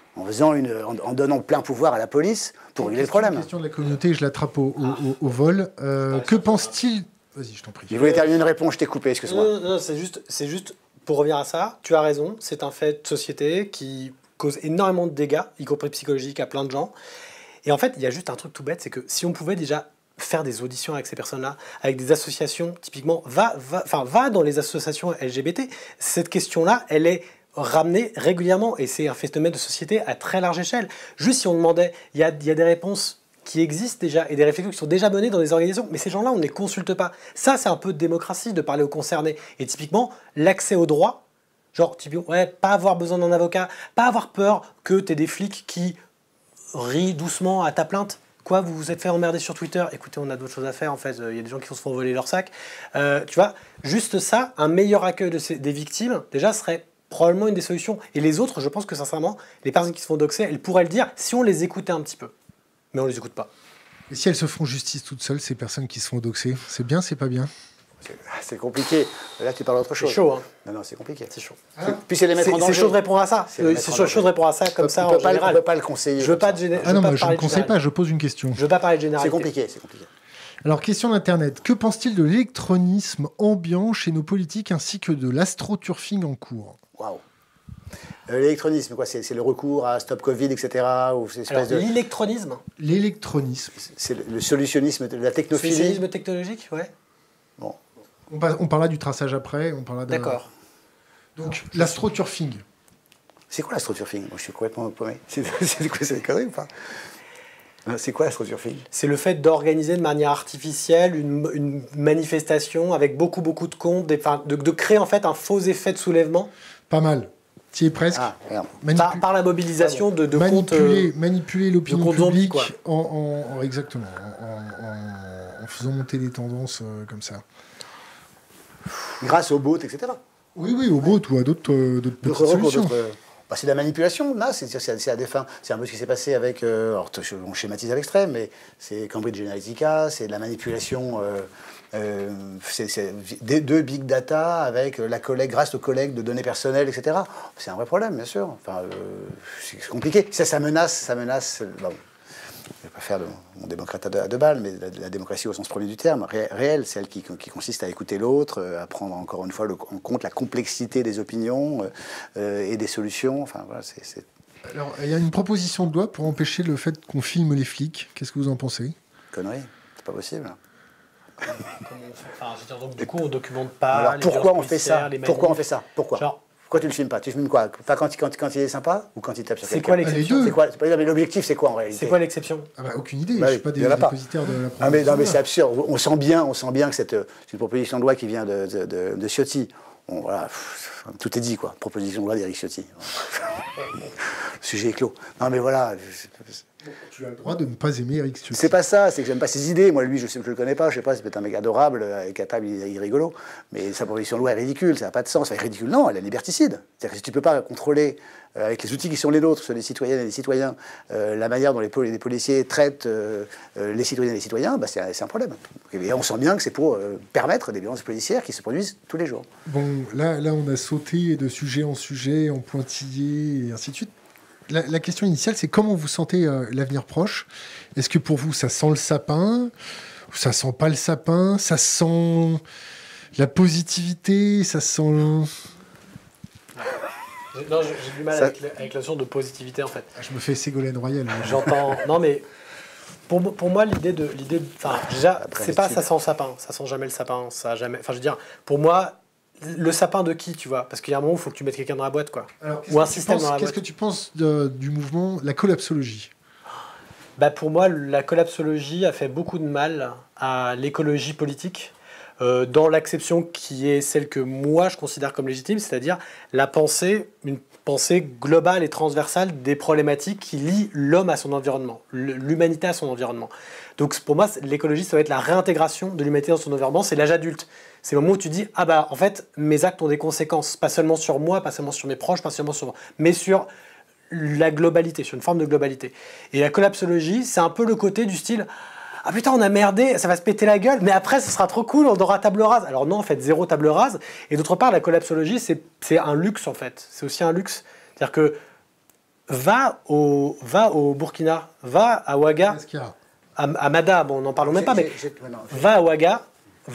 en donnant plein pouvoir à la police pour régler le problème. La question de la communauté, je l'attrape au vol. Que pense-t-il... Vas-y, je t'en prie. Je voulais terminer une réponse, je t'ai coupé, excuse-moi. Non, c'est juste, pour revenir à ça, tu as raison, c'est un fait de société qui cause énormément de dégâts, y compris psychologiques, à plein de gens. Et en fait, il y a juste un truc tout bête, c'est que si on pouvait déjà faire des auditions avec ces personnes-là, avec des associations, typiquement, va dans les associations LGBT, cette question-là, elle est ramenée régulièrement, et c'est un phénomène de société à très large échelle. Juste si on demandait, il y a des réponses qui existent déjà et des réflexions qui sont déjà menées dans des organisations, mais ces gens-là, on ne les consulte pas. Ça, c'est un peu de démocratie, de parler aux concernés. Et typiquement, l'accès au droit, genre, pas avoir besoin d'un avocat, pas avoir peur que tu aies des flics qui rient doucement à ta plainte. Quoi, vous vous êtes fait emmerder sur Twitter? Écoutez, on a d'autres choses à faire, en fait. Il y a des gens qui se font voler leur sac. Tu vois, juste ça, un meilleur accueil des victimes, déjà, serait probablement une des solutions. Et les autres, je pense que sincèrement, les personnes qui se font doxer, elles pourraient le dire si on les écoutait un petit peu. Mais on les écoute pas. Et si elles se font justice toutes seules, ces personnes qui se font doxer, c'est bien, c'est pas bien? C'est compliqué. Là, tu parles d'autre chose. C'est chaud, hein. Non, c'est compliqué. C'est chaud. Puis c'est les mettre en danger. C'est chaud de répondre à ça. C'est chaud de répondre à ça comme ça en général. On ne peut pas le conseiller. Je veux pas je ne conseille pas, je pose une question. Je veux pas parler de généralité. C'est compliqué. Alors, question d'Internet. Que pense-t-il de l'électronisme ambiant chez nos politiques ainsi que de l'astroturfing en cours? Waouh. L'électronisme, quoi, c'est le recours à Stop Covid, etc. Ou l'électronisme. L'électronisme. C'est le solutionnisme, la technophilie. Le solutionnisme technologique, ouais. Bon. On parlera du traçage après. D'accord. Donc, l'astroturfing. C'est quoi l'astroturfing? Moi, je suis complètement paumé. C'est quoi, c'est des conneries ou pas? C'est quoi l'astroturfing? C'est le fait d'organiser de manière artificielle une manifestation avec beaucoup de comptes, de créer en fait un faux effet de soulèvement. Pas mal. Tu es presque. Par la mobilisation de comptes. Manipuler l'opinion publique exactement, en faisant monter des tendances comme ça? Grâce aux bots, etc. Oui, au bot ou à d'autres petites solutions. Bah, c'est de la manipulation, là, c'est à des fins. C'est un peu ce qui s'est passé avec, alors on schématise à l'extrême, mais c'est Cambridge Analytica, c'est de la manipulation, c'est de big data avec grâce aux collègues de données personnelles, etc. C'est un vrai problème, bien sûr. Enfin, c'est compliqué. Ça menace. Bon, je ne vais pas faire mon démocrate à deux balles, mais la démocratie au sens premier du terme, réelle, celle qui consiste à écouter l'autre, à prendre encore une fois en compte la complexité des opinions et des solutions. Enfin, voilà, Alors, il y a une proposition de loi pour empêcher le fait qu'on filme les flics. Qu'est-ce que vous en pensez? Connerie, c'est pas possible. Enfin, je veux dire, donc, du coup, on documente pas. Alors les pourquoi violences on fait ça? policières, Pourquoi on fait ça? Pourquoi? Genre, Pourquoi tu le filmes pas? Tu filmes quoi? Pas quand il est sympa ou quand il tape sur c'est quelqu'un? quoi l'exception? Les deux. Mais l'objectif, c'est quoi en réalité? C'est quoi l'exception? Ah bah, aucune idée, Bah je oui, ne suis pas il y en a pas. dépositaire de la Ah mais, non, mais proposition. c'est absurde. On sent bien que c'est une proposition de loi qui vient de Ciotti. Bon, voilà, tout est dit, quoi. Proposition de loi d'Éric Ciotti. Le sujet est clos. Non, mais voilà. Tu as le droit de ne pas aimer Eric Ciotti. C'est pas ça, c'est que j'aime pas ses idées. Moi, lui, je sais que je le connais pas, je sais pas, c'est peut-être un mec adorable, capable, il est rigolo, mais sa proposition de loi est ridicule, ça n'a pas de sens. Enfin, ridicule, non, elle est liberticide. C'est-à-dire que si tu peux pas contrôler, avec les outils qui sont les nôtres, ceux des citoyennes et des citoyens, la manière dont les policiers traitent les citoyennes et les citoyens, bah, c'est un problème. Et on sent bien que c'est pour permettre des violences policières qui se produisent tous les jours. Bon, là, on a sauté de sujet en sujet, en pointillé, et ainsi de suite. La question initiale, c'est comment vous sentez l'avenir proche? Est-ce que pour vous, ça sent le sapin? Ou ça sent pas le sapin? Ça sent la positivité? Ça sent... Non, j'ai du mal avec la notion de positivité, en fait. Ah, je me fais Ségolène Royal. J'entends... Non, mais pour moi, l'idée enfin, déjà, Après, c'est pas ça sent le sapin. Ça sent jamais le sapin. Ça jamais... Enfin, je veux dire, pour moi... Le sapin de qui, tu vois? Parce qu'il y a un moment où il faut que tu mettes quelqu'un dans la boîte, quoi. Alors, Ou un système dans la boîte. Qu'est-ce que tu penses du mouvement, la collapsologie? Bah pour moi, la collapsologie a fait beaucoup de mal à l'écologie politique, dans l'acception qui est celle que moi je considère comme légitime, c'est-à-dire une pensée globale et transversale des problématiques qui lient l'homme à son environnement, l'humanité à son environnement. Donc pour moi, l'écologie, ça va être la réintégration de l'humanité dans son environnement, c'est l'âge adulte. C'est le moment où tu dis, ah bah en fait, mes actes ont des conséquences, pas seulement sur moi, pas seulement sur mes proches, pas seulement sur moi, mais sur la globalité, sur une forme de globalité. Et la collapsologie, c'est un peu le côté du style, ah putain, on a merdé, ça va se péter la gueule, mais après, ce sera trop cool, on aura table rase. Alors non, en fait, zéro table rase. Et d'autre part, la collapsologie, c'est un luxe, en fait. C'est aussi un luxe. C'est-à-dire que va au Burkina, va à Ouaga, à Mada, bon, n'en parlons même pas, mais va à Ouaga,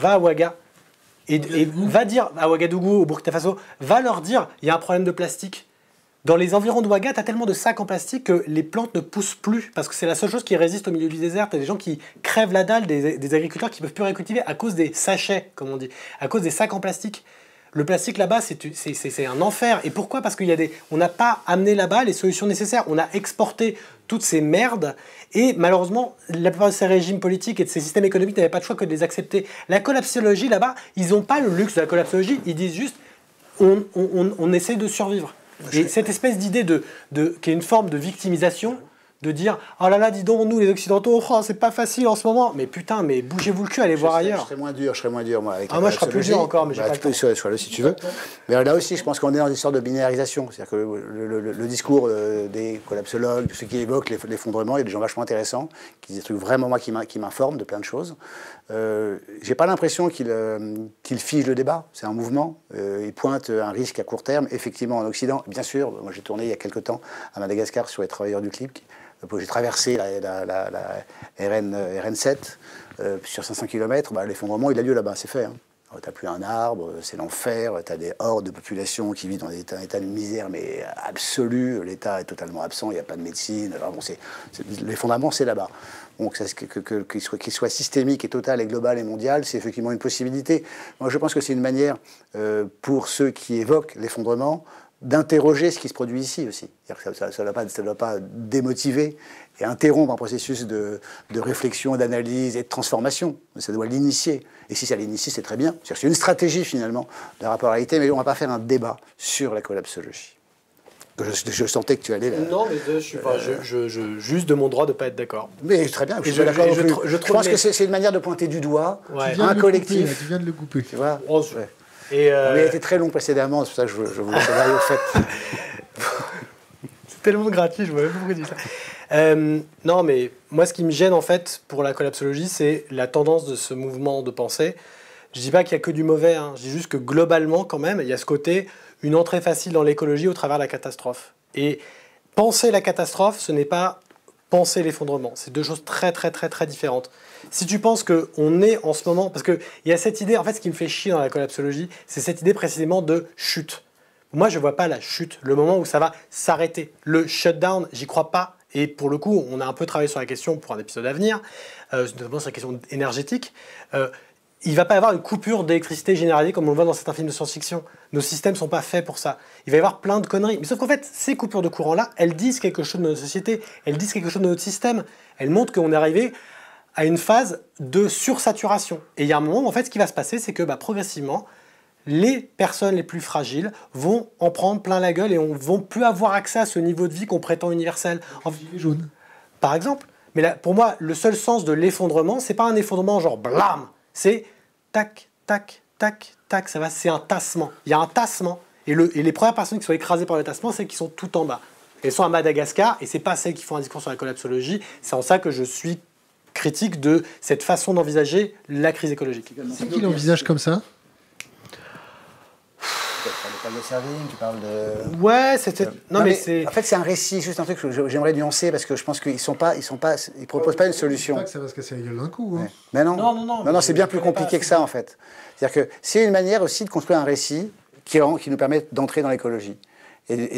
et va dire à Ouagadougou, au Burkina Faso, va leur dire, il y a un problème de plastique. Dans les environs de Ouaga, tu as tellement de sacs en plastique que les plantes ne poussent plus, parce que c'est la seule chose qui résiste au milieu du désert. Tu as des gens qui crèvent la dalle, des agriculteurs qui ne peuvent plus récultiver à cause des sachets, comme on dit, à cause des sacs en plastique. Le plastique là-bas, c'est un enfer. Et pourquoi? Parce on n'a pas amené là-bas les solutions nécessaires. On a exporté toutes ces merdes. Et malheureusement, la plupart de ces régimes politiques et de ces systèmes économiques n'avaient pas de choix que de les accepter. La collapsologie là-bas, ils n'ont pas le luxe de la collapsologie. Ils disent juste, on essaie de survivre. Et cette espèce d'idée qui est une forme de victimisation, de dire « Oh là là, dis donc, nous les Occidentaux, oh, c'est pas facile en ce moment. » Mais putain, mais bougez-vous le cul, allez voir ailleurs. Je serais moins dur, moi. Avec moi, je serais plus dur encore, mais j'ai pas le temps. Sois-le si tu veux. Mais là aussi, je pense qu'on est dans une sorte de binairisation. C'est-à-dire que le discours des collapsologues, de ceux qui évoquent l'effondrement, il y a des gens vachement intéressants, qui disent des trucs vraiment, moi, qui m'informent de plein de choses. J'ai pas l'impression qu'il fige le débat. C'est un mouvement. Il pointe un risque à court terme, effectivement, en Occident. Bien sûr, moi, j'ai tourné il y a quelques temps à Madagascar sur les travailleurs du clip. J'ai traversé la RN7 sur 500 km, l'effondrement il a lieu là-bas, c'est fait. Hein. Tu n'as plus un arbre, c'est l'enfer, tu as des hordes de population qui vivent dans des états de misère mais absolu, l'État est totalement absent, il n'y a pas de médecine, alors l'effondrement c'est là-bas. Donc qu'il soit systémique et total et global et mondial, c'est effectivement une possibilité. Moi je pense que c'est une manière pour ceux qui évoquent l'effondrement d'interroger ce qui se produit ici aussi. Ça ne doit pas démotiver et interrompre un processus de réflexion, d'analyse et de transformation. Ça doit l'initier. Et si ça l'initie, c'est très bien. C'est une stratégie finalement de rapport à la réalité, mais on ne va pas faire un débat sur la collapsologie. Je sentais que tu allais là. Non, mais juste de mon droit de ne pas être d'accord. Mais très bien, je pense que c'est une manière de pointer du doigt un collectif. Tu viens de le couper. Tu vois ouais. Mais il a été très long précédemment, c'est pour ça que je vous laisse aller au fait. C'est tellement gratuit, je vois même pas pourquoi tu dis ça. Non, mais moi, ce qui me gêne, en fait, pour la collapsologie, c'est la tendance de ce mouvement de pensée. Je dis pas qu'il y a que du mauvais, hein. Je dis juste que globalement, quand même, il y a ce côté, une entrée facile dans l'écologie au travers de la catastrophe. Et penser la catastrophe, ce n'est pas penser l'effondrement. C'est deux choses très, très, très, très différentes. Si tu penses qu'on est en ce moment... Parce qu'il y a cette idée, en fait, ce qui me fait chier dans la collapsologie, c'est cette idée précisément de chute. Moi, je ne vois pas la chute, le moment où ça va s'arrêter. Le shutdown, j'y crois pas. Et pour le coup, on a un peu travaillé sur la question pour un épisode à venir, notamment sur la question énergétique. Il ne va pas y avoir une coupure d'électricité généralisée comme on le voit dans certains films de science-fiction. Nos systèmes ne sont pas faits pour ça. Il va y avoir plein de conneries. Mais sauf qu'en fait, ces coupures de courant-là, elles disent quelque chose de notre société, elles disent quelque chose de notre système. Elles montrent qu'on est arrivé à une phase de sursaturation. Et il y a un moment où, en fait, ce qui va se passer, c'est que progressivement, les personnes les plus fragiles vont en prendre plein la gueule et ne vont plus avoir accès à ce niveau de vie qu'on prétend universel. Gilet jaune. Par exemple. Mais là, pour moi, le seul sens de l'effondrement, c'est pas un effondrement genre blam. C'est tac, tac, tac, tac. Ça va, c'est un tassement. Il y a un tassement. Et les premières personnes qui sont écrasées par le tassement, c'est celles qui sont tout en bas. Elles sont à Madagascar et c'est pas celles qui font un discours sur la collapsologie. C'est en ça que je suis critique de cette façon d'envisager la crise écologique. C'est qui l'envisage comme ça? Tu parles de Servigne, tu parles de... Ouais, c'était... Non, mais c'est... En fait, c'est un récit, juste un truc que j'aimerais nuancer, parce que je pense qu'ils proposent pas une solution. C'est pas que ça va se casser la gueule d'un coup. Hein. Ouais. Mais non, c'est bien plus compliqué que ça, en fait. C'est-à-dire que c'est une manière aussi de construire un récit qui nous permet d'entrer dans l'écologie. Et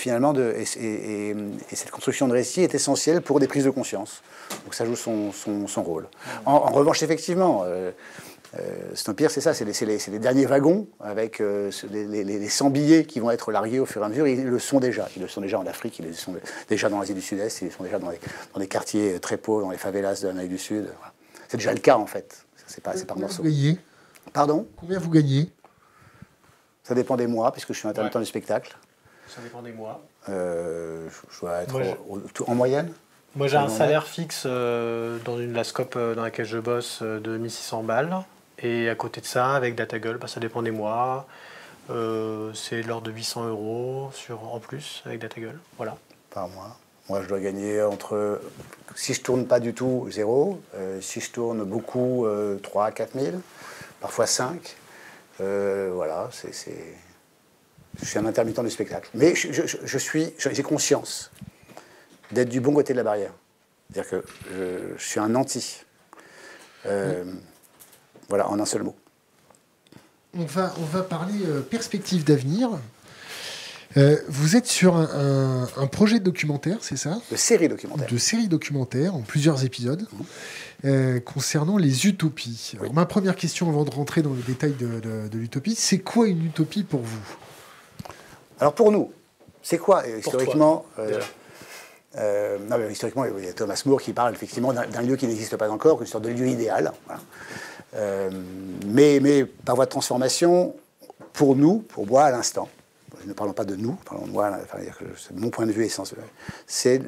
cette construction de récit est essentielle pour des prises de conscience. Donc ça joue son rôle. En revanche, effectivement... Snowpiercer, c'est ça, c'est les derniers wagons avec les 100 billets qui vont être largués au fur et à mesure. Ils le sont déjà. Ils le sont déjà en Afrique, ils le sont déjà dans l'Asie du Sud-Est, ils le sont déjà dans des quartiers très pauvres, dans les favelas de l'Amérique du Sud. Voilà. C'est déjà le cas, en fait. C'est par morceaux. Combien vous gagnez? Pardon? Combien vous gagnez? Ça dépend des mois, puisque je suis intermittent du spectacle. Ça dépend des mois. Je dois être en moyenne. Moi, j'ai un salaire fixe dans la scope dans laquelle je bosse de 1600 balles. Et à côté de ça, avec DataGull, ça dépend des mois. C'est de l'ordre de 800 € en plus avec DataGull. Voilà. Par mois. Moi, je dois gagner entre, si je tourne pas du tout, 0. Si je tourne beaucoup, 3 à 4 000. Parfois 5. Voilà, je suis un intermittent du spectacle. Mais j'ai conscience d'être du bon côté de la barrière. C'est-à-dire que je suis un anti. Voilà, en un seul mot. On va parler perspective d'avenir. Vous êtes sur un projet de documentaire, c'est ça? De série documentaire. De série documentaire, en plusieurs épisodes, concernant les utopies. Alors, ma première question, avant de rentrer dans le détail de l'utopie, c'est quoi une utopie pour vous? Alors pour nous, c'est quoi pour historiquement toi, historiquement, il y a Thomas More qui parle effectivement d'un lieu qui n'existe pas encore, une sorte de lieu idéal. Voilà. Mais par voie de transformation, pour nous, pour moi à l'instant, ne parlons pas de nous, parlons de moi, c'est mon point de vue essentiel, c'est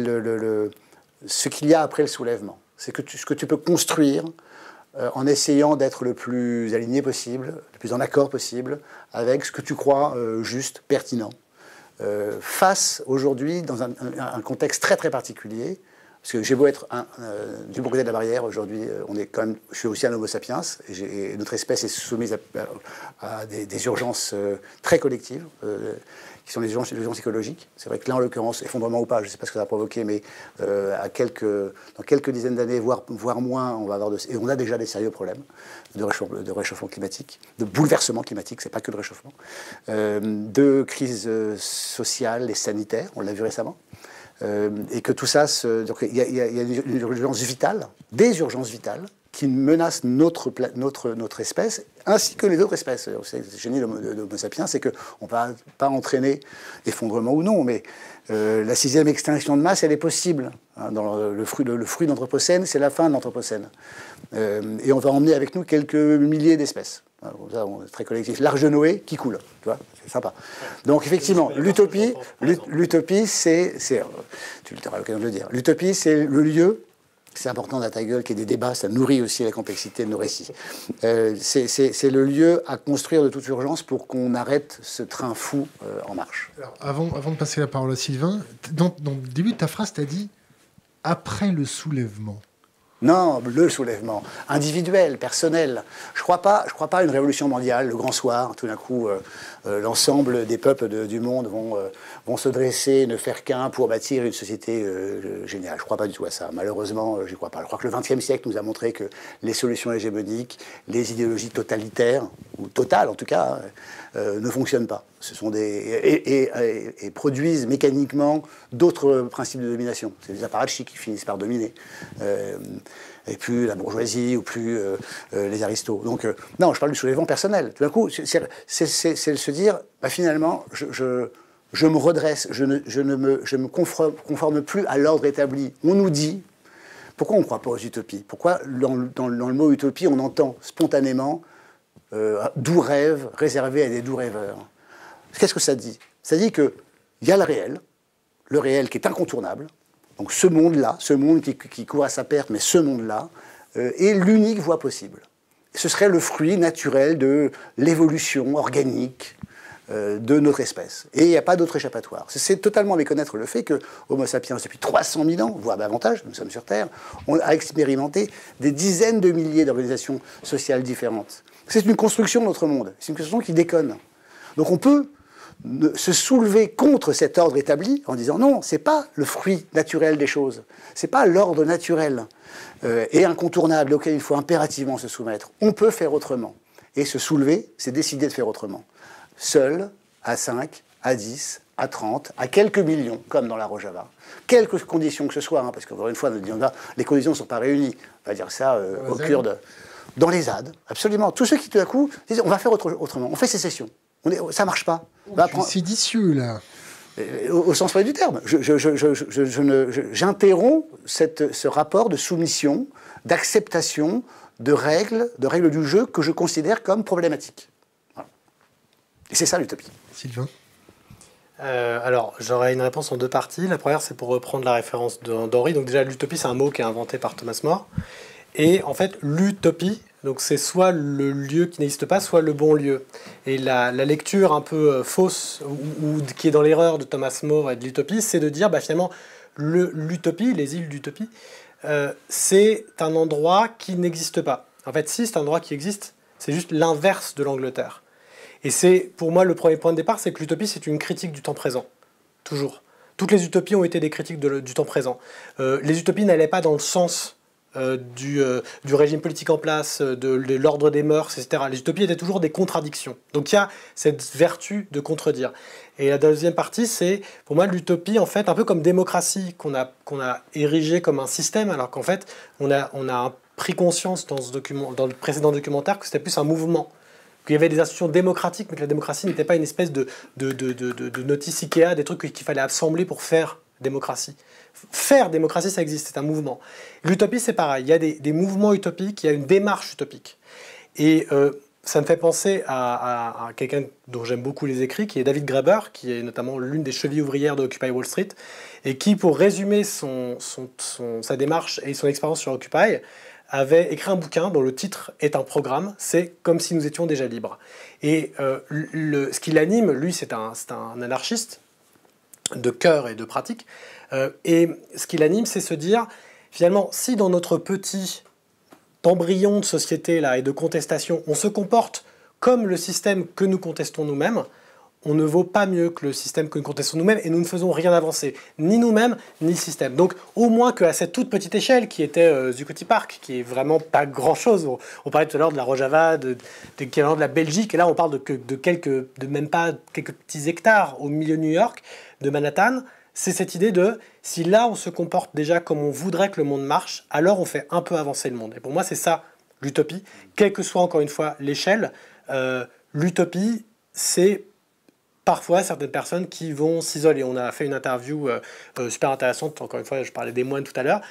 ce qu'il y a après le soulèvement. C'est ce que tu peux construire en essayant d'être le plus aligné possible, le plus en accord possible avec ce que tu crois juste, pertinent. Face aujourd'hui, dans un contexte très très particulier, parce que j'ai beau être du bon côté de la barrière, aujourd'hui, je suis aussi un homo sapiens, et notre espèce est soumise à des urgences très collectives, qui sont les urgences écologiques. C'est vrai que là, en l'occurrence, effondrement ou pas, je ne sais pas ce que ça a provoqué, mais dans quelques dizaines d'années, voire moins, et on a déjà des sérieux problèmes de réchauffement climatique, de bouleversement climatique, c'est pas que de réchauffement, de crise sociale et sanitaire, on l'a vu récemment. Et que tout ça, donc il y a une urgence vitale, des urgences vitales, qui menacent notre espèce, ainsi que les autres espèces. C'est le génie de l'Homo sapiens, c'est qu'on ne va pas entraîner effondrement ou non, mais la 6e extinction de masse, elle est possible. Hein, dans le fruit de l'Anthropocène, c'est la fin de l'Anthropocène. Et on va emmener avec nous quelques milliers d'espèces. Comme ça, on est très collectif. L'arche de Noé qui coule, tu vois, c'est sympa. Donc effectivement, l'utopie, c'est, tu auras l'occasion de le dire, l'utopie, c'est le lieu. C'est important dans ta gueule qu'il y ait des débats, ça nourrit aussi la complexité de nos récits. C'est le lieu à construire de toute urgence pour qu'on arrête ce train fou en marche. Alors, avant de passer la parole à Sylvain, dans le début de ta phrase, tu as dit « après le soulèvement ». Non, le soulèvement individuel, personnel. Je crois pas à une révolution mondiale, le grand soir. Tout d'un coup, l'ensemble des peuples du monde vont se dresser, ne faire qu'un pour bâtir une société géniale. Je crois pas du tout à ça. Malheureusement, j'y crois pas. Je crois que le XXe siècle nous a montré que les solutions hégémoniques, les idéologies totalitaires, ou totales en tout cas, ne fonctionnent pas. Ce sont et produisent mécaniquement d'autres principes de domination. C'est les apparatchiks qui finissent par dominer. Et plus la bourgeoisie ou plus les aristos. Donc, non, je parle du soulèvement personnel. Tout d'un coup, c'est se dire, bah, finalement, je me redresse, je me conforme plus à l'ordre établi. On nous dit, pourquoi on ne croit pas aux utopies? Pourquoi dans le mot utopie, on entend spontanément doux rêve réservé à des doux rêveurs? Qu'est-ce que ça dit? Ça dit qu'il y a le réel qui est incontournable. Donc ce monde-là, ce monde qui court à sa perte, mais ce monde-là, est l'unique voie possible. Ce serait le fruit naturel de l'évolution organique de notre espèce. Et il n'y a pas d'autre échappatoire. C'est totalement méconnaître le fait que Homo sapiens, depuis 300 000 ans, voire davantage, nous sommes sur Terre, on a expérimenté des dizaines de milliers d'organisations sociales différentes. C'est une construction de notre monde. C'est une construction qui déconne. Donc on peut se soulever contre cet ordre établi en disant non, c'est pas le fruit naturel des choses, c'est pas l'ordre naturel et incontournable auquel il faut impérativement se soumettre. On peut faire autrement. Et se soulever, c'est décider de faire autrement. Seul, à 5, à 10, à 30, à quelques millions, comme dans la Rojava. Quelques conditions que ce soit, hein, parce qu'encore une fois, les conditions ne sont pas réunies. On va dire ça aux Kurdes. Dans les ZAD, absolument. Tous ceux qui, tout à coup, disent on va faire autrement, on fait sécession. Ça marche pas. C'est séditieux, là. Au sens vrai du terme. J'interromps ce rapport de soumission, d'acceptation, de règles du jeu que je considère comme problématiques. Voilà. Et c'est ça l'utopie. Sylvain? Alors, j'aurais une réponse en deux parties. La première, c'est pour reprendre la référence d'Henri. Donc déjà, l'utopie, c'est un mot qui est inventé par Thomas More. Et en fait, l'utopie, donc c'est soit le lieu qui n'existe pas, soit le bon lieu. Et la lecture un peu fausse, ou qui est dans l'erreur de Thomas More et de l'utopie, c'est de dire, bah, finalement, l'utopie, les îles d'utopie, c'est un endroit qui n'existe pas. En fait, si c'est un endroit qui existe, c'est juste l'inverse de l'Angleterre. Et c'est, pour moi, le premier point de départ, c'est que l'utopie, c'est une critique du temps présent. Toujours. Toutes les utopies ont été des critiques du temps présent. Les utopies n'allaient pas dans le sens du régime politique en place, de l'ordre des mœurs, etc. Les utopies étaient toujours des contradictions. Donc il y a cette vertu de contredire. Et la deuxième partie, c'est pour moi l'utopie, en fait, un peu comme démocratie, qu'on a érigé comme un système, alors qu'en fait, on a pris conscience dans le précédent documentaire que c'était plus un mouvement, qu'il y avait des institutions démocratiques, mais que la démocratie n'était pas une espèce de notice Ikea, des trucs qu'il fallait assembler pour faire démocratie. Faire démocratie, ça existe, c'est un mouvement. L'utopie, c'est pareil. Il y a des mouvements utopiques, il y a une démarche utopique. Et ça me fait penser à quelqu'un dont j'aime beaucoup les écrits, qui est David Graeber, qui est notamment l'une des chevilles ouvrières de Occupy Wall Street, et qui, pour résumer sa démarche et son expérience sur Occupy, avait écrit un bouquin dont le titre est un programme, c'est « Comme si nous étions déjà libres ». Et ce qui l'anime, lui, c'est un anarchiste de cœur et de pratique, et ce qui l'anime, c'est se dire, finalement, si dans notre petit embryon de société là, et de contestation, on se comporte comme le système que nous contestons nous-mêmes, on ne vaut pas mieux que le système que nous contestons nous-mêmes et nous ne faisons rien avancer, ni nous-mêmes, ni le système. Donc, au moins qu'à cette toute petite échelle qui était Zuccotti Park, qui est vraiment pas grand-chose, on parlait tout à l'heure de la Rojava, de la Belgique, et là on parle de même pas quelques petits hectares au milieu de New York, de Manhattan. C'est cette idée de, si là on se comporte déjà comme on voudrait que le monde marche, alors on fait un peu avancer le monde. Et pour moi, c'est ça l'utopie, quelle que soit encore une fois l'échelle. L'utopie, c'est parfois certaines personnes qui vont s'isoler. On a fait une interview super intéressante, encore une fois, je parlais des moines tout à l'heure.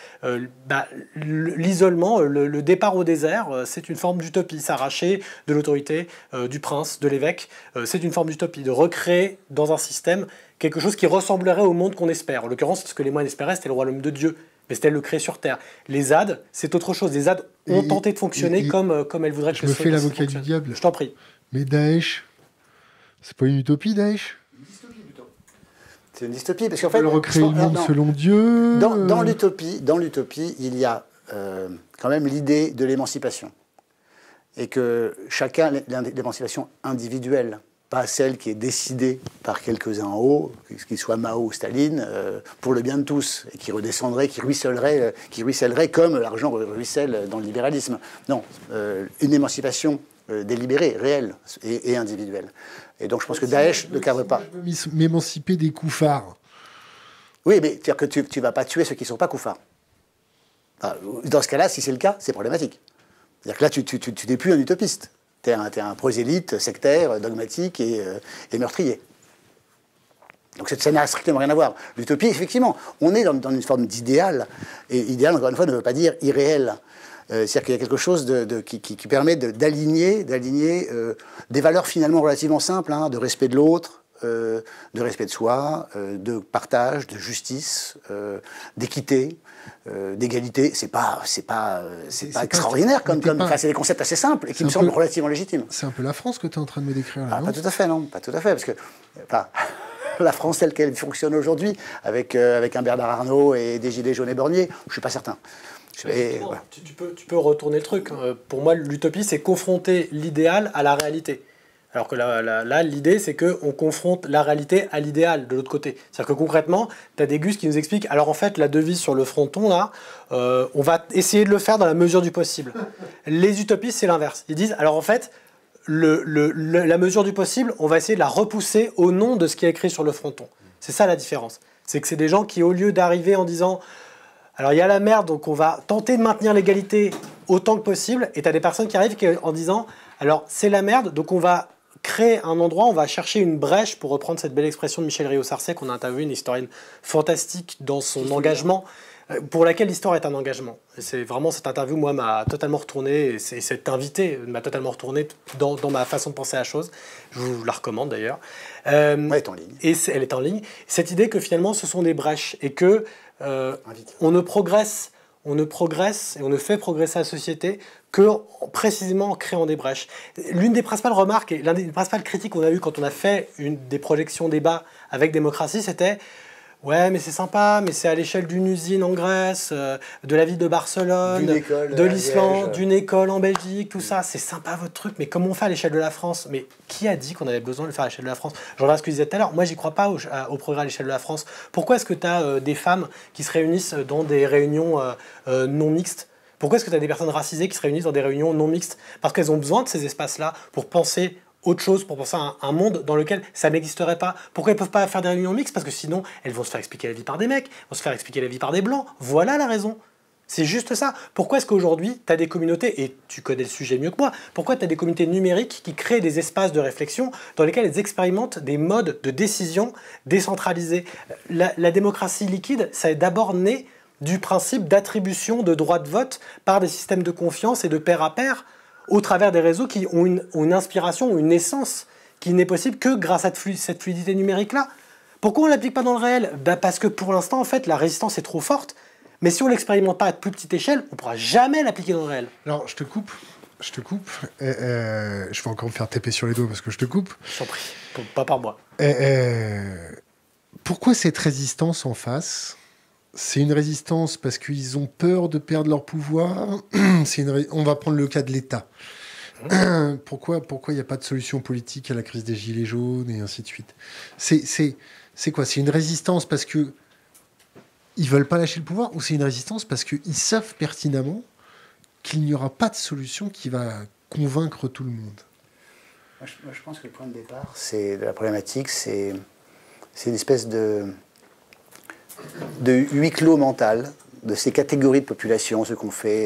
L'isolement, le départ au désert, c'est une forme d'utopie. S'arracher de l'autorité du prince, de l'évêque, c'est une forme d'utopie, de recréer dans un système quelque chose qui ressemblerait au monde qu'on espère. En l'occurrence, ce que les moines espéraient, c'était le royaume de Dieu. Mais c'était le créer sur Terre. Les ZAD, c'est autre chose. Les ZAD ont tenté de fonctionner comme elles voudraient que je me fais l'avocat du diable. Je t'en prie. Mais Daesh, c'est pas une utopie, Daesh? Une dystopie, plutôt. C'est une dystopie, parce qu'en fait... recréer le monde selon Dieu... Dans l'utopie, il y a quand même l'idée de l'émancipation. Et que chacun, l'émancipation individuelle, pas celle qui est décidée par quelques-uns en haut, qu'ils soient Mao ou Staline, pour le bien de tous, et qui redescendrait, qui ruissellerait comme l'argent ruisselle dans le libéralisme. Non, une émancipation délibérée, réelle et individuelle. Et donc je pense que Daesh ne cadre pas. Je veux m'émanciper des koufars. Oui, mais c'est-à-dire que tu ne vas pas tuer ceux qui ne sont pas koufars. Dans ce cas-là, si c'est le cas, c'est problématique. C'est-à-dire que là, tu n'es plus un utopiste. T'es un prosélyte sectaire, dogmatique et meurtrier. Donc ça n'a strictement rien à voir. L'utopie, effectivement, on est dans une forme d'idéal. Et idéal, encore une fois, ne veut pas dire irréel. C'est-à-dire qu'il y a quelque chose qui permet d'aligner des valeurs finalement relativement simples, de respect de l'autre, de respect de soi, de partage, de justice, d'équité. D'égalité, c'est pas extraordinaire c'est des concepts assez simples et qui me semblent relativement légitimes. C'est un peu la France que tu es en train de me décrire là, non ? Pas tout à fait, non, pas tout à fait, parce que la France telle qu'elle fonctionne aujourd'hui, avec un Bernard Arnault et des gilets jaunes et borniers, je suis pas certain. Voilà. Tu peux retourner le truc. Pour moi, l'utopie, c'est confronter l'idéal à la réalité. Alors que là l'idée, c'est qu'on confronte la réalité à l'idéal de l'autre côté. C'est-à-dire que concrètement, tu as des gus qui nous expliquent, alors en fait, la devise sur le fronton, là, on va essayer de le faire dans la mesure du possible. Les utopistes, c'est l'inverse. Ils disent, alors en fait, la mesure du possible, on va essayer de la repousser au nom de ce qui est écrit sur le fronton. C'est ça la différence. C'est que c'est des gens qui, au lieu d'arriver en disant, alors il y a la merde, donc on va tenter de maintenir l'égalité autant que possible, et tu as des personnes qui arrivent en disant, alors c'est la merde, donc on va créer un endroit, on va chercher une brèche, pour reprendre cette belle expression de Michel Rio-Sarcey, qu'on a interviewé, une historienne fantastique dans son engagement, pour laquelle l'histoire est un engagement. Et c'est vraiment, cette interview, moi, m'a totalement retourné, et cet invité m'a totalement retourné dans ma façon de penser à la chose. Je vous la recommande d'ailleurs. Elle est en ligne. Et elle est en ligne. Cette idée que finalement, ce sont des brèches, et que on ne progresse et on ne fait progresser la société que précisément en créant des brèches. L'une des principales remarques et l'une des principales critiques qu'on a eues quand on a fait des projections débat avec Démocratie, c'était « Ouais, mais c'est sympa, mais c'est à l'échelle d'une usine en Grèce, de la ville de Barcelone, de l'Islande, d'une école en Belgique, tout ça. C'est sympa votre truc, mais comment on fait à l'échelle de la France ? Mais qui a dit qu'on avait besoin de le faire à l'échelle de la France ? Je reviens à ce que je disais tout à l'heure. Moi, j'y crois pas au progrès à l'échelle de la France. Pourquoi est-ce que tu as des femmes qui se réunissent dans des réunions non mixtes ? Pourquoi est-ce que tu as des personnes racisées qui se réunissent dans des réunions non mixtes ? Parce qu'elles ont besoin de ces espaces-là pour penser autre chose, pour penser à un monde dans lequel ça n'existerait pas. Pourquoi elles ne peuvent pas faire des réunions mixtes ? Parce que sinon, elles vont se faire expliquer la vie par des mecs, vont se faire expliquer la vie par des blancs. Voilà la raison. C'est juste ça. Pourquoi est-ce qu'aujourd'hui, tu as des communautés, et tu connais le sujet mieux que moi, pourquoi tu as des communautés numériques qui créent des espaces de réflexion dans lesquels elles expérimentent des modes de décision décentralisés ? La démocratie liquide, ça est d'abord né du principe d'attribution de droits de vote par des systèmes de confiance et de pair à pair au travers des réseaux qui ont une inspiration ou une essence qui n'est possible que grâce à cette fluidité numérique-là. Pourquoi on ne l'applique pas dans le réel ? Parce que pour l'instant, en fait, la résistance est trop forte, mais si on ne l'expérimente pas à plus petite échelle, on ne pourra jamais l'appliquer dans le réel. Alors, je te coupe. Je vais encore me faire taper sur les doigts parce que je te coupe. Je t'en prie, pas par moi. Pourquoi cette résistance en face ? C'est une résistance parce qu'ils ont peur de perdre leur pouvoir. On va prendre le cas de l'État. Pourquoi il n'y a pas de solution politique à la crise des Gilets jaunes et ainsi de suite ? C'est quoi ? C'est une résistance parce qu'ils ne veulent pas lâcher le pouvoir, ou c'est une résistance parce qu'ils savent pertinemment qu'il n'y aura pas de solution qui va convaincre tout le monde ? Moi, je pense que le point de départ, de la problématique, c'est une espèce de huis clos mental de ces catégories de population, ceux qui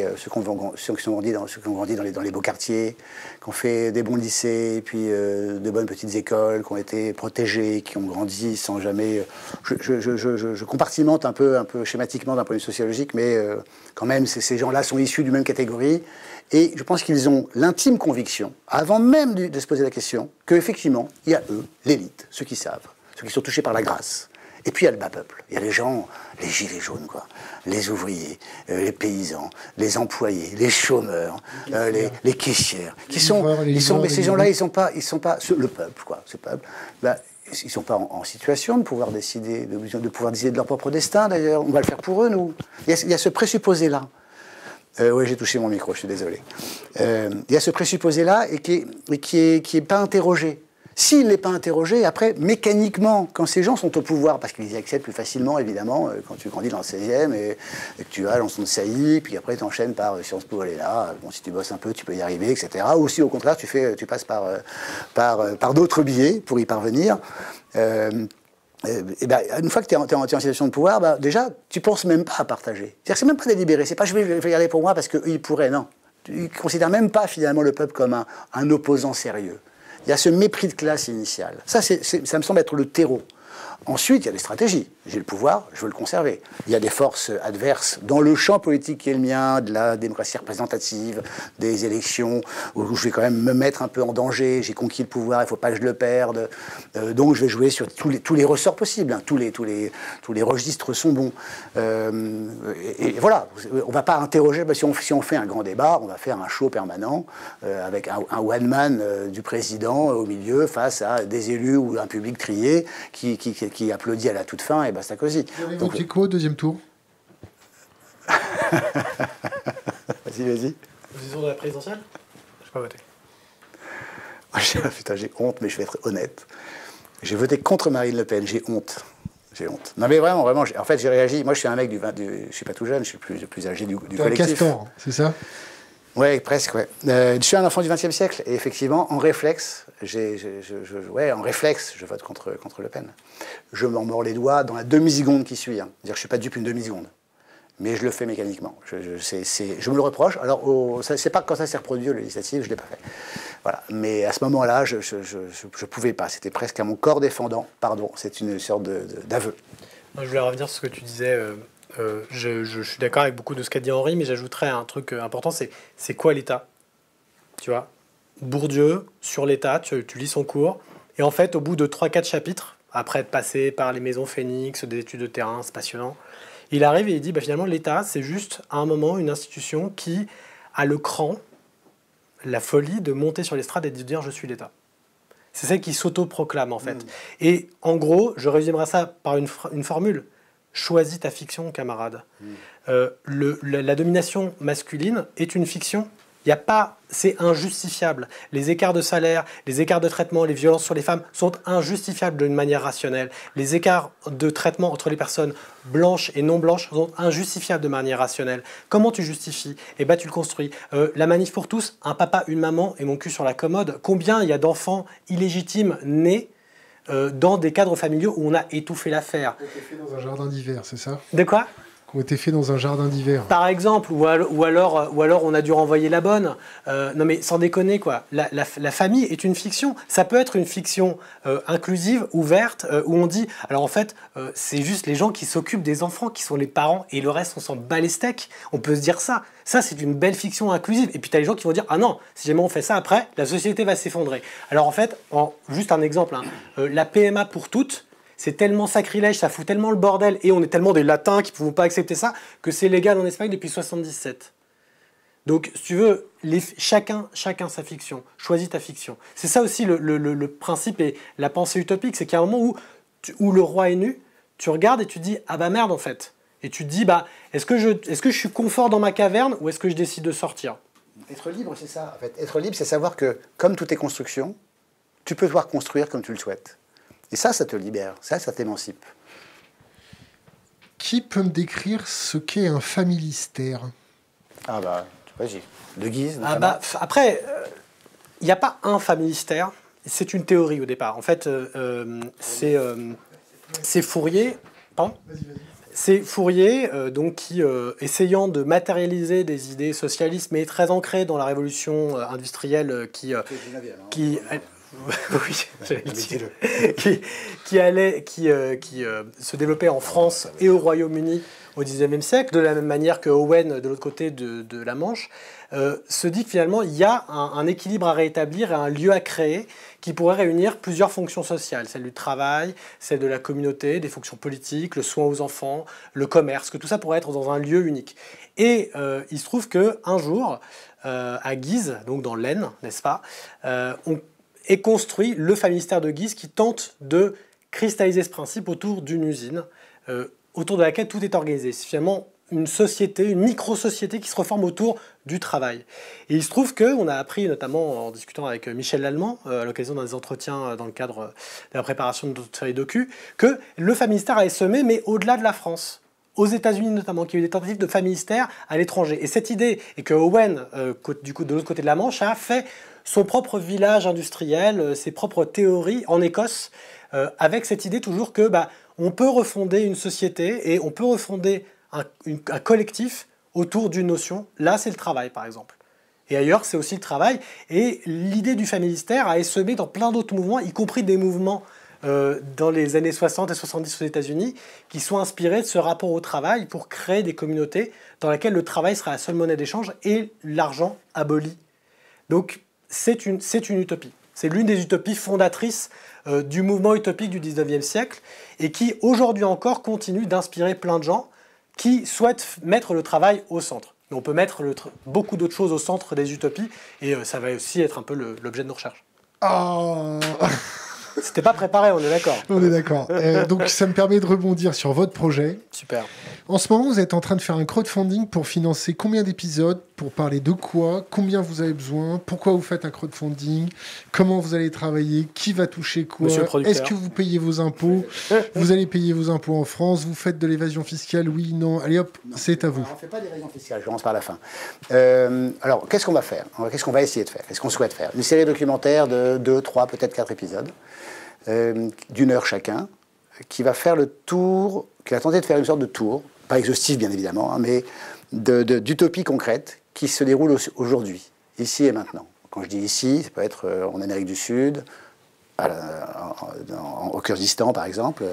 ont grandi dans les beaux quartiers, qui ont fait des bons lycées, puis de bonnes petites écoles, qui ont été protégés, qui ont grandi sans jamais... Je compartimente un peu schématiquement d'un point de vue sociologique, mais quand même, ces gens-là sont issus d'une même catégorie. Et je pense qu'ils ont l'intime conviction, avant même de se poser la question, qu'effectivement, il y a eux, l'élite, ceux qui savent, ceux qui sont touchés par la grâce. Et puis il y a le bas peuple, il y a les gens, les gilets jaunes, quoi, les ouvriers, les paysans, les employés, les chômeurs, les caissières, mais ces gens-là, ils sont pas le peuple, quoi, ce peuple. Bah, ils ne sont pas en situation de pouvoir décider, de pouvoir décider de leur propre destin, d'ailleurs. On va le faire pour eux, nous. Il y a ce présupposé-là. Oui, j'ai touché mon micro, je suis désolé. Il y a ce présupposé-là et qui est pas interrogé. S'il n'est pas interrogé, après, mécaniquement, quand ces gens sont au pouvoir, parce qu'ils y accèdent plus facilement, évidemment, quand tu grandis dans le 16e et que tu as l'ensemble de saillie, puis après tu enchaînes par Sciences Po, elle est là, bon, si tu bosses un peu, tu peux y arriver, etc. Ou si au contraire, tu passes par d'autres biais pour y parvenir. Et ben, une fois que tu es en situation de pouvoir, bah, déjà, tu ne penses même pas à partager. C'est-à-dire que c'est même pas délibéré. C'est pas je vais garder pour moi parce qu'eux, ils pourraient. Non. Ils ne considèrent même pas finalement le peuple comme un opposant sérieux. Il y a ce mépris de classe initial. Ça me semble être le terreau. Ensuite, il y a des stratégies. J'ai le pouvoir, je veux le conserver. Il y a des forces adverses dans le champ politique qui est le mien, de la démocratie représentative, des élections, où je vais quand même me mettre un peu en danger. J'ai conquis le pouvoir, il ne faut pas que je le perde. Donc je vais jouer sur tous les ressorts possibles. Hein. Tous les registres sont bons. Et voilà, on ne va pas interroger. Si on fait un grand débat, on va faire un show permanent avec un one-man du président au milieu face à des élus ou un public trié qui applaudit à la toute fin, et basta cosy. Vous avez quoi au deuxième tour? Vas-y. Vous êtes de la présidentielle? Je n'ai pas voté. Putain, j'ai honte, mais je vais être honnête. J'ai voté contre Marine Le Pen, j'ai honte. Non mais vraiment, en fait j'ai réagi. Moi je suis un mec je suis pas tout jeune, je suis le plus âgé du collectif. Un castor, c'est ça? Ouais, presque, ouais. Je suis un enfant du XXe siècle, et effectivement, en réflexe, je vote contre Le Pen. Je m'en mords les doigts dans la demi-seconde qui suit. Hein. C'est-à-dire que je ne suis pas dupe une demi-seconde. Mais je le fais mécaniquement. Je me le reproche. Alors, c'est pas quand ça s'est reproduit aux législatives, je ne l'ai pas fait. Voilà. Mais à ce moment-là, je ne pouvais pas. C'était presque à mon corps défendant. Pardon, c'est une sorte d'aveu. Je voulais revenir sur ce que tu disais. Je suis d'accord avec beaucoup de ce qu'a dit Henri, mais j'ajouterais un truc important, c'est quoi l'État? Tu vois, Bourdieu, sur l'État, tu lis son cours, et en fait, au bout de 3-4 chapitres, après être passé par les maisons Phoenix, des études de terrain, c'est passionnant, il arrive et il dit, finalement, l'État, c'est juste, à un moment, une institution qui a le cran, la folie de monter sur l'estrade et de dire « je suis l'État ». C'est celle qui s'auto-proclame, en fait. Et en gros, je résumerai ça par une formule. Choisis ta fiction, camarade. La domination masculine est une fiction. Il y a pas, c'est injustifiable. Les écarts de salaire, les écarts de traitement, les violences sur les femmes sont injustifiables d'une manière rationnelle. Les écarts de traitement entre les personnes blanches et non blanches sont injustifiables de manière rationnelle. Comment tu justifies? Eh ben, tu le construis. La manif pour tous, un papa, une maman et mon cul sur la commode. Combien il y a d'enfants illégitimes nés dans des cadres familiaux où on a étouffé l'affaire? Qui ont été faits dans un jardin d'hiver, c'est ça? De quoi? Qui ont été faits dans un jardin d'hiver. Par exemple, ou alors on a dû renvoyer la bonne. Non mais sans déconner, quoi. La famille est une fiction. Ça peut être une fiction inclusive, ouverte, où on dit... Alors en fait, c'est juste les gens qui s'occupent des enfants, qui sont les parents, et le reste, on s'en bat les steaks. On peut se dire ça. Ça, c'est une belle fiction inclusive. Et puis tu as les gens qui vont dire « Ah non, si jamais on fait ça après, la société va s'effondrer. » Alors en fait, juste un exemple, hein, la PMA pour toutes, c'est tellement sacrilège, ça fout tellement le bordel, et on est tellement des latins qui ne pouvons pas accepter ça, que c'est légal en Espagne depuis 1977. Donc, si tu veux, chacun sa fiction. Choisis ta fiction. C'est ça aussi le principe et la pensée utopique, c'est qu'il y a un moment où le roi est nu, tu regardes et tu te dis « Ah bah merde en fait ». Et tu te dis bah, « Est-ce que je suis confort dans ma caverne ou est-ce que je décide de sortir ?» Être libre, c'est ça. En fait, être libre, c'est savoir que, comme toutes tes constructions, tu peux pouvoir construire comme tu le souhaites. Et ça te libère, ça t'émancipe. Qui peut me décrire ce qu'est un familistère? Ah bah, vas-y. De Guise, notamment. Ah bah, après, il n'y a pas un familistère, c'est une théorie au départ. En fait, c'est Fourier. Pardon ? C'est Fourier, donc, qui, essayant de matérialiser des idées socialistes, mais très ancrées dans la révolution industrielle qui oui, j'allais le dire, qui se développait en France et au Royaume-Uni au XIXe siècle, de la même manière que Owen, de l'autre côté de la Manche, se dit que finalement, il y a un équilibre à rétablir et un lieu à créer qui pourrait réunir plusieurs fonctions sociales, celle du travail, celle de la communauté, des fonctions politiques, le soin aux enfants, le commerce, que tout ça pourrait être dans un lieu unique. Et il se trouve qu'un jour, à Guise, donc dans l'Aisne, n'est-ce pas, on est construit le Famille-Mystère de Guise qui tente de cristalliser ce principe autour d'une usine, autour de laquelle tout est organisé. C'est finalement une société, une micro-société qui se reforme autour du travail. Et il se trouve qu'on a appris, notamment en discutant avec Michel Lallemand, à l'occasion d'un des entretiens dans le cadre de la préparation de notre série docu, que le Famille-Mystère a semé, mais au-delà de la France. Aux États-Unis notamment, qu'il y a eu des tentatives de Famille-Mystère à l'étranger. Et cette idée, et que Owen, du coup, de l'autre côté de la Manche, a fait son propre village industriel, ses propres théories en Écosse, avec cette idée toujours que on peut refonder une société et on peut refonder un collectif autour d'une notion. Là, c'est le travail, par exemple. Et ailleurs, c'est aussi le travail. Et l'idée du Famille-Mystère a essaimé dans plein d'autres mouvements, y compris des mouvements dans les années 60 et 70 aux États-Unis, qui sont inspirés de ce rapport au travail pour créer des communautés dans lesquelles le travail sera la seule monnaie d'échange et l'argent aboli. Donc, c'est une utopie. C'est l'une des utopies fondatrices du mouvement utopique du 19e siècle et qui, aujourd'hui encore, continue d'inspirer plein de gens qui souhaitent mettre le travail au centre. Mais on peut mettre beaucoup d'autres choses au centre des utopies et ça va aussi être un peu l'objet de nos recherches. Oh. C'était pas préparé, on est d'accord. On est d'accord. Donc ça me permet de rebondir sur votre projet. Super. En ce moment, vous êtes en train de faire un crowdfunding pour financer combien d'épisodes, pour parler de quoi, combien vous avez besoin, pourquoi vous faites un crowdfunding, comment vous allez travailler, qui va toucher quoi, est-ce que vous payez vos impôts, vous allez payer vos impôts en France, vous faites de l'évasion fiscale, oui, non, allez hop, non, c'est à vous. On ne fait pas d'évasion fiscale, je commence par la fin. Alors, qu'est-ce qu'on va faire? Qu'est-ce qu'on va essayer de faire? Qu'est-ce qu'on souhaite faire? Une série documentaire de 2, 3, peut-être 4 épisodes, d'une heure chacun, qui va faire le tour, qui va tenter de faire une sorte de tour, pas exhaustif bien évidemment, hein, mais d'utopie concrète qui se déroule aujourd'hui, ici et maintenant. Quand je dis ici, ça peut être en Amérique du Sud, au Kurdistan par exemple,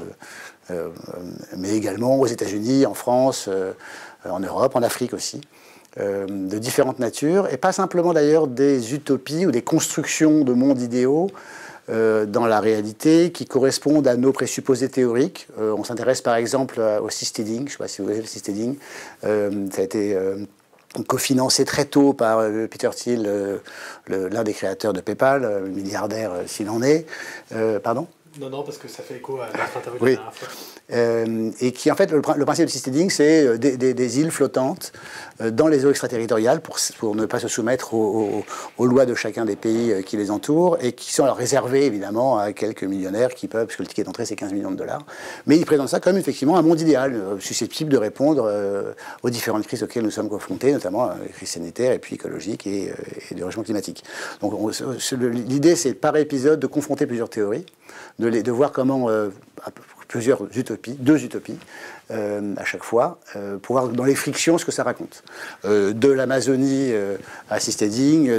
mais également aux États-Unis, en France, en Europe, en Afrique aussi, de différentes natures, et pas simplement d'ailleurs des utopies ou des constructions de mondes idéaux dans la réalité qui correspondent à nos présupposés théoriques. On s'intéresse par exemple au seasteading, je ne sais pas si vous voyez le seasteading, ça a été cofinancé très tôt par Peter Thiel, l'un des créateurs de PayPal, milliardaire s'il en est. Pardon ? Non, parce que ça fait écho à notre interview oui. de la dernière fois. Et qui, en fait, le principe du seasteading, c'est des îles flottantes dans les eaux extraterritoriales pour ne pas se soumettre aux lois de chacun des pays qui les entourent et qui sont alors réservées, évidemment, à quelques millionnaires qui peuvent, parce que le ticket d'entrée, c'est 15 millions de dollars. Mais ils présentent ça comme, effectivement, un monde idéal, susceptible de répondre aux différentes crises auxquelles nous sommes confrontés, notamment les crises sanitaires et puis écologiques et du réchauffement climatique. Donc, l'idée, c'est, par épisode, de confronter plusieurs théories, de voir comment plusieurs utopies, 2 utopies à chaque fois, pour voir dans les frictions ce que ça raconte. De l'Amazonie à seasteading,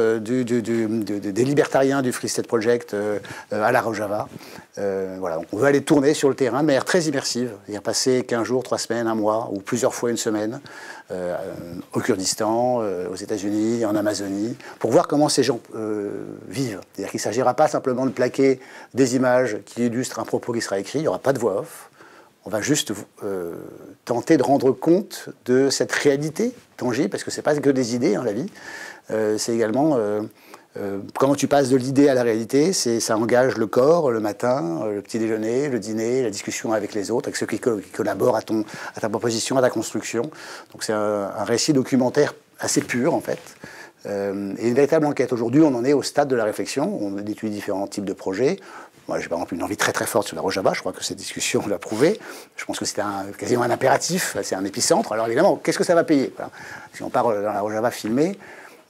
des libertariens du Free State Project à la Rojava. Voilà, donc on veut aller tourner sur le terrain de manière très immersive, c'est-à-dire passer 15 jours, 3 semaines, 1 mois, ou plusieurs fois 1 semaine, au Kurdistan, aux États-Unis, en Amazonie, pour voir comment ces gens vivent. C'est-à-dire qu'il ne s'agira pas simplement de plaquer des images qui illustrent un propos qui sera écrit, il n'y aura pas de voix off. On va juste tenter de rendre compte de cette réalité tangible, parce que ce n'est pas que des idées, hein, la vie. C'est également comment tu passes de l'idée à la réalité. Ça engage le corps, le matin, le petit déjeuner, le dîner, la discussion avec les autres, avec ceux qui collaborent à ta proposition, à ta construction. Donc c'est un récit documentaire assez pur, en fait. Et une véritable enquête. Aujourd'hui, on en est au stade de la réflexion. On étudie différents types de projets. Moi, j'ai par exemple une envie très très forte sur la Rojava. Je crois que cette discussion l'a prouvé. Je pense que c'est quasiment un impératif. C'est un épicentre. Alors évidemment, qu'est-ce que ça va payer? Voilà. Si on part dans la Rojava filmée,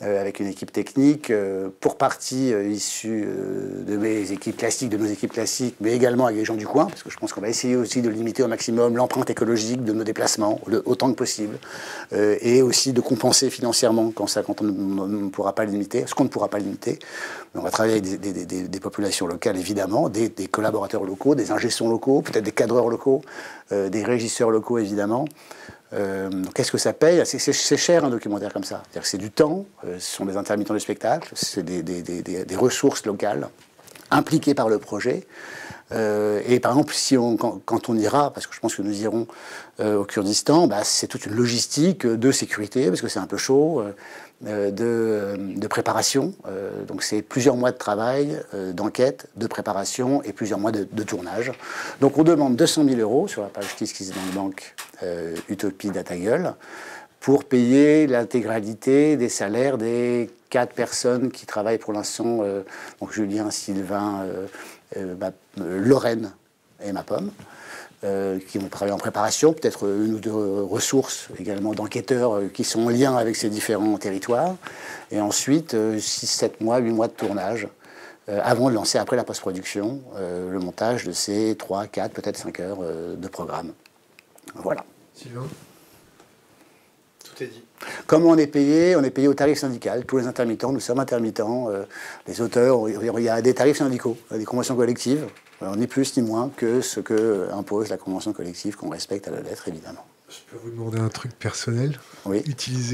avec une équipe technique, pour partie issue de mes équipes classiques, de nos équipes classiques, mais également avec les gens du coin, parce que je pense qu'on va essayer aussi de limiter au maximum l'empreinte écologique de nos déplacements, autant que possible, et aussi de compenser financièrement quand on ne pourra pas limiter, ce qu'on ne pourra pas limiter. On va travailler avec des populations locales, évidemment, des collaborateurs locaux, des ingé-sons locaux, peut-être des cadreurs locaux, des régisseurs locaux, évidemment. Qu'est-ce que ça paye? C'est cher un documentaire comme ça. C'est du temps, ce sont des intermittents du spectacle, c'est des ressources locales impliquées par le projet. Et par exemple, quand on ira, parce que je pense que nous irons au Kurdistan, c'est toute une logistique de sécurité, parce que c'est un peu chaud, de préparation. Donc c'est plusieurs mois de travail, d'enquête, de préparation et plusieurs mois de tournage. Donc on demande 200 000 € sur la page KissKissBankBank Utopie Datagueule pour payer l'intégralité des salaires des 4 personnes qui travaillent pour l'instant, donc Julien, Sylvain, Lorraine et ma pomme, qui vont travailler en préparation, peut-être une ou deux ressources également d'enquêteurs qui sont en lien avec ces différents territoires, et ensuite 6, 7 mois, 8 mois de tournage, avant de lancer après la post-production le montage de ces 3, 4, peut-être 5 heures de programme. Voilà. Sylvain ? Tout est dit. Comment on est payé au tarif syndical. Tous les intermittents, nous sommes intermittents. Les auteurs, il y a des tarifs syndicaux, des conventions collectives. Alors, ni plus ni moins que ce que impose la convention collective qu'on respecte à la lettre, évidemment. Je peux vous demander un truc personnel? Oui. Utilisez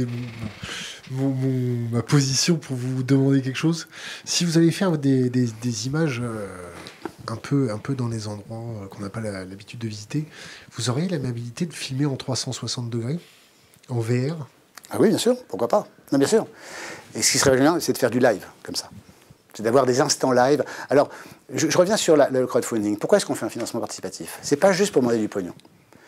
ma position pour vous demander quelque chose. Si vous allez faire des images un peu dans les endroits qu'on n'a pas l'habitude de visiter, vous auriez l'amabilité de filmer en 360 degrés, en VR? Ah oui, bien sûr, pourquoi pas. Non, bien sûr. Et ce qui serait génial, c'est de faire du live, comme ça. C'est d'avoir des instants live. Alors, je reviens sur le crowdfunding. Pourquoi est-ce qu'on fait un financement participatif? C'est pas juste pour demander du pognon.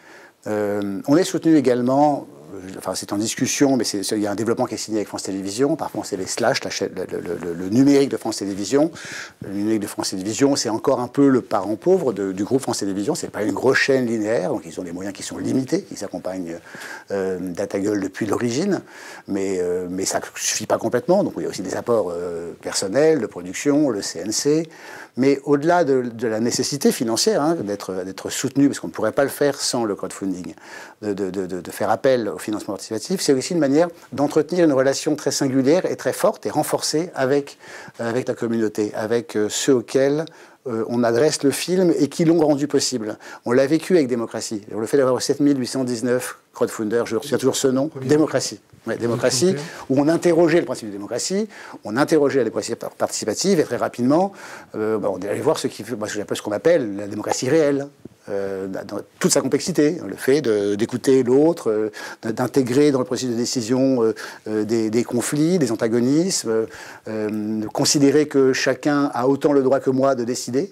On est soutenu également, enfin c'est en discussion, mais il y a un développement qui est signé avec France Télévisions. Parfois c'est les slash, le numérique de France Télévisions. Le numérique de France Télévisions, c'est encore un peu le parent pauvre du groupe France Télévisions. C'est pas une grosse chaîne linéaire, donc ils ont des moyens qui sont limités. Ils accompagnent Datagueule depuis l'origine, mais ça ne suffit pas complètement. Donc il y a aussi des apports personnels, de production, le CNC. Mais au-delà de la nécessité financière d'être soutenu, parce qu'on ne pourrait pas le faire sans le crowdfunding, de faire appel au financement participatif, c'est aussi une manière d'entretenir une relation très singulière et très forte et renforcée avec la communauté, avec ceux auxquels on adresse le film et qui l'ont rendu possible. On l'a vécu avec Démocratie. Le fait d'avoir 7819 crowdfunders, je retiens toujours ce nom, Démocratie. Ouais, démocratie, où on interrogeait le principe de démocratie, on interrogeait la démocratie participative, et très rapidement, on est allé voir ce qu'on appelle la démocratie réelle, dans toute sa complexité, le fait d'écouter l'autre, d'intégrer dans le processus de décision des conflits, des antagonismes, de considérer que chacun a autant le droit que moi de décider.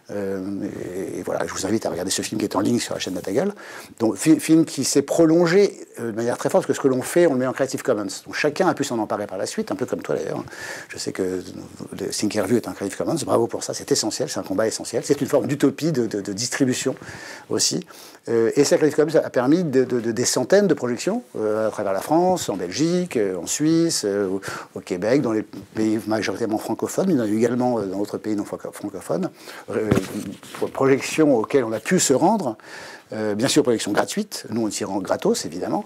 Et voilà, je vous invite à regarder ce film qui est en ligne sur la chaîne Datagueule. Donc, film qui s'est prolongé de manière très forte, parce que ce que l'on fait, on le met en Creative Commons. Donc, chacun a pu s'en emparer par la suite, un peu comme toi d'ailleurs. Je sais que Thinkerview est un Creative Commons, bravo pour ça, c'est essentiel, c'est un combat essentiel. C'est une forme d'utopie de distribution aussi. Et cette Creative Commons a permis des centaines de projections à travers la France, en Belgique, en Suisse, au Québec, dans les pays majoritairement francophones, mais il y en a eu également dans d'autres pays non francophones. Projections auxquelles on a pu se rendre, bien sûr projections gratuites, nous on s'y rend gratos évidemment,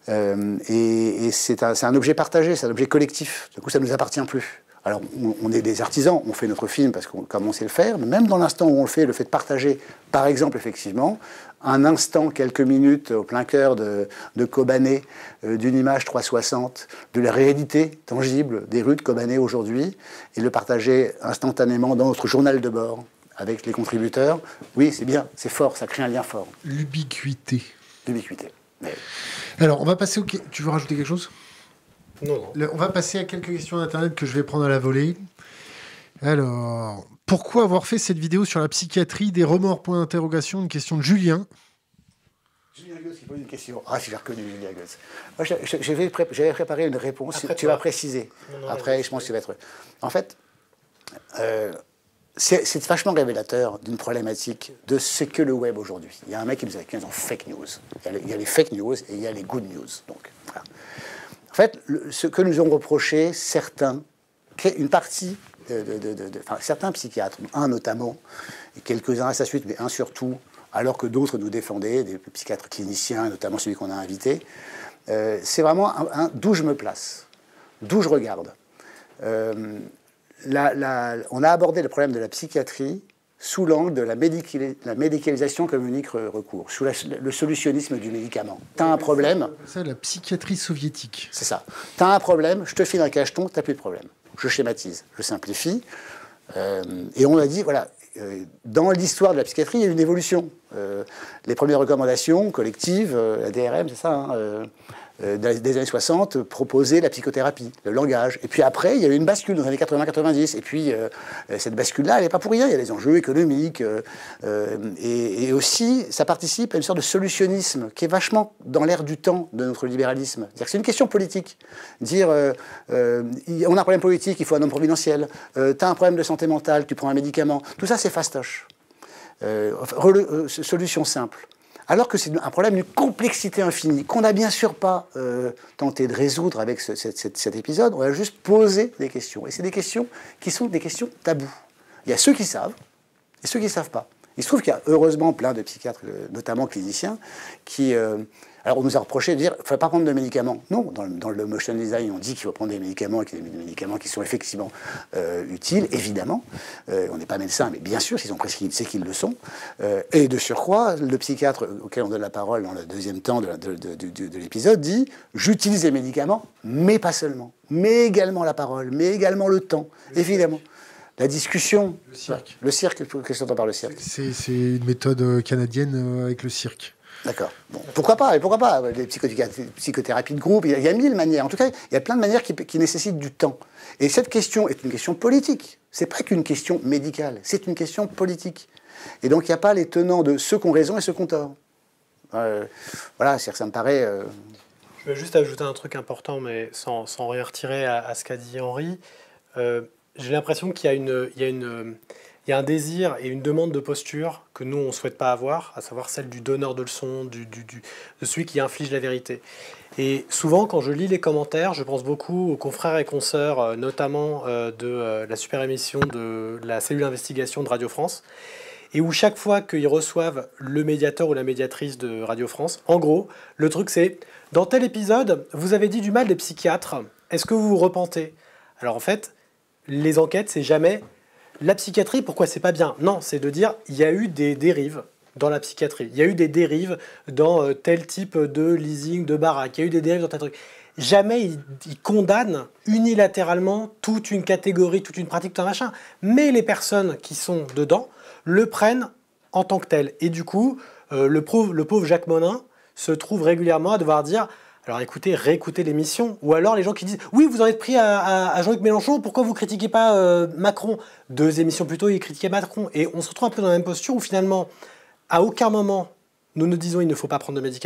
et c'est un objet partagé, c'est un objet collectif, du coup ça ne nous appartient plus. Alors on est des artisans, on fait notre film parce qu'on sait le faire, mais même dans l'instant où on le fait de partager, par exemple effectivement, un instant, quelques minutes au plein cœur de Kobané, d'une image 360, de la réalité tangible des rues de Kobané aujourd'hui, et le partager instantanément dans notre journal de bord, avec les contributeurs, oui, c'est bien, c'est fort, ça crée un lien fort. L'ubiquité. L'ubiquité. Mais... Alors, on va passer au... Tu veux rajouter quelque chose? Non. On va passer à quelques questions d'Internet que je vais prendre à la volée. Alors, pourquoi avoir fait cette vidéo sur la psychiatrie? Des remords, point d'interrogation, une question de Julien. Julien Goetz qui pose une question. Ah, si j'ai reconnu Julien Goetz. Moi, j'avais préparé une réponse. Après, tu vas préciser. Non, après, je pense que tu vas être... En fait... c'est vachement révélateur d'une problématique de ce que le web aujourd'hui. Il y a un mec qui nous a écrit en fake news. Il y a les fake news et il y a les good news. Donc, voilà. En fait, ce que nous ont reproché une partie certains psychiatres, un notamment, et quelques-uns à sa suite, mais un surtout, alors que d'autres nous défendaient, des psychiatres cliniciens, notamment celui qu'on a invité, c'est vraiment d'où je me place, d'où je regarde. On a abordé le problème de la psychiatrie sous l'angle de la médicalisation comme unique recours, sous le solutionnisme du médicament. T'as un problème... C'est ça, la psychiatrie soviétique. C'est ça. T'as un problème, je te file un cacheton, t'as plus de problème. Je schématise, je simplifie. Et on a dit, voilà, dans l'histoire de la psychiatrie, il y a eu une évolution. Les premières recommandations collectives, la DRM, c'est ça, des années 60, proposaient la psychothérapie, le langage. Et puis après, il y a eu une bascule dans les années 80-90. Et puis, cette bascule-là, elle n'est pas pour rien. Il y a des enjeux économiques. Et aussi, ça participe à une sorte de solutionnisme qui est vachement dans l'air du temps de notre libéralisme. C'est-à-dire que c'est une question politique. Dire, on a un problème politique, il faut un homme providentiel. Tu as un problème de santé mentale, tu prends un médicament. Tout ça, c'est fastoche. Solution simple. Alors que c'est un problème d'une complexité infinie, qu'on n'a bien sûr pas tenté de résoudre avec cet épisode. On a juste posé des questions. Et c'est des questions qui sont des questions tabous. Il y a ceux qui savent et ceux qui ne savent pas. Il se trouve qu'il y a heureusement plein de psychiatres, notamment cliniciens, qui... alors on nous a reproché de dire qu'il ne faut pas prendre de médicaments. Non, dans le motion design, on dit qu'il faut prendre des médicaments et qu'il y a des médicaments qui sont effectivement utiles, évidemment. On n'est pas médecin, mais bien sûr, s'ils ont prescrit, c'est qu'ils le sont. Et de surcroît, le psychiatre auquel on donne la parole dans le deuxième temps de l'épisode dit « J'utilise les médicaments, mais pas seulement. Mais également la parole, mais également le temps, évidemment. » La discussion... Le cirque. Le cirque, qu'est-ce que tu entends par le cirque? C'est une méthode canadienne avec le cirque. D'accord. Bon, pourquoi pas? Et pourquoi pas? Les psychothérapies de groupe, il y a 1000 manières. En tout cas, il y a plein de manières qui nécessitent du temps. Et cette question est une question politique. C'est pas qu'une question médicale, c'est une question politique. Et donc, il n'y a pas les tenants de ceux qui ont raison et ceux qui ont tort. Voilà, c'est-à-dire que ça me paraît... Je vais juste ajouter un truc important, mais sans rien retirer à ce qu'a dit Henri. J'ai l'impression qu'il y a un désir et une demande de posture que nous, on ne souhaite pas avoir, à savoir celle du donneur de leçons, de celui qui inflige la vérité. Et souvent, quand je lis les commentaires, je pense beaucoup aux confrères et consoeurs, notamment de la super émission de la cellule d'investigation de Radio France, et où chaque fois qu'ils reçoivent le médiateur ou la médiatrice de Radio France, en gros, le truc c'est, dans tel épisode, vous avez dit du mal des psychiatres, est-ce que vous vous repentez? Alors en fait, les enquêtes, c'est jamais... La psychiatrie, pourquoi c'est pas bien? Non, c'est de dire il y a eu des dérives dans la psychiatrie. Il y a eu des dérives dans tel type de leasing, de baraque. Il y a eu des dérives dans tel truc. Jamais ils condamnent unilatéralement toute une catégorie, toute une pratique, tout un machin. Mais les personnes qui sont dedans le prennent en tant que tel. Et du coup, le pauvre Jacques Monin se trouve régulièrement à devoir dire... Alors écoutez, réécoutez l'émission. Ou alors les gens qui disent « Oui, vous en êtes pris à Jean-Luc Mélenchon, pourquoi vous ne critiquez pas Macron ?» 2 émissions plus tôt, il critiquait Macron. Et on se retrouve un peu dans la même posture où finalement, à aucun moment, nous nous disons « Il ne faut pas prendre de médicaments ».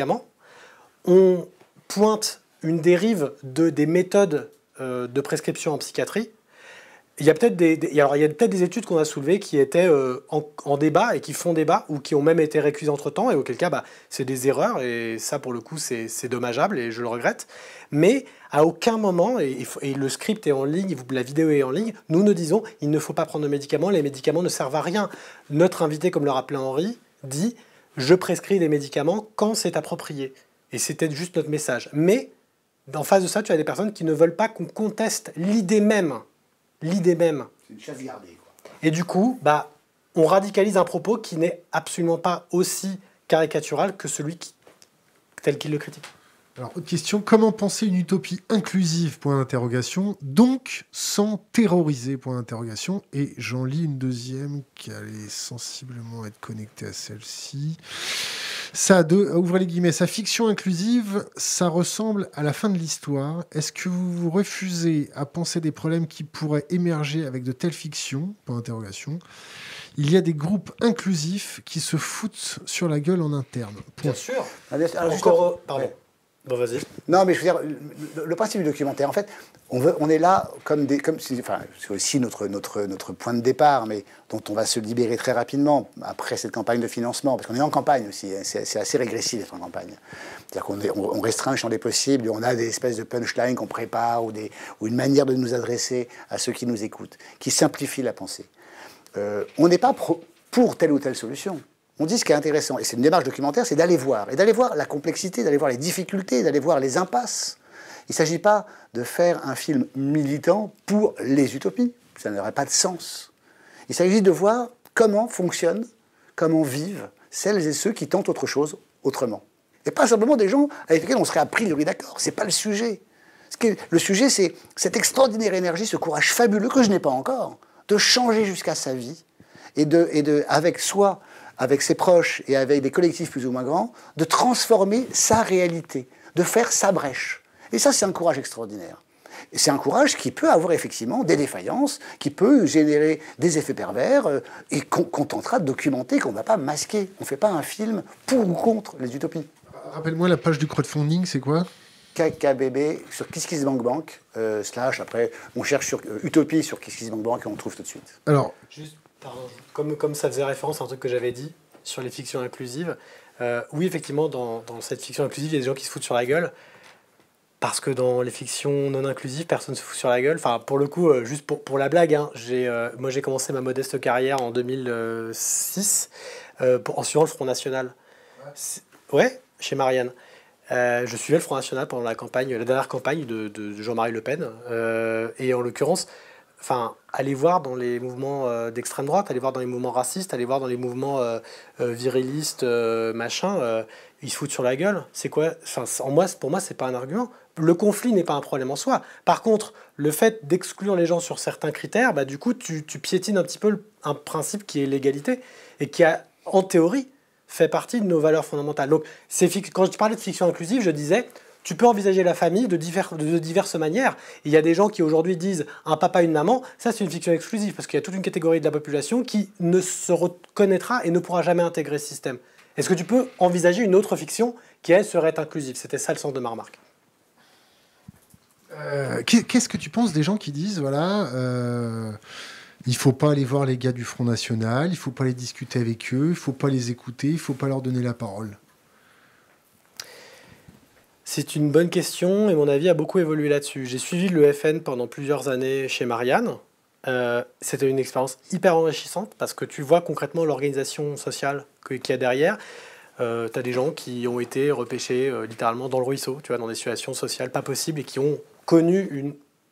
On pointe une dérive des méthodes de prescription en psychiatrie. Il y a peut-être des études qu'on a soulevées qui étaient en débat et qui font débat ou qui ont même été récusées entre-temps et auquel cas c'est des erreurs et ça pour le coup c'est dommageable et je le regrette. Mais à aucun moment, et le script est en ligne, la vidéo est en ligne, nous ne disons il ne faut pas prendre de médicaments, les médicaments ne servent à rien. Notre invité, comme le rappelait Henri, dit je prescris des médicaments quand c'est approprié. Et c'était juste notre message. Mais en face de ça, tu as des personnes qui ne veulent pas qu'on conteste l'idée même. L'idée même. C'est une chasse gardée, quoi. Et du coup, on radicalise un propos qui n'est absolument pas aussi caricatural que celui tel qu'il le critique. Alors, autre question, comment penser une utopie inclusive, point d'interrogation, donc sans terroriser, point d'interrogation. Et j'en lis une deuxième qui allait sensiblement être connectée à celle-ci. Ouvrez les guillemets, sa fiction inclusive, ça ressemble à la fin de l'histoire. Est-ce que vous vous refusez à penser des problèmes qui pourraient émerger avec de telles fictions, point d'interrogation. Il y a des groupes inclusifs qui se foutent sur la gueule en interne. Bien sûr. Alors, Encore, pardon. Bon, vas-y. Non, mais je veux dire, le principe du documentaire, en fait, on est là enfin, c'est aussi notre point de départ, mais dont on va se libérer très rapidement après cette campagne de financement, parce qu'on est en campagne aussi, hein, c'est assez régressif d'être en campagne. C'est-à-dire qu'on restreint le champ des possibles, on a des espèces de punchlines qu'on prépare, ou une manière de nous adresser à ceux qui nous écoutent, qui simplifie la pensée. On n'est pas pour telle ou telle solution. On dit ce qui est intéressant, et c'est une démarche documentaire, c'est d'aller voir la complexité, d'aller voir les difficultés, d'aller voir les impasses. Il ne s'agit pas de faire un film militant pour les utopies, ça n'aurait pas de sens. Il s'agit de voir comment fonctionnent, comment vivent celles et ceux qui tentent autre chose autrement. Et pas simplement des gens avec lesquels on serait a priori d'accord, c'est pas le sujet. Le sujet, c'est cette extraordinaire énergie, ce courage fabuleux que je n'ai pas encore, de changer jusqu'à sa vie, et avec soi, avec ses proches et avec des collectifs plus ou moins grands, de transformer sa réalité, de faire sa brèche. Et ça, c'est un courage extraordinaire. Et c'est un courage qui peut avoir effectivement des défaillances, qui peut générer des effets pervers, et qu'on tentera de documenter, qu'on ne va pas masquer. On ne fait pas un film pour ou contre les utopies. Rappelle-moi, la page du crowdfunding, c'est quoi ? KKBB sur KissKissBankBank, / après, on cherche sur Utopie sur KissKissBankBank et on trouve tout de suite. Alors, Juste, pardon, comme ça faisait référence à un truc que j'avais dit sur les fictions inclusives, oui, effectivement, dans cette fiction inclusive, il y a des gens qui se foutent sur la gueule, parce que dans les fictions non inclusives, personne ne se fout sur la gueule. Enfin, pour le coup, juste pour la blague, hein, moi j'ai commencé ma modeste carrière en 2006 en suivant le Front National. Ouais, chez Marianne. Je suivais le Front National pendant la dernière campagne de Jean-Marie Le Pen. Et en l'occurrence, aller voir dans les mouvements d'extrême droite, aller voir dans les mouvements racistes, aller voir dans les mouvements virilistes, ils se foutent sur la gueule. C'est quoi ? Pour moi, c'est pas un argument. Le conflit n'est pas un problème en soi. Par contre, le fait d'exclure les gens sur certains critères, du coup, tu piétines un petit peu un principe qui est l'égalité et qui a, en théorie, fait partie de nos valeurs fondamentales. Donc, quand je parlais de fiction inclusive, je disais, tu peux envisager la famille de diverses manières. Il y a des gens qui aujourd'hui disent un papa, une maman, ça c'est une fiction exclusive, parce qu'il y a toute une catégorie de la population qui ne se reconnaîtra et ne pourra jamais intégrer ce système. Est-ce que tu peux envisager une autre fiction qui, elle, serait inclusive ? C'était ça le sens de ma remarque. Qu'est-ce que tu penses des gens qui disent, voilà, il ne faut pas aller voir les gars du Front National, il ne faut pas aller discuter avec eux, il ne faut pas les écouter, il ne faut pas leur donner la parole ? C'est une bonne question et mon avis a beaucoup évolué là-dessus. J'ai suivi le FN pendant plusieurs années chez Marianne. C'était une expérience hyper enrichissante parce que tu vois concrètement l'organisation sociale qu'il y a derrière. Tu as des gens qui ont été repêchés littéralement dans le ruisseau, tu vois, dans des situations sociales pas possibles et qui ont connu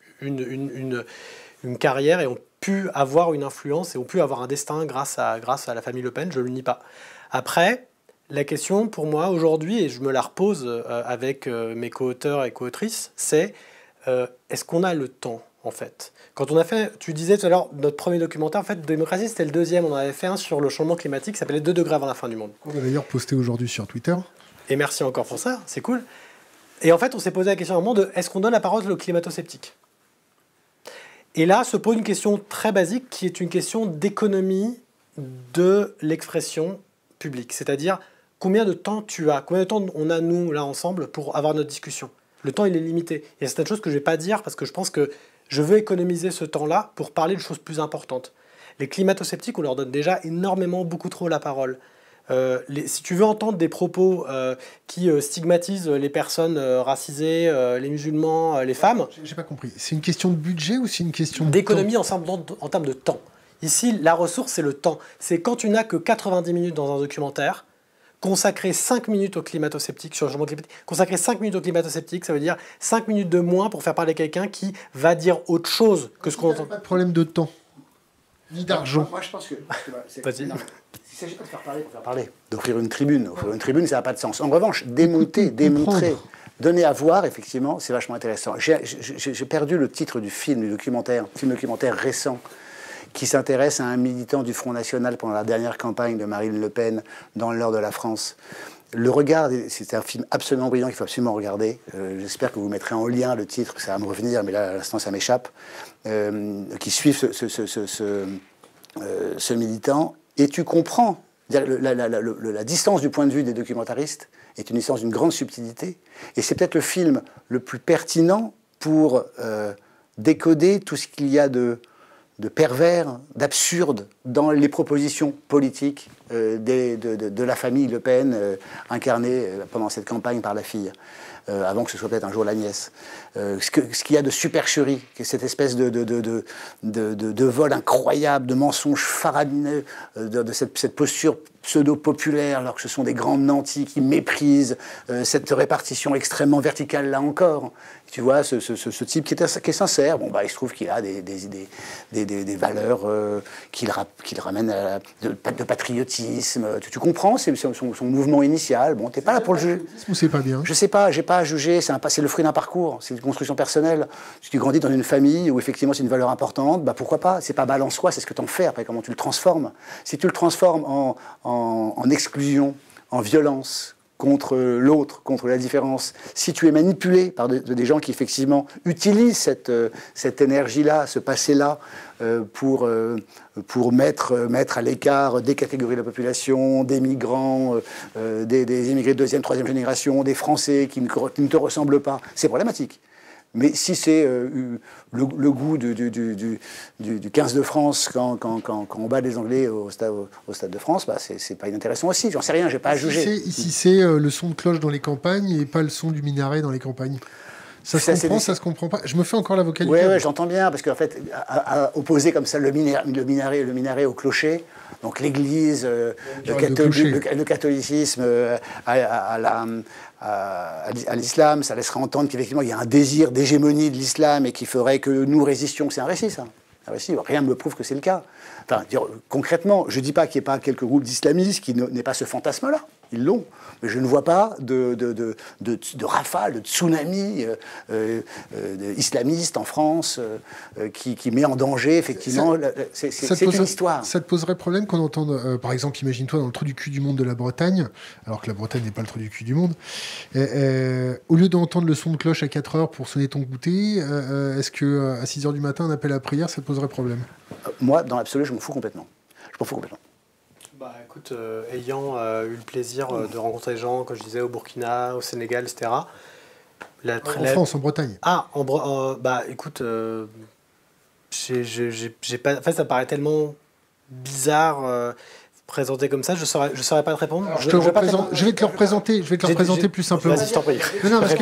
une carrière et ont pu avoir une influence et ont pu avoir un destin grâce à la famille Le Pen, je ne le nie pas. Après, la question pour moi aujourd'hui, et je me la repose avec mes co-auteurs et co-autrices, c'est est-ce qu'on a le temps en fait ? Quand on a fait, tu disais tout à l'heure, notre premier documentaire, en fait, Démocratie, c'était le deuxième. On en avait fait un sur le changement climatique qui s'appelait 2 degrés avant la fin du monde. On va d'ailleurs posté aujourd'hui sur Twitter. Et merci encore pour ça, c'est cool. Et en fait, on s'est posé la question à un moment de est-ce qu'on donne la parole aux climato-sceptiques ? Et là se pose une question très basique qui est une question d'économie de l'expression publique. C'est-à-dire, combien de temps tu as ? Combien de temps on a, nous, là, ensemble, pour avoir notre discussion ? Le temps, il est limité. Il y a certaines choses que je ne vais pas dire parce que je pense que je veux économiser ce temps-là pour parler de choses plus importantes. Les climato-sceptiques, on leur donne déjà beaucoup trop la parole. Si tu veux entendre des propos qui stigmatisent les personnes racisées, les musulmans, les femmes... J'ai pas compris. C'est une question de budget ou c'est une question d'économie en termes de temps. Ici, la ressource, c'est le temps. C'est quand tu n'as que 90 minutes dans un documentaire, consacrer 5 minutes aux climato-sceptiques, sur le changement climatique, consacrer 5 minutes aux climato-sceptiques, ça veut dire 5 minutes de moins pour faire parler quelqu'un qui va dire autre chose que ce qu'on entend. Pas de problème de temps, ni d'argent. Moi, je pense que... Vas-y. Il ne s'agit pas de faire parler pour faire parler. D'offrir une tribune. Offrir une tribune, ça n'a pas de sens. En revanche, démontrer, donner à voir, effectivement, c'est vachement intéressant. J'ai perdu le titre du film documentaire récent, qui s'intéresse à un militant du Front National pendant la dernière campagne de Marine Le Pen dans le nord de la France. Le regard, c'est un film absolument brillant qu'il faut absolument regarder. J'espère que vous mettrez en lien le titre, ça va me revenir, mais là, à l'instant, ça m'échappe. Qui suivent ce militant. Et tu comprends La distance du point de vue des documentaristes est une distance d'une grande subtilité. Et c'est peut-être le film le plus pertinent pour décoder tout ce qu'il y a de pervers, d'absurde dans les propositions politiques de la famille Le Pen, incarnée pendant cette campagne par la fille. Avant que ce soit peut-être un jour la nièce. Ce qu'il y a de supercherie, cette espèce de vol incroyable, de mensonges faramineux, de cette posture pseudo-populaire, alors que ce sont des grands nantis qui méprisent cette répartition extrêmement verticale, là encore. Tu vois, ce type qui est sincère, bon, il se trouve qu'il a des valeurs qu'il ramène de patriotisme. Tu comprends, c'est son mouvement initial. Bon, t'es pas là pour le juger. Ou c'est pas bien? Je sais pas, j'ai pas à juger, c'est le fruit d'un parcours, c'est une construction personnelle. Si tu grandis dans une famille où effectivement c'est une valeur importante, pourquoi pas? C'est pas en soi, c'est ce que t'en fais après, comment tu le transformes. Si tu le transformes en exclusion, en violence, contre l'autre, contre la différence, si tu es manipulé par des gens qui effectivement utilisent cette énergie-là, ce passé-là, pour mettre à l'écart des catégories de la population, des migrants, des immigrés de deuxième, troisième génération, des Français qui ne te ressemblent pas, c'est problématique. Mais si c'est le goût du 15 de France quand on bat les Anglais au Stade de France, c'est pas inintéressant aussi. J'en sais rien, j'ai pas à juger. Ici, c'est le son de cloche dans les campagnes et pas le son du minaret dans les campagnes. Ça se comprend, ça se comprend pas. Je me fais encore l'avocat du diable. Oui, j'entends bien, parce qu'en fait, à opposer comme ça le minaret au clocher, donc l'Église, le catholicisme à l'islam, ça laisserait entendre qu'effectivement il y a un désir d'hégémonie de l'islam et qui ferait que nous résistions. C'est un récit, ça. Un récit. Rien ne me prouve que c'est le cas. Enfin, concrètement, je ne dis pas qu'il n'y ait pas quelques groupes d'islamistes qui n'aient pas ce fantasme-là. Ils l'ont. Mais je ne vois pas de rafale, de tsunami islamiste en France qui met en danger, effectivement. C'est une histoire. Ça te poserait problème qu'on entende, par exemple, imagine-toi dans le trou du cul du monde de la Bretagne, alors que la Bretagne n'est pas le trou du cul du monde, au lieu d'entendre le son de cloche à 4 heures pour sonner ton goûter, est-ce qu'à 6 heures du matin, un appel à la prière, ça te poserait problème? Moi, dans l'absolu, je m'en fous complètement. Écoute, ayant eu le plaisir de rencontrer des gens, comme je disais, au Burkina, au Sénégal, etc. En France, en Bretagne. Écoute, j'ai pas. En fait, ça paraît tellement bizarre présenté comme ça. Je saurais pas te répondre. Alors, je vais te le représenter. Je vais te le représenter plus simplement. Vas-y, je t'en prie. Non, parce que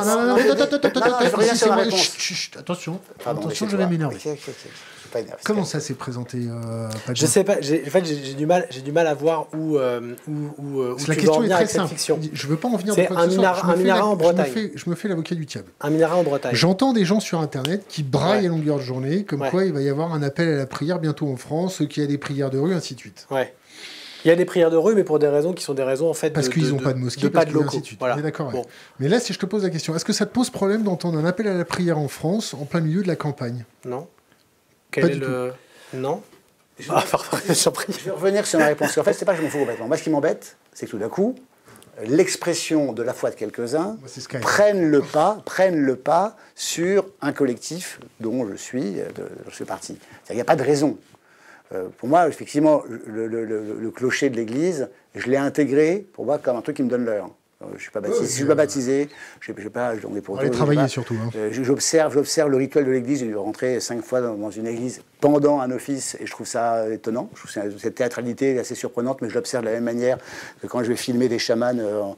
attention, je vais m'énerver. Comment ça s'est présenté? Je sais pas. En fait, j'ai du mal à voir où la tu question veux est en venir très avec cette simple. fiction. Je veux pas en venir. C'est un minaret en Bretagne. Je me fais l'avocat du diable. Un minaret en Bretagne. J'entends des gens sur Internet qui braillent à longueur de journée, comme quoi il va y avoir un appel à la prière bientôt en France, qu'il y a des prières de rue, ainsi de suite. Ouais. Il y a des prières de rue, mais pour des raisons qui sont des raisons en fait parce qu'ils n'ont pas de mosquée, pas de locaux. Ainsi de suite. Voilà. On est d'accord. Bon. Mais là, si je te pose la question, est-ce que ça te pose problème d'entendre un appel à la prière en France en plein milieu de la campagne? Non. Pas du tout. Non. Je vais revenir sur ma réponse. En fait, c'est pas que je m'en fous complètement. Moi, ce qui m'embête, c'est que tout d'un coup, l'expression de la foi de quelques-uns prennent le pas sur un collectif dont je suis partie. Il n'y a pas de raison. Pour moi, effectivement, le clocher de l'église, je l'ai intégré pour moi comme un truc qui me donne l'heure. Je ne suis pas baptisé. Je suis pas baptisé. Je sais pas. On va travailler surtout. Hein. J'observe le rituel de l'église. J'ai dû rentrer 5 fois dans une église pendant un office et je trouve ça étonnant. Je trouve cette théâtralité assez surprenante, mais je l'observe de la même manière que quand je vais filmer des chamans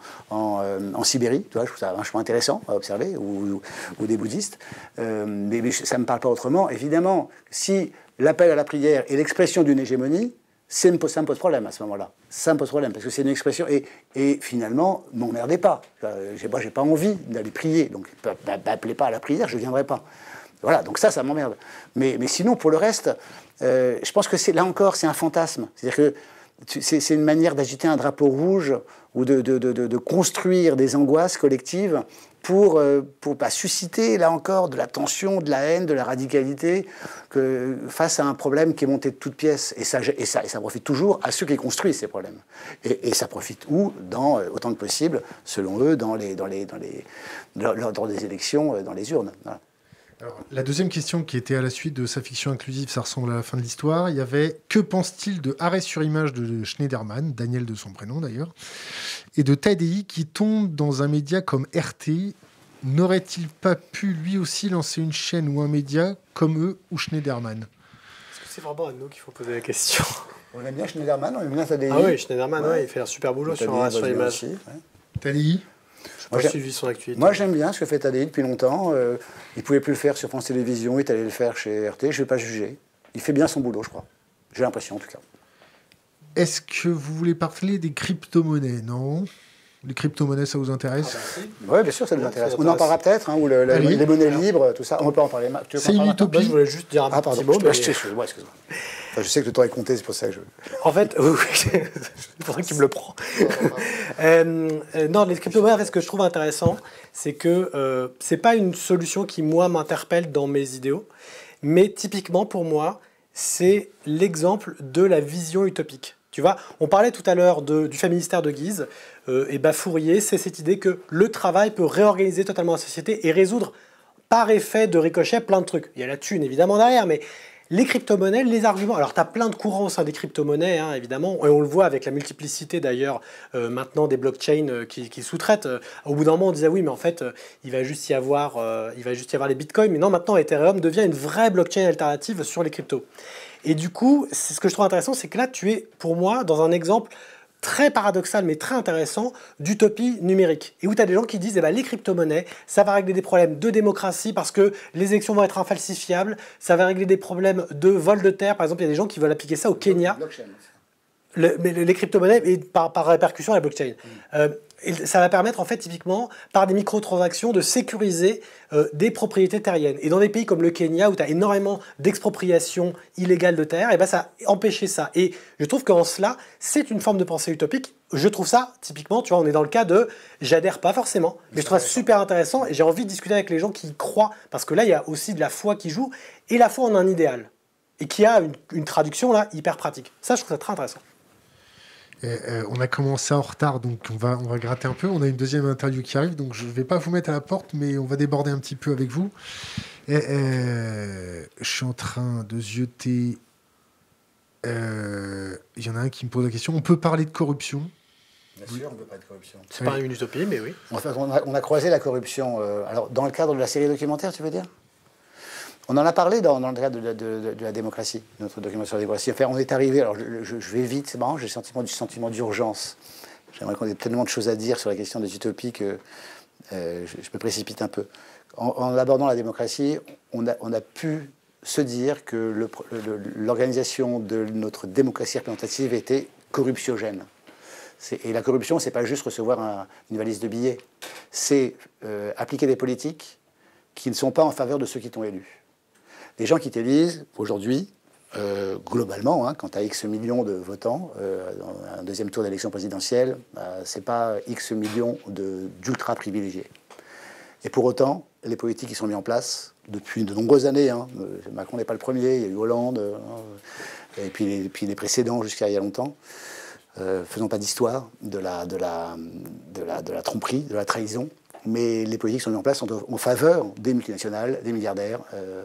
en Sibérie. Tu vois, je trouve ça vachement intéressant à observer, ou des bouddhistes. Mais ça ne me parle pas autrement. Évidemment, si l'appel à la prière est l'expression d'une hégémonie, ça me pose problème à ce moment-là. Ça me pose problème, parce que c'est une expression... Et finalement, m'emmerdez pas. J'ai pas envie d'aller prier. Donc, n'appelez pas à la prière, je ne viendrai pas. Voilà, donc ça m'emmerde. Mais sinon, pour le reste, je pense que là encore, c'est un fantasme. C'est-à-dire que c'est une manière d'agiter un drapeau rouge ou de construire des angoisses collectives pour susciter, là encore, de la tension, de la haine, de la radicalité, face à un problème qui est monté de toutes pièces. Et ça profite toujours à ceux qui construisent ces problèmes. Et ça profite où? Autant que possible, selon eux, lors des élections, dans les urnes. Voilà. Alors, la deuxième question qui était à la suite de sa fiction inclusive, ça ressemble à la fin de l'histoire. Il y avait que pense-t-il de Arrêt sur image de Schneiderman, Daniel de son prénom d'ailleurs, et de Tadei qui tombe dans un média comme RT. N'aurait-il pas pu lui aussi lancer une chaîne ou un média comme eux ou Schneiderman? Est-ce que c'est vraiment à nous qu'il faut poser la question? On aime bien Schneiderman, on aime bien Tadei. Ah oui, Schneiderman, ouais, il fait un super boulot sur l'image. Tadei? Je n'ai pas suivi son actualité. Moi, j'aime bien ce que fait Tadei depuis longtemps. Il ne pouvait plus le faire sur France Télévisions, il est allé le faire chez RT. Je ne vais pas juger. Il fait bien son boulot, je crois. J'ai l'impression, en tout cas. Est-ce que vous voulez parler des crypto-monnaies? Non? Les crypto-monnaies, ça vous intéresse? Oui, bien sûr, ça nous intéresse. On en parlera peut-être, hein, ou les monnaies libres, tout ça. On peut en parler. C'est une utopie. Je voulais juste dire un petit mot. Excuse-moi. Enfin, je sais que le temps est compté, c'est pour ça que je... En fait, c'est pour ça que tu me le prends. Non, les crypto-monnaies, en fait, ce que je trouve intéressant, c'est que c'est pas une solution qui, moi, m'interpelle dans mes idéaux, mais typiquement, pour moi, c'est l'exemple de la vision utopique. Tu vois, on parlait tout à l'heure du féministère de Guise, et Fourier, c'est cette idée que le travail peut réorganiser totalement la société et résoudre, par effet de ricochet, plein de trucs. Il y a la thune, évidemment, derrière, mais les crypto-monnaies, les arguments... Alors, tu as plein de courants au sein des crypto-monnaies, hein, évidemment, et on le voit avec la multiplicité, d'ailleurs, maintenant, des blockchains qui sous-traitent. Au bout d'un moment, on disait, oui, mais en fait, il va juste y avoir les bitcoins. Mais non, maintenant, Ethereum devient une vraie blockchain alternative sur les cryptos. Et du coup, ce que je trouve intéressant, c'est que là, tu es, pour moi, dans un exemple très paradoxal, mais très intéressant, d'utopie numérique. Et où tu as des gens qui disent, eh ben, les crypto-monnaies, ça va régler des problèmes de démocratie parce que les élections vont être infalsifiables, ça va régler des problèmes de vol de terre. Par exemple, il y a des gens qui veulent appliquer ça au Kenya. Les crypto-monnaies, et par répercussion, la blockchain. Et ça va permettre, en fait, typiquement, par des microtransactions, de sécuriser des propriétés terriennes. Et dans des pays comme le Kenya, où tu as énormément d'expropriation illégale de terre, et ben ça a empêché ça. Et je trouve qu'en cela, c'est une forme de pensée utopique. Je trouve ça, typiquement, tu vois, on est dans le cas de j'adhère pas forcément, mais je trouve ça super intéressant et j'ai envie de discuter avec les gens qui y croient. Parce que là, il y a aussi de la foi qui joue et la foi en un idéal. Et qui a une traduction là hyper pratique. Ça, je trouve ça très intéressant. On a commencé en retard, donc on va gratter un peu. On a une deuxième interview qui arrive, donc je ne vais pas vous mettre à la porte, mais on va déborder un petit peu avec vous. Je suis en train de zioter. Il y en a un qui me pose la question. On peut parler de corruption? Bien sûr, on peut parler de corruption. C'est pas une utopie, mais oui. En fait, on a croisé la corruption. Alors, dans le cadre de la série documentaire, tu veux dire? On en a parlé dans le cadre de la démocratie, notre document sur la démocratie. Enfin, on est arrivé, alors je vais vite, c'est marrant, j'ai le sentiment d'urgence. J'aimerais qu'on ait tellement de choses à dire sur la question des utopies que je me précipite un peu. En abordant la démocratie, on a pu se dire que l'organisation de notre démocratie représentative était corruptiogène. Et la corruption, c'est pas juste recevoir une valise de billets, c'est appliquer des politiques qui ne sont pas en faveur de ceux qui t'ont élu. Les gens qui t'élisent, aujourd'hui, globalement, hein, quand tu as X millions de votants, dans un deuxième tour d'élection présidentielle, c'est pas X millions d'ultra privilégiés. Et pour autant, les politiques qui sont mis en place depuis de nombreuses années, hein, Macron n'est pas le premier, il y a eu Hollande, et puis les précédents jusqu'à il y a longtemps, faisons pas d'histoire de la tromperie, de la trahison. Mais les politiques sont mises en place en faveur des multinationales, des milliardaires,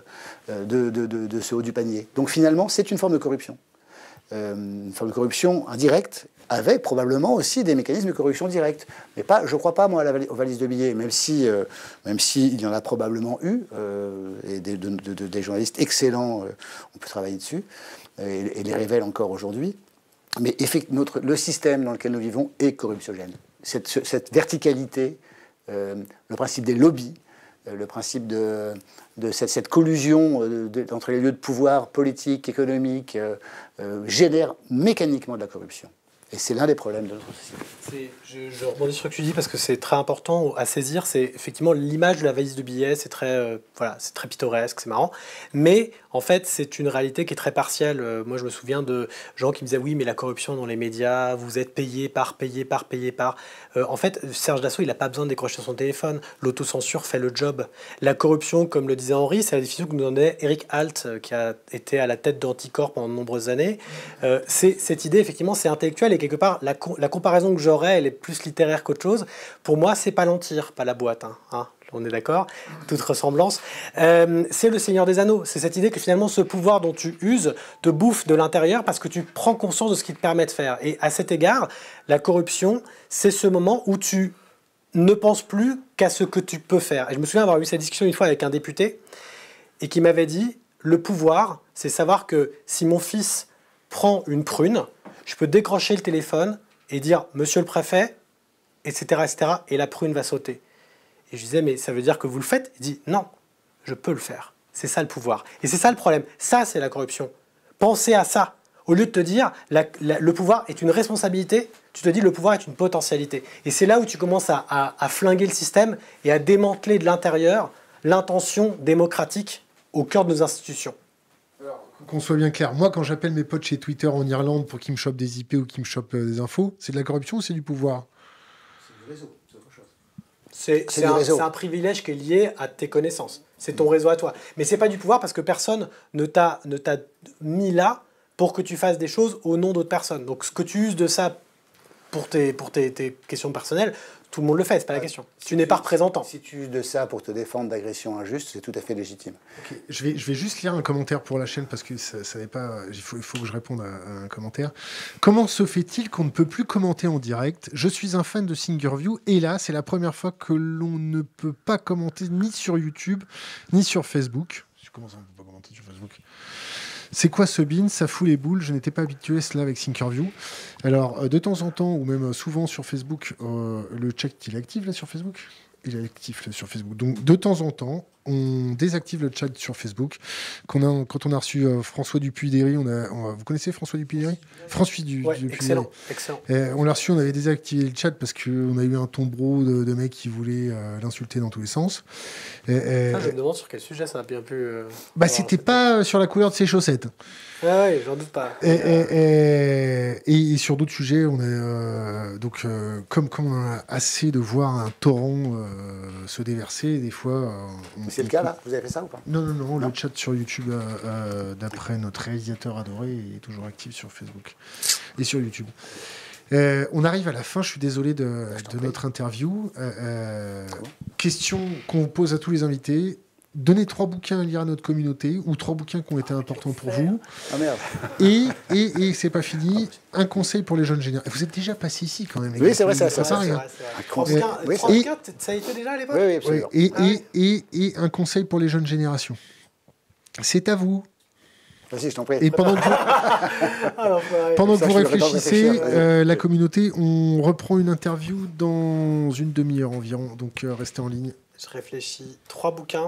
de ce haut du panier. Donc finalement, c'est une forme de corruption. Une forme de corruption indirecte, avec probablement aussi des mécanismes de corruption directe. Mais pas, je ne crois pas, moi, aux valises de billets, même si il y en a probablement eu, et des journalistes excellents, on peut travailler dessus, et les révèlent encore aujourd'hui. Mais le système dans lequel nous vivons est corruptiogène. Cette verticalité, le principe des lobbies, le principe de cette collusion entre les lieux de pouvoir politique, économique, génère mécaniquement de la corruption. Et c'est l'un des problèmes de notre société. Je rebondis sur ce que tu dis parce que c'est très important à saisir. C'est effectivement l'image de la valise de billets, c'est très pittoresque, c'est marrant. Mais en fait, c'est une réalité qui est très partielle. Moi, je me souviens de gens qui me disaient oui, mais la corruption dans les médias, vous êtes payé par. En fait, Serge Dassault, il n'a pas besoin de décrocher son téléphone. L'autocensure fait le job. La corruption, comme le disait Henri, c'est la définition que nous donnait Eric Alt, qui a été à la tête d'Anticor pendant de nombreuses années. C'est cette idée, effectivement, c'est intellectuel et quelque part, la comparaison que j'aurais, elle est plus littéraire qu'autre chose. Pour moi, c'est Palantir, pas la boîte. on est d'accord, toute ressemblance. C'est le Seigneur des Anneaux. C'est cette idée que finalement ce pouvoir dont tu uses te bouffe de l'intérieur parce que tu prends conscience de ce qu'il te permet de faire. Et à cet égard, la corruption, c'est ce moment où tu ne penses plus qu'à ce que tu peux faire. Et je me souviens avoir eu cette discussion une fois avec un député et qui m'avait dit, le pouvoir, c'est savoir que si mon fils prend une prune, je peux décrocher le téléphone et dire « Monsieur le préfet », etc., etc., et la prune va sauter. Et je disais « Mais ça veut dire que vous le faites ?» Il dit « Non, je peux le faire. C'est ça le pouvoir. » Et c'est ça le problème. Ça, c'est la corruption. Pensez à ça. Au lieu de te dire le pouvoir est une responsabilité, tu te dis le pouvoir est une potentialité. Et c'est là où tu commences à flinguer le système et à démanteler de l'intérieur l'intention démocratique au cœur de nos institutions. Qu'on soit bien clair, moi quand j'appelle mes potes chez Twitter en Irlande pour qu'ils me chopent des IP ou qu'ils me chopent des infos, c'est de la corruption ou c'est du pouvoir? C'est du réseau, c'est autre chose. C'est un privilège qui est lié à tes connaissances. C'est ton réseau à toi. Mais c'est pas du pouvoir parce que personne ne t'a mis là pour que tu fasses des choses au nom d'autres personnes. Donc ce que tu uses de ça pour tes questions personnelles, tout le monde le fait, c'est pas la question. Tu n'es pas représentant. Si tu uses de ça pour te défendre d'agressions injustes, c'est tout à fait légitime. Okay. Je vais juste lire un commentaire pour la chaîne parce que ça n'est pas. Il faut que je réponde à un commentaire. Comment se fait-il qu'on ne peut plus commenter en direct? Je suis un fan de Thinkerview et là, c'est la première fois que l'on ne peut pas commenter ni sur YouTube ni sur Facebook. Comment ça, on ne peut pas commenter sur Facebook? C'est quoi ce bin? Ça fout les boules. Je n'étais pas habitué à cela avec Thinkerview. Alors, de temps en temps, ou même souvent sur Facebook, le chat, il est actif là sur Facebook? Il est actif là, sur Facebook. Donc, de temps en temps, on désactive le chat sur Facebook. Quand on a reçu François Dupuy-Derry, vous connaissez François Dupuy-Derry? François Dupuy-Derry. Excellent. On l'a reçu, on avait désactivé le chat parce qu'on a eu un tombereau de mecs qui voulaient l'insulter dans tous les sens. Je me demande sur quel sujet ça a bien pu... c'était pas sur la couleur de ses chaussettes. Ah oui, j'en doute pas. Et sur d'autres sujets, on est comme on a assez de voir un torrent se déverser, des fois. C'est le cas là? Vous avez fait ça ou pas? Non. Le chat sur YouTube, d'après notre réalisateur adoré, est toujours actif sur Facebook et sur YouTube. On arrive à la fin, je suis désolé de notre interview. Question qu'on pose à tous les invités. Donnez 3 bouquins à lire à notre communauté ou 3 bouquins qui ont été importants pour vous. Ah merde. Et c'est pas fini. Un conseil pour les jeunes générations. Vous êtes déjà passé ici quand même. Oui, c'est vrai, ça. Trois bouquins, ça a été déjà à l'époque? Oui, absolument. Et un conseil pour les jeunes générations. C'est à vous. Vas-y, je t'en prie. Et pendant que vous réfléchissez, la communauté, on reprend une interview dans une demi-heure environ. Donc restez en ligne. Je réfléchis. 3 bouquins.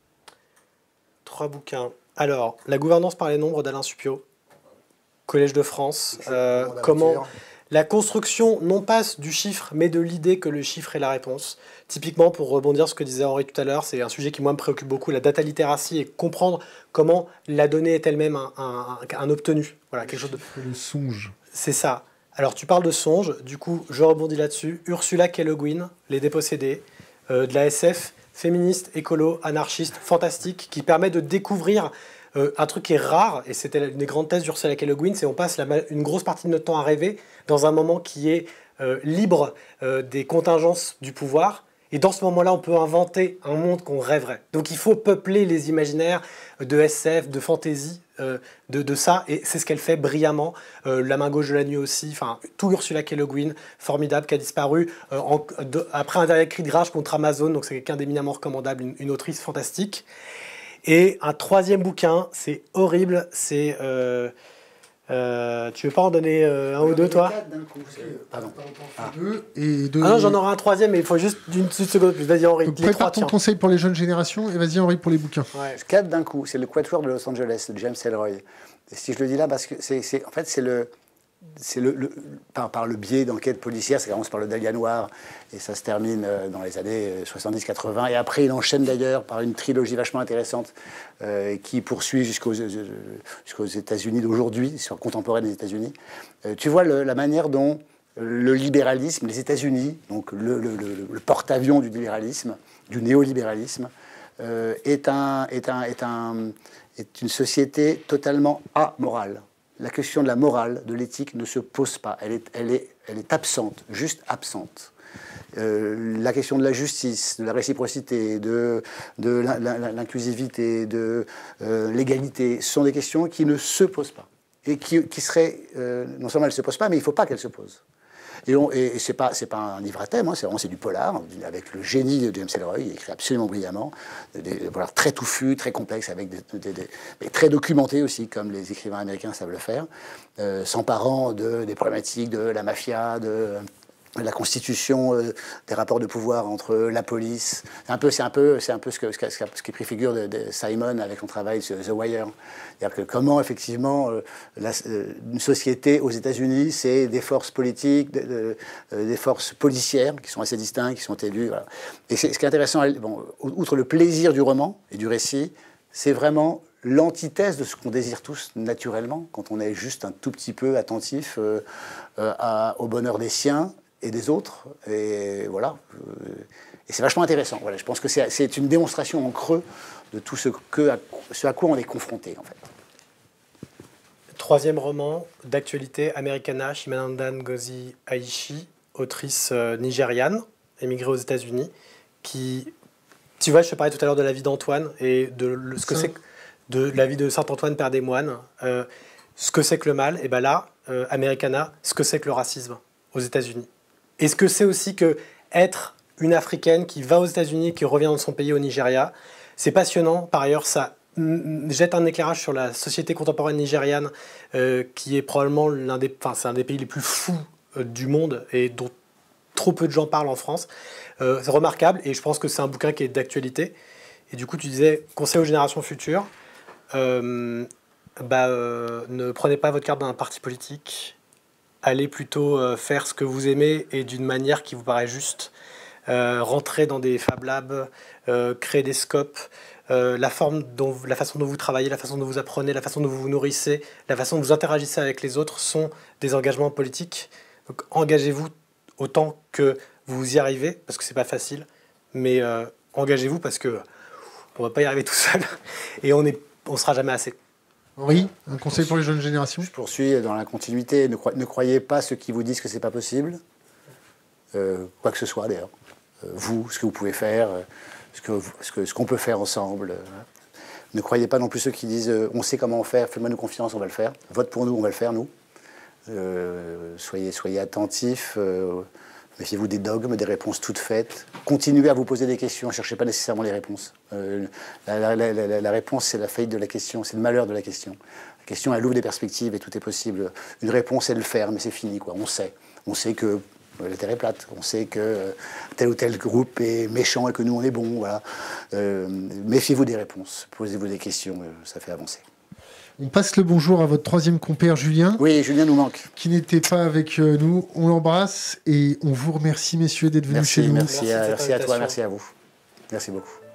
Alors, La gouvernance par les nombres d'Alain Suppiot. Collège de France. Comment la construction, non pas du chiffre, mais de l'idée que le chiffre est la réponse. Typiquement, pour rebondir sur ce que disait Henri tout à l'heure, c'est un sujet qui, moi, me préoccupe beaucoup, la data literacy, et comprendre comment la donnée est elle-même un obtenu. Voilà, quelque chose de... Le songe. C'est ça. Alors, tu parles de songe, du coup, je rebondis là-dessus. Ursula K. Le Guin, Les Dépossédés, de la SF, féministe, écolo, anarchiste, fantastique, qui permet de découvrir un truc qui est rare, et c'était une des grandes thèses d'Ursula K. Le Guin, c'est on passe une grosse partie de notre temps à rêver dans un moment qui est libre des contingences du pouvoir. Et dans ce moment-là, on peut inventer un monde qu'on rêverait. Donc il faut peupler les imaginaires de SF, de fantasy, de ça. Et c'est ce qu'elle fait brillamment. La main gauche de la nuit aussi. Enfin, tout Ursula K. Le Guin, formidable, qui a disparu après un dernier cri de rage contre Amazon. Donc c'est quelqu'un d'éminemment recommandable, une autrice fantastique. Et un 3e bouquin, c'est horrible. C'est... tu veux pas en donner un ou deux, toi? Pardon. Non, j'en aurai un 3e, mais il faut juste une seconde plus. Vas-y, Henri. Prépare ton conseil pour les jeunes générations et vas-y, Henri, pour les bouquins. Ouais. 4 d'un coup, c'est le Quatuor de Los Angeles, de James Ellroy. Et si je le dis là, parce que c'est par le biais d'enquêtes policières, ça commence par le Dahlia Noir et ça se termine dans les années 70-80. Et après, il enchaîne d'ailleurs par une trilogie vachement intéressante qui poursuit jusqu'aux États-Unis d'aujourd'hui, histoire contemporaine des États-Unis. Tu vois la manière dont le libéralisme, les États-Unis, donc le porte-avions du libéralisme, du néolibéralisme, est une société totalement amorale. La question de la morale, de l'éthique ne se pose pas. Elle est absente, juste absente. la question de la justice, de la réciprocité, de l'inclusivité, de l'égalité, sont des questions qui ne se posent pas. Et qui seraient, non seulement elles ne se posent pas, mais il ne faut pas qu'elles se posent. Et c'est pas un livre à thème, hein, c'est du polar, avec le génie de James Ellroy, il écrit absolument brillamment, des polars très touffus, très complexes, avec mais très documentés aussi, comme les écrivains américains savent le faire, s'emparant des problématiques de la mafia, de la constitution des rapports de pouvoir entre la police. C'est un peu ce qui préfigure de Simon avec son travail sur The Wire. C'est-à-dire que comment, effectivement, une société aux États-Unis, c'est des forces politiques, des forces policières qui sont assez distinctes, qui sont élues. Voilà. Et ce qui est intéressant, bon, outre le plaisir du roman et du récit, c'est vraiment l'antithèse de ce qu'on désire tous naturellement, quand on est juste un tout petit peu attentif au bonheur des siens et des autres, et voilà. Et c'est vachement intéressant. Voilà, je pense que c'est une démonstration en creux de tout ce à quoi on est confronté, en fait. Troisième roman d'actualité, Americana, Chimamanda Ngozi Adichie, autrice nigériane, émigrée aux États-Unis, qui... Tu vois, je te parlais tout à l'heure de la vie d'Antoine et de ce que c'est de la vie de Saint-Antoine, père des moines, ce que c'est que le mal, et bien là, Americana, ce que c'est que le racisme aux États-Unis. Et ce que c'est aussi que être une Africaine qui va aux États-Unis, qui revient dans son pays au Nigeria, c'est passionnant. Par ailleurs, ça jette un éclairage sur la société contemporaine nigériane, qui est probablement c'est un des pays les plus fous du monde et dont trop peu de gens parlent en France. C'est remarquable et je pense que c'est un bouquin qui est d'actualité. Et du coup, tu disais, conseil aux générations futures, ne prenez pas votre carte d'un parti politique. Allez plutôt faire ce que vous aimez et d'une manière qui vous paraît juste. Rentrer dans des Fab Labs, créer des scopes, la façon dont vous travaillez, la façon dont vous apprenez, la façon dont vous vous nourrissez, la façon dont vous interagissez avec les autres sont des engagements politiques. Donc engagez-vous autant que vous y arrivez, parce que c'est pas facile, mais engagez-vous parce que on va pas y arriver tout seul et on sera jamais assez. Oui, un conseil pour les jeunes générations. Je poursuis dans la continuité. Ne croyez pas ceux qui vous disent que c'est pas possible, quoi que ce soit d'ailleurs. Vous, ce que vous pouvez faire, ce qu'on peut faire ensemble. Ne croyez pas non plus ceux qui disent on sait comment faire, faites-moi nous confiance, on va le faire. Vote pour nous, on va le faire nous. Soyez attentifs. Méfiez-vous des dogmes, des réponses toutes faites. Continuez à vous poser des questions, ne cherchez pas nécessairement les réponses. La réponse, c'est la faillite de la question, c'est le malheur de la question. La question, elle ouvre des perspectives et tout est possible. Une réponse, c'est le faire, mais c'est fini, quoi. On sait que la Terre est plate, on sait que tel ou tel groupe est méchant et que nous, on est bon. Voilà. Méfiez-vous des réponses, posez-vous des questions, ça fait avancer. On passe le bonjour à votre troisième compère, Julien. Oui, Julien nous manque. Qui n'était pas avec nous. On l'embrasse et on vous remercie, messieurs, d'être venus chez nous. Merci à toi, merci à vous. Merci beaucoup.